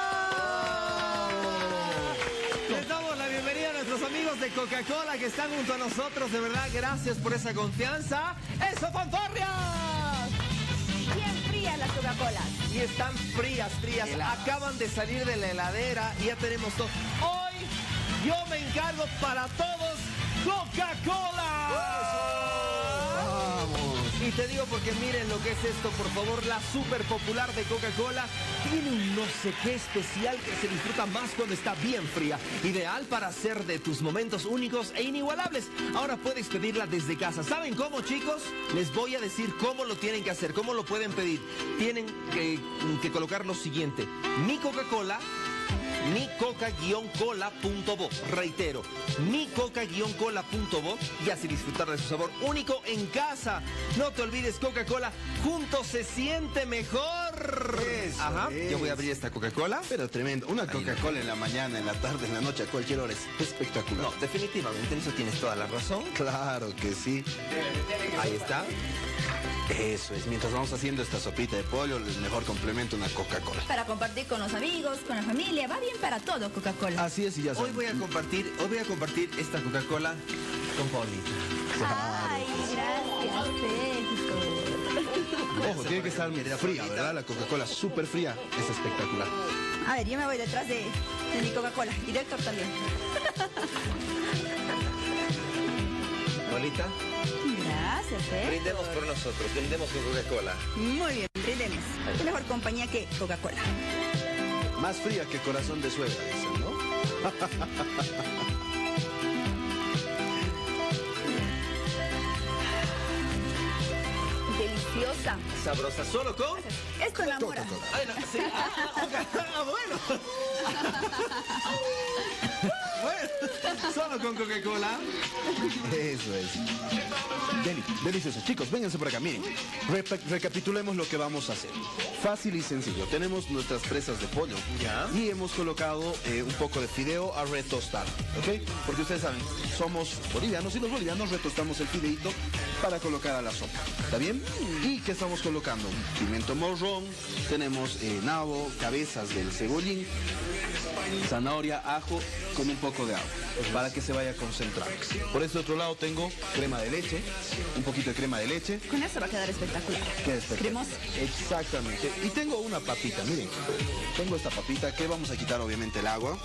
Les damos la bienvenida a nuestros amigos de Coca-Cola que están junto a nosotros. De verdad, gracias por esa confianza. ¡Eso, fanfarrias!
Bien frías las Coca-Colas.
Y están frías, frías. Acaban de salir de la heladera y ya tenemos todo. Hoy yo me encargo para todos Coca-Cola.
Vamos.
Y te digo porque miren lo que es esto, por favor, la super popular de Coca-Cola tiene un no sé qué especial que se disfruta más cuando está bien fría. Ideal para hacer de tus momentos únicos e inigualables. Ahora puedes pedirla desde casa. ¿Saben cómo, chicos? Les voy a decir cómo lo tienen que hacer, cómo lo pueden pedir. Tienen que, que colocar lo siguiente. Mi Coca-Cola, mi coca cola punto bo. Reitero, mi coca cola punto bo y así disfrutar de su sabor único en casa. No te olvides, Coca-Cola, juntos se siente mejor.
Eso
Ajá,
es.
yo voy a abrir esta Coca-Cola.
Pero tremendo. Una Coca-Cola en la mañana, en la tarde, en la noche, a cualquier hora es espectacular.
No, definitivamente, en eso tienes toda la razón.
Claro que sí.
Ahí está.
Eso es. Mientras vamos haciendo esta sopita de pollo, el mejor complemento una Coca-Cola.
Para compartir con los amigos, con la familia, va bien para todo Coca-Cola.
Así es y ya
Hoy
saben.
voy a compartir, hoy voy a compartir esta Coca-Cola con Paulita.
Ay, gracias, Sergio.
Ojo, tiene que estar fría, ¿verdad? La Coca-Cola súper fría es espectacular.
A ver, yo me voy detrás de, de mi Coca-Cola y del Héctor también.
Paulita,
Gracias, Héctor.
brindemos por nosotros, brindemos con Coca-Cola.
Muy bien, brindemos. Qué mejor compañía que Coca-Cola.
Más fría que corazón de suegra, dicen, ¿no?
Deliciosa.
Sabrosa, solo con...
Esto enamora.
Ay, no, sí. Ah, bueno. Bueno, solo con Coca-Cola.
Eso es. Deli, delicioso. Chicos, vénganse por acá. Miren, repa- recapitulemos lo que vamos a hacer. Fácil y sencillo. Tenemos nuestras presas de pollo.
Ya.
Y hemos colocado eh, un poco de fideo a retostar. ¿Ok? Porque ustedes saben, somos bolivianos y los bolivianos retostamos el fideito para colocar a la sopa. ¿Está bien? ¿Y qué estamos colocando? Pimiento morrón, tenemos eh, nabo, cabezas del cebollín, zanahoria, ajo con un poco de agua para que se vaya concentrando. Por este otro lado tengo crema de leche, un poquito de crema de leche.
Con eso va a quedar espectacular.
Queda espectacular.
Cremoso.
Exactamente. Y tengo una papita, miren. Tengo esta papita que vamos a quitar obviamente el agua.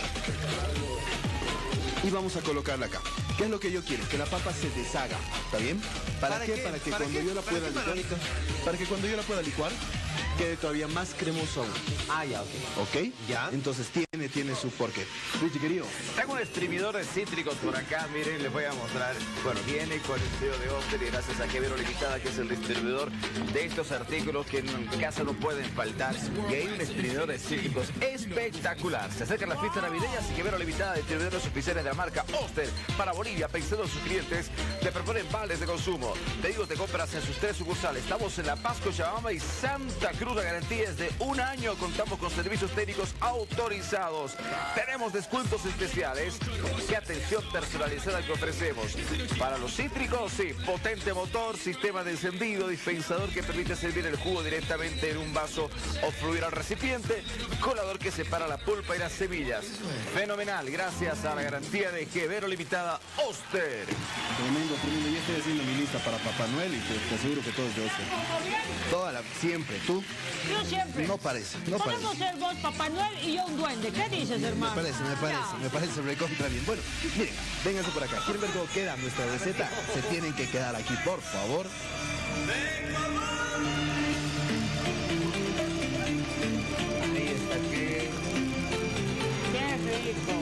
Y vamos a colocarla acá. ¿Qué es lo que yo quiero? Que la papa se deshaga. ¿Está bien? ¿Para,
¿Para
qué?
qué?
Para que
¿Para
cuando
qué?
yo la
¿Para
pueda
qué,
licuar.
Manolito?
Para que cuando yo la pueda licuar quede todavía más cremoso aún.
Ah, ya, ok.
¿Ok?
Ya.
Entonces tiene, tiene su porqué. Richie, querido.
Tengo un exprimidor de cítricos por acá, miren, les voy a mostrar. Bueno, viene con el sello de Oster y gracias a Quevedo Limitada, que es el distribuidor de estos artículos que en casa no pueden faltar. Y hay un exprimidor de cítricos espectacular. Se acercan las fiestas navideñas y Quevedo Limitada, distribuidores oficiales de la marca Oster para Bolivia, pensando en sus clientes, te proponen vales de consumo. Pedidos de compras en sus tres sucursales. Estamos en La Paz, Cochabamba y Santa Cruz. La garantía es de un año. Contamos con servicios técnicos autorizados. Tenemos descuentos especiales. Qué atención personalizada que ofrecemos. Para los cítricos, sí, potente motor, sistema de encendido, dispensador que permite servir el jugo directamente en un vaso o fluir al recipiente, colador que separa la pulpa y las semillas. Fenomenal, gracias a la garantía de Quevedo Limitada Oster.
Tremendo, tremendo. Ya estoy haciendo mi lista hasta para Papá Noel y te, te aseguro que todo es de Oscar. Toda la, siempre, ¿tú?
Yo siempre.
No parece, no parece.
Podemos ser vos Papá Noel y yo un duende. ¿Qué dices, hermano?
Me parece, me parece, me parece recontra bien. Bueno, miren, vénganse por acá. ¿Quieren ver cómo queda nuestra receta? Se tienen que quedar aquí, por favor. Ahí está, que...
¡Qué rico!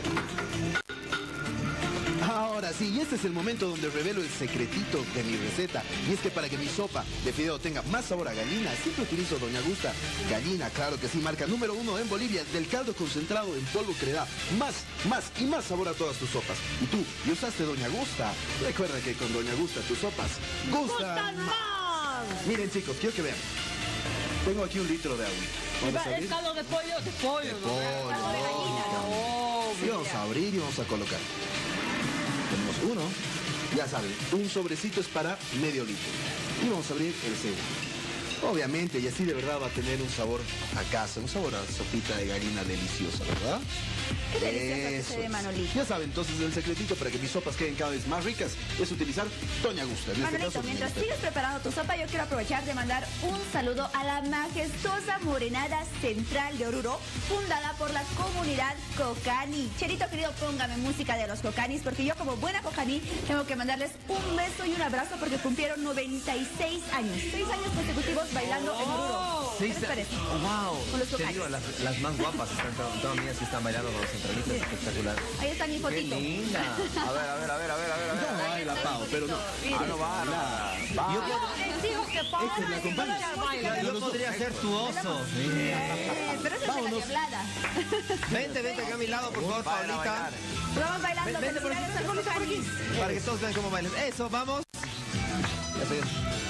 Ahora sí, y este es el momento donde revelo el secretito de mi receta. Y es que para que mi sopa de fideo tenga más sabor a gallina, siempre utilizo Doña Gusta Gallina, claro que sí, marca número uno en Bolivia, del caldo concentrado en polvo que le da más, más y más sabor a todas tus sopas. Y tú, ¿y usaste Doña Gusta? Recuerda que con Doña Gusta tus sopas gustan más. Miren chicos, quiero que vean. Tengo aquí un litro de agua. Vamos a abrir.
¿Es caldo de pollo? De pollo,
De
¿no?
pollo,
Caldo de gallina, no.
Y vamos a abrir y vamos a colocar. Tenemos uno, ya saben, un sobrecito es para medio litro. Y vamos a abrir el segundo. Obviamente, y así de verdad va a tener un sabor a casa, un sabor a sopita de gallina deliciosa, ¿verdad?
Qué delicioso que
Eso
se ve,
es.
Manolito.
Ya saben, entonces el secretito para que mis sopas queden cada vez más ricas es utilizar Doña Gusta. En este
Manolito,
caso,
mientras
Doña
sigues preparando tu sopa, yo quiero aprovechar de mandar un saludo a la majestuosa Morenada Central de Oruro, fundada por la comunidad Cocani. Cherito querido, póngame música de los Cocanis, porque yo como buena Cocani tengo que mandarles un beso y un abrazo porque cumplieron noventa y seis años. Seis años consecutivos bailando en Oruro. ¿Qué les parece?
Oh, wow.
Con los
Te
Cocanis.
digo, las, las más guapas están, todas mías sí están bailando con los centralistas, espectacular.
Ahí está mi
Qué
fotito.
linda.
A ver, a ver, a ver, a ver, a ver. A ver.
No baila, Pau, pero no.
Ah, no va, no va.
Yo,
Les digo que para
Este, ¿me acompañas?
yo podría ser tu oso.
Eh, pero esa es de la diablada.
Vente, vente acá a mi lado, por favor,
Vayan a
Paulita.
bailar.
Vamos bailando.
Vente por aquí,
felicidades a los Cocanis.
para que todos vean cómo bailas. Eso, vamos. Ya estoy.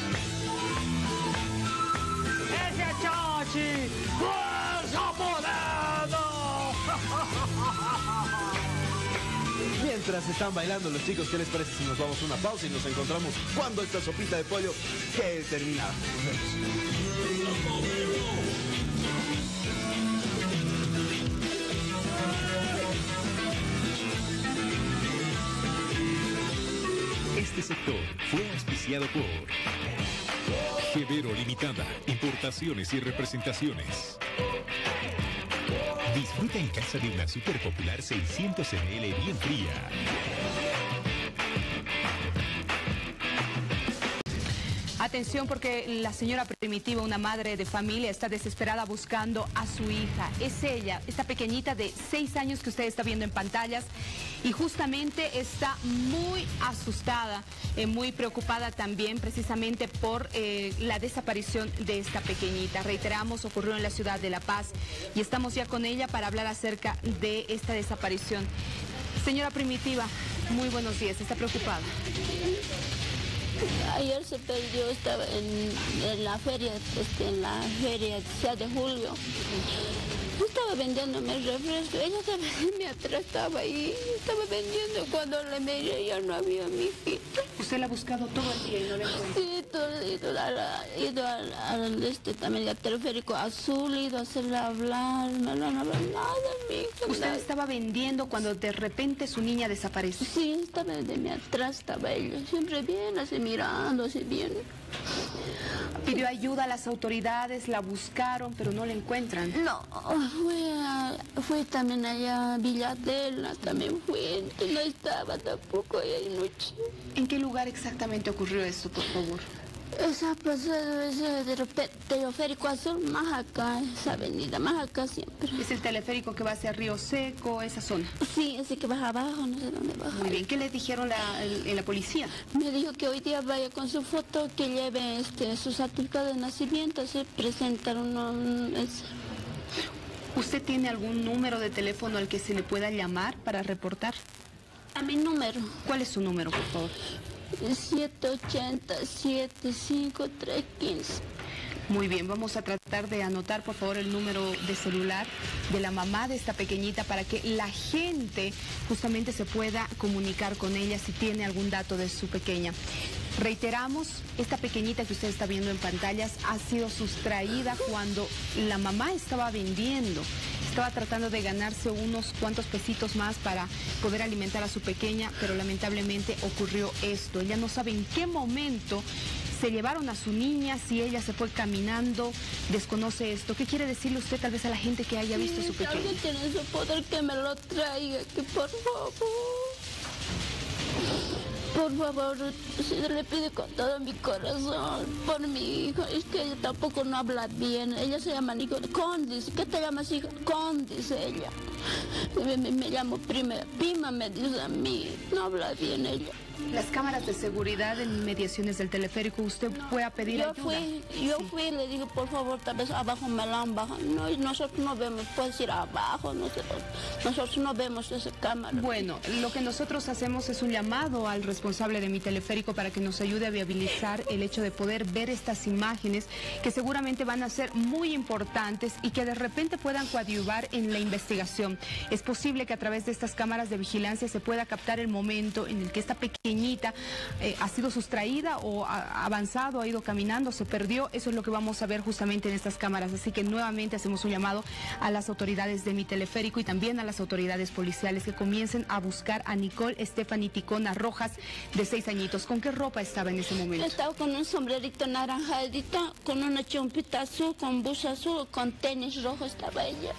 ¡Ese chachi! ¡Fuerza Moreno!
Mientras están bailando los chicos, ¿qué les parece si nos vamos a una pausa y nos encontramos cuando esta sopita de pollo quede terminada? Nos vemos.
Este sector fue auspiciado por Gevero Limitada, importaciones y representaciones. Disfruta en casa de una super popular seiscientos mililitros bien fría.
Atención porque la señora Primitiva, una madre de familia, está desesperada buscando a su hija. Es ella, esta pequeñita de seis años que usted está viendo en pantallas y justamente está muy asustada, eh, muy preocupada también precisamente por eh, la desaparición de esta pequeñita. Reiteramos, ocurrió en la ciudad de La Paz y estamos ya con ella para hablar acerca de esta desaparición. Señora Primitiva, muy buenos días, ¿está preocupada?
Ayer se perdió, estaba en, en la feria, este, en la feria seis de julio. Yo estaba vendiéndome el refresco, ella estaba en mi atrás, estaba ahí, estaba vendiendo. Cuando le miré ya no había mi hijita.
¿Usted la ha buscado todo el día y no la encuentra?
Sí, todo, he ido, a, he ido al, al este, también al teleférico azul, he ido a hacerle hablar, no le han hablado nada, mi hija.
¿Usted
nada.
estaba vendiendo cuando de repente su niña desapareció?
Sí, estaba de mi atrás, estaba ella, siempre bien, así mirando, así bien.
Pidió ayuda a las autoridades, la buscaron, pero no la encuentran.
No, fui, a, fui también allá a Villadela, también fui, no estaba tampoco allá anoche.
¿En qué lugar exactamente ocurrió esto, por favor?
Esa pasada, ese teleférico azul, más acá, esa avenida, más acá siempre.
¿Es el teleférico que va hacia Río Seco, esa zona?
Sí, así que baja abajo, no sé dónde baja.
Muy bien, ¿qué le dijeron la, el, la policía?
Me dijo que hoy día vaya con su foto, que lleve este, su certificado de nacimiento, se presentaron un... Es...
¿Usted tiene algún número de teléfono al que se le pueda llamar para reportar?
A mi número.
¿Cuál es su número, por favor?
siete ochenta, siete cinco tres quince.
Muy bien, vamos a tratar de anotar por favor el número de celular de la mamá de esta pequeñita para que la gente justamente se pueda comunicar con ella si tiene algún dato de su pequeña. Reiteramos, esta pequeñita que usted está viendo en pantallas ha sido sustraída cuando la mamá estaba vendiendo. Estaba tratando de ganarse unos cuantos pesitos más para poder alimentar a su pequeña, pero lamentablemente ocurrió esto. Ella no sabe en qué momento se llevaron a su niña, si ella se fue caminando, desconoce esto. ¿Qué quiere decirle usted tal vez a la gente que haya visto a su pequeña?
Si alguien tiene ese poder, que me lo traiga, que por favor. Por favor, se le pide con todo mi corazón, por mi hija. Es que ella tampoco no habla bien. Ella se llama Nicole. Condis. ¿Qué te llamas, hija? Condis, ella. Me, me, me llamo Prima. Prima me dice a mí. No habla bien ella.
Las cámaras de seguridad en inmediaciones del teleférico, ¿usted fue a pedir
yo
ayuda?
Fui, yo sí. fui y le dije, por favor, tal vez abajo me la han bajado. No, nosotros no vemos, puedes ir abajo, nosotros, nosotros no vemos esa cámara.
Bueno, lo que nosotros hacemos es un llamado al responsable de mi teleférico para que nos ayude a viabilizar el hecho de poder ver estas imágenes que seguramente van a ser muy importantes y que de repente puedan coadyuvar en la investigación. Es posible que a través de estas cámaras de vigilancia se pueda captar el momento en el que esta pequeña Eh, ha sido sustraída o ha avanzado, ha ido caminando, se perdió. Eso es lo que vamos a ver justamente en estas cámaras. Así que nuevamente hacemos un llamado a las autoridades de mi teleférico y también a las autoridades policiales que comiencen a buscar a Nicole Stephanie Ticona Rojas, de seis añitos. ¿Con qué ropa estaba en ese momento?
Estaba con un sombrerito naranjadito, con una chompita azul, con buzo azul, con tenis rojo estaba ella.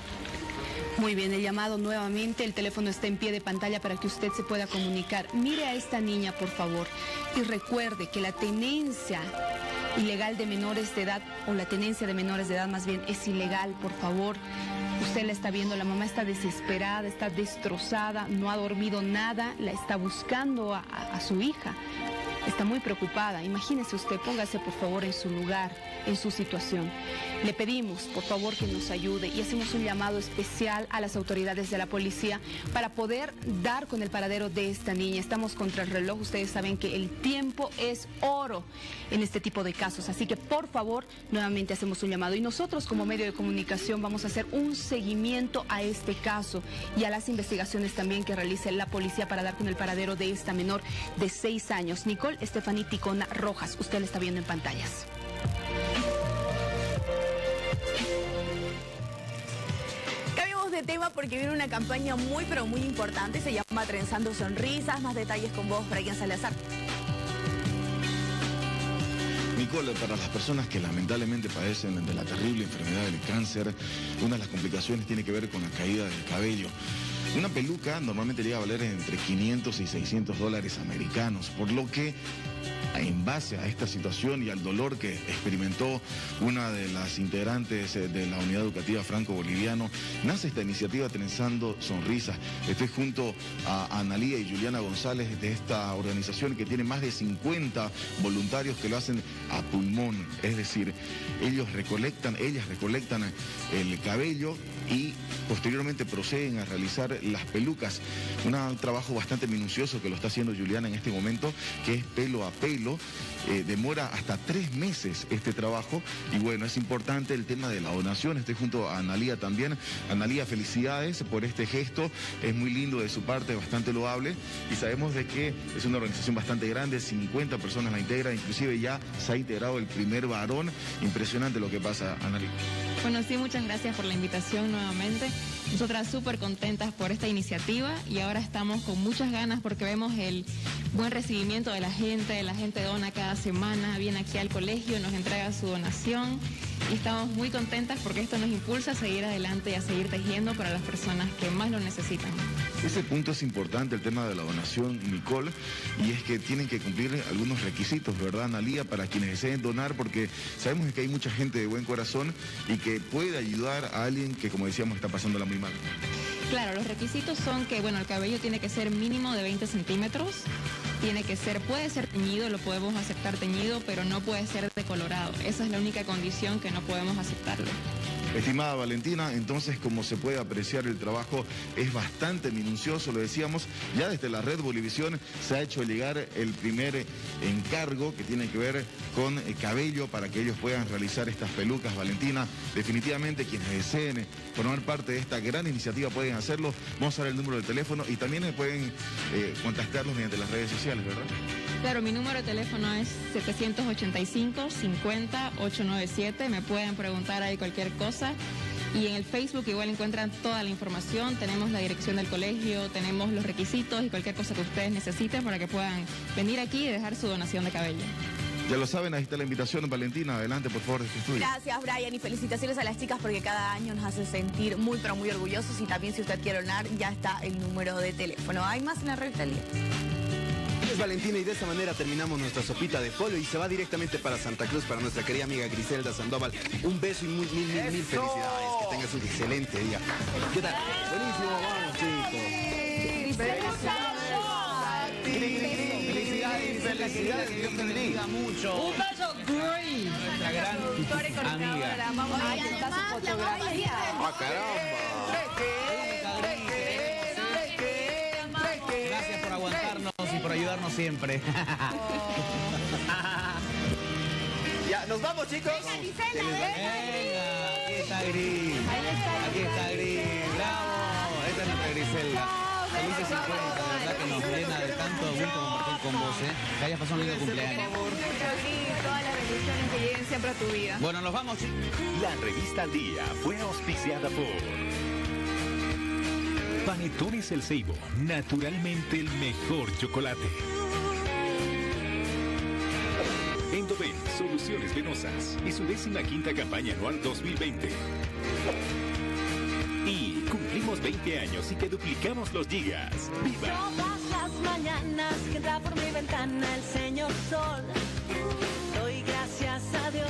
Muy bien, el llamado nuevamente, el teléfono está en pie de pantalla para que usted se pueda comunicar. Mire a esta niña, por favor, y recuerde que la tenencia ilegal de menores de edad, o la tenencia de menores de edad más bien, es ilegal, por favor. Usted la está viendo, la mamá está desesperada, está destrozada, no ha dormido nada, la está buscando a, a, a su hija. Está muy preocupada. Imagínese usted, póngase por favor en su lugar, en su situación. Le pedimos por favor que nos ayude y hacemos un llamado especial a las autoridades de la policía para poder dar con el paradero de esta niña. Estamos contra el reloj, ustedes saben que el tiempo es oro en este tipo de casos, así que por favor nuevamente hacemos un llamado y nosotros como medio de comunicación vamos a hacer un seguimiento a este caso y a las investigaciones también que realice la policía para dar con el paradero de esta menor de seis años, Nicole Stephanie Ticona Rojas. Usted la está viendo en pantallas.
Cambiamos de tema porque viene una campaña muy pero muy importante, se llama Trenzando Sonrisas. Más detalles con vos, Brian Salazar.
Nicole, para las personas que lamentablemente padecen de la terrible enfermedad del cáncer, una de las complicaciones tiene que ver con la caída del cabello. Una peluca normalmente llega a valer entre quinientos y seiscientos dólares americanos, por lo que en base a esta situación y al dolor que experimentó una de las integrantes de la unidad educativa franco-boliviano, nace esta iniciativa Trenzando Sonrisas. Estoy junto a Analía y Juliana González de esta organización que tiene más de cincuenta voluntarios que lo hacen a pulmón, es decir, ellos recolectan, ellas recolectan el cabello y posteriormente proceden a realizar las pelucas. Un trabajo bastante minucioso que lo está haciendo Juliana en este momento, que es pelo a pelo. Eh, demora hasta tres meses este trabajo y bueno, es importante el tema de la donación. Estoy junto a Analía también. Analía, felicidades por este gesto, es muy lindo de su parte, bastante loable y sabemos de que es una organización bastante grande, cincuenta personas la integran, inclusive ya se ha integrado el primer varón. Impresionante lo que pasa, Analía.
Bueno, sí, muchas gracias por la invitación nuevamente. Nosotras súper contentas por esta iniciativa y ahora estamos con muchas ganas porque vemos el buen recibimiento de la gente, la gente dona cada semana, viene aquí al colegio, nos entrega su donación y estamos muy contentas porque esto nos impulsa a seguir adelante y a seguir tejiendo para las personas que más lo necesitan.
Ese punto es importante, el tema de la donación, Nicole, y es que tienen que cumplir algunos requisitos, ¿verdad, Analía? Para quienes deseen donar, porque sabemos que hay mucha gente de buen corazón y que puede ayudar a alguien que, como decíamos, está pasándola muy mal.
Claro, los requisitos son que, bueno, el cabello tiene que ser mínimo de veinte centímetros, tiene que ser, puede ser teñido, lo podemos aceptar teñido, pero no puede ser decolorado. Esa es la única condición que no podemos aceptarlo.
Estimada Valentina, entonces como se puede apreciar el trabajo es bastante minucioso, lo decíamos, ya desde la red Bolivisión se ha hecho llegar el primer encargo que tiene que ver con el cabello para que ellos puedan realizar estas pelucas, Valentina. Definitivamente quienes deseen formar parte de esta gran iniciativa pueden hacerlo. Vamos a dar el número de teléfono y también pueden eh, contactarlos mediante las redes sociales, ¿verdad?
Claro, mi número de teléfono es setecientos ochenta y cinco, cincuenta, ochocientos noventa y siete. Me pueden preguntar ahí cualquier cosa. Y en el Facebook igual encuentran toda la información. Tenemos la dirección del colegio, tenemos los requisitos y cualquier cosa que ustedes necesiten para que puedan venir aquí y dejar su donación de cabello.
Ya lo saben, ahí está la invitación. Valentina, adelante por favor de su estudio.
Gracias, Brian, y felicitaciones a las chicas porque cada año nos hace sentir muy pero muy orgullosos. Y también si usted quiere donar, ya está el número de teléfono. Hay más en la revista del día.
Es Valentina y de esta manera terminamos nuestra sopita de pollo y se va directamente para Santa Cruz, para nuestra querida amiga Griselda Sandoval. Un beso y mil, mil, mil, mil felicidades. Que tengas un excelente día. ¿Qué tal? Buenísimo, vamos chicos.
Felicidades, felicidades, Dios te bendiga mucho.
Un beso great.
Nuestra gran amiga.
Ahí está su fotografía.
¡Ah, caramba!
Gracias por aguantarnos y por ayudarnos siempre.
Ya, nos vamos, chicos.
Venga, aquí está Gris. Aquí está Gris. Bravo. Esta es nuestra Griselda. Felices cincuenta, de verdad que nos llena de tanto gusto compartir con vos, ¿eh? Que hayas pasado un lindo cumpleaños.
Todas las bendiciones que lleguen siempre a tu vida.
Bueno, nos vamos.
La revista Al Día fue auspiciada por Panetones El Ceibo, naturalmente el mejor chocolate. Endoven, soluciones venosas y su décima quinta campaña anual dos mil veinte. Y cumplimos veinte años y te duplicamos los gigas. ¡Viva!
Todas las mañanas que entra por mi ventana el señor sol, doy gracias a Dios.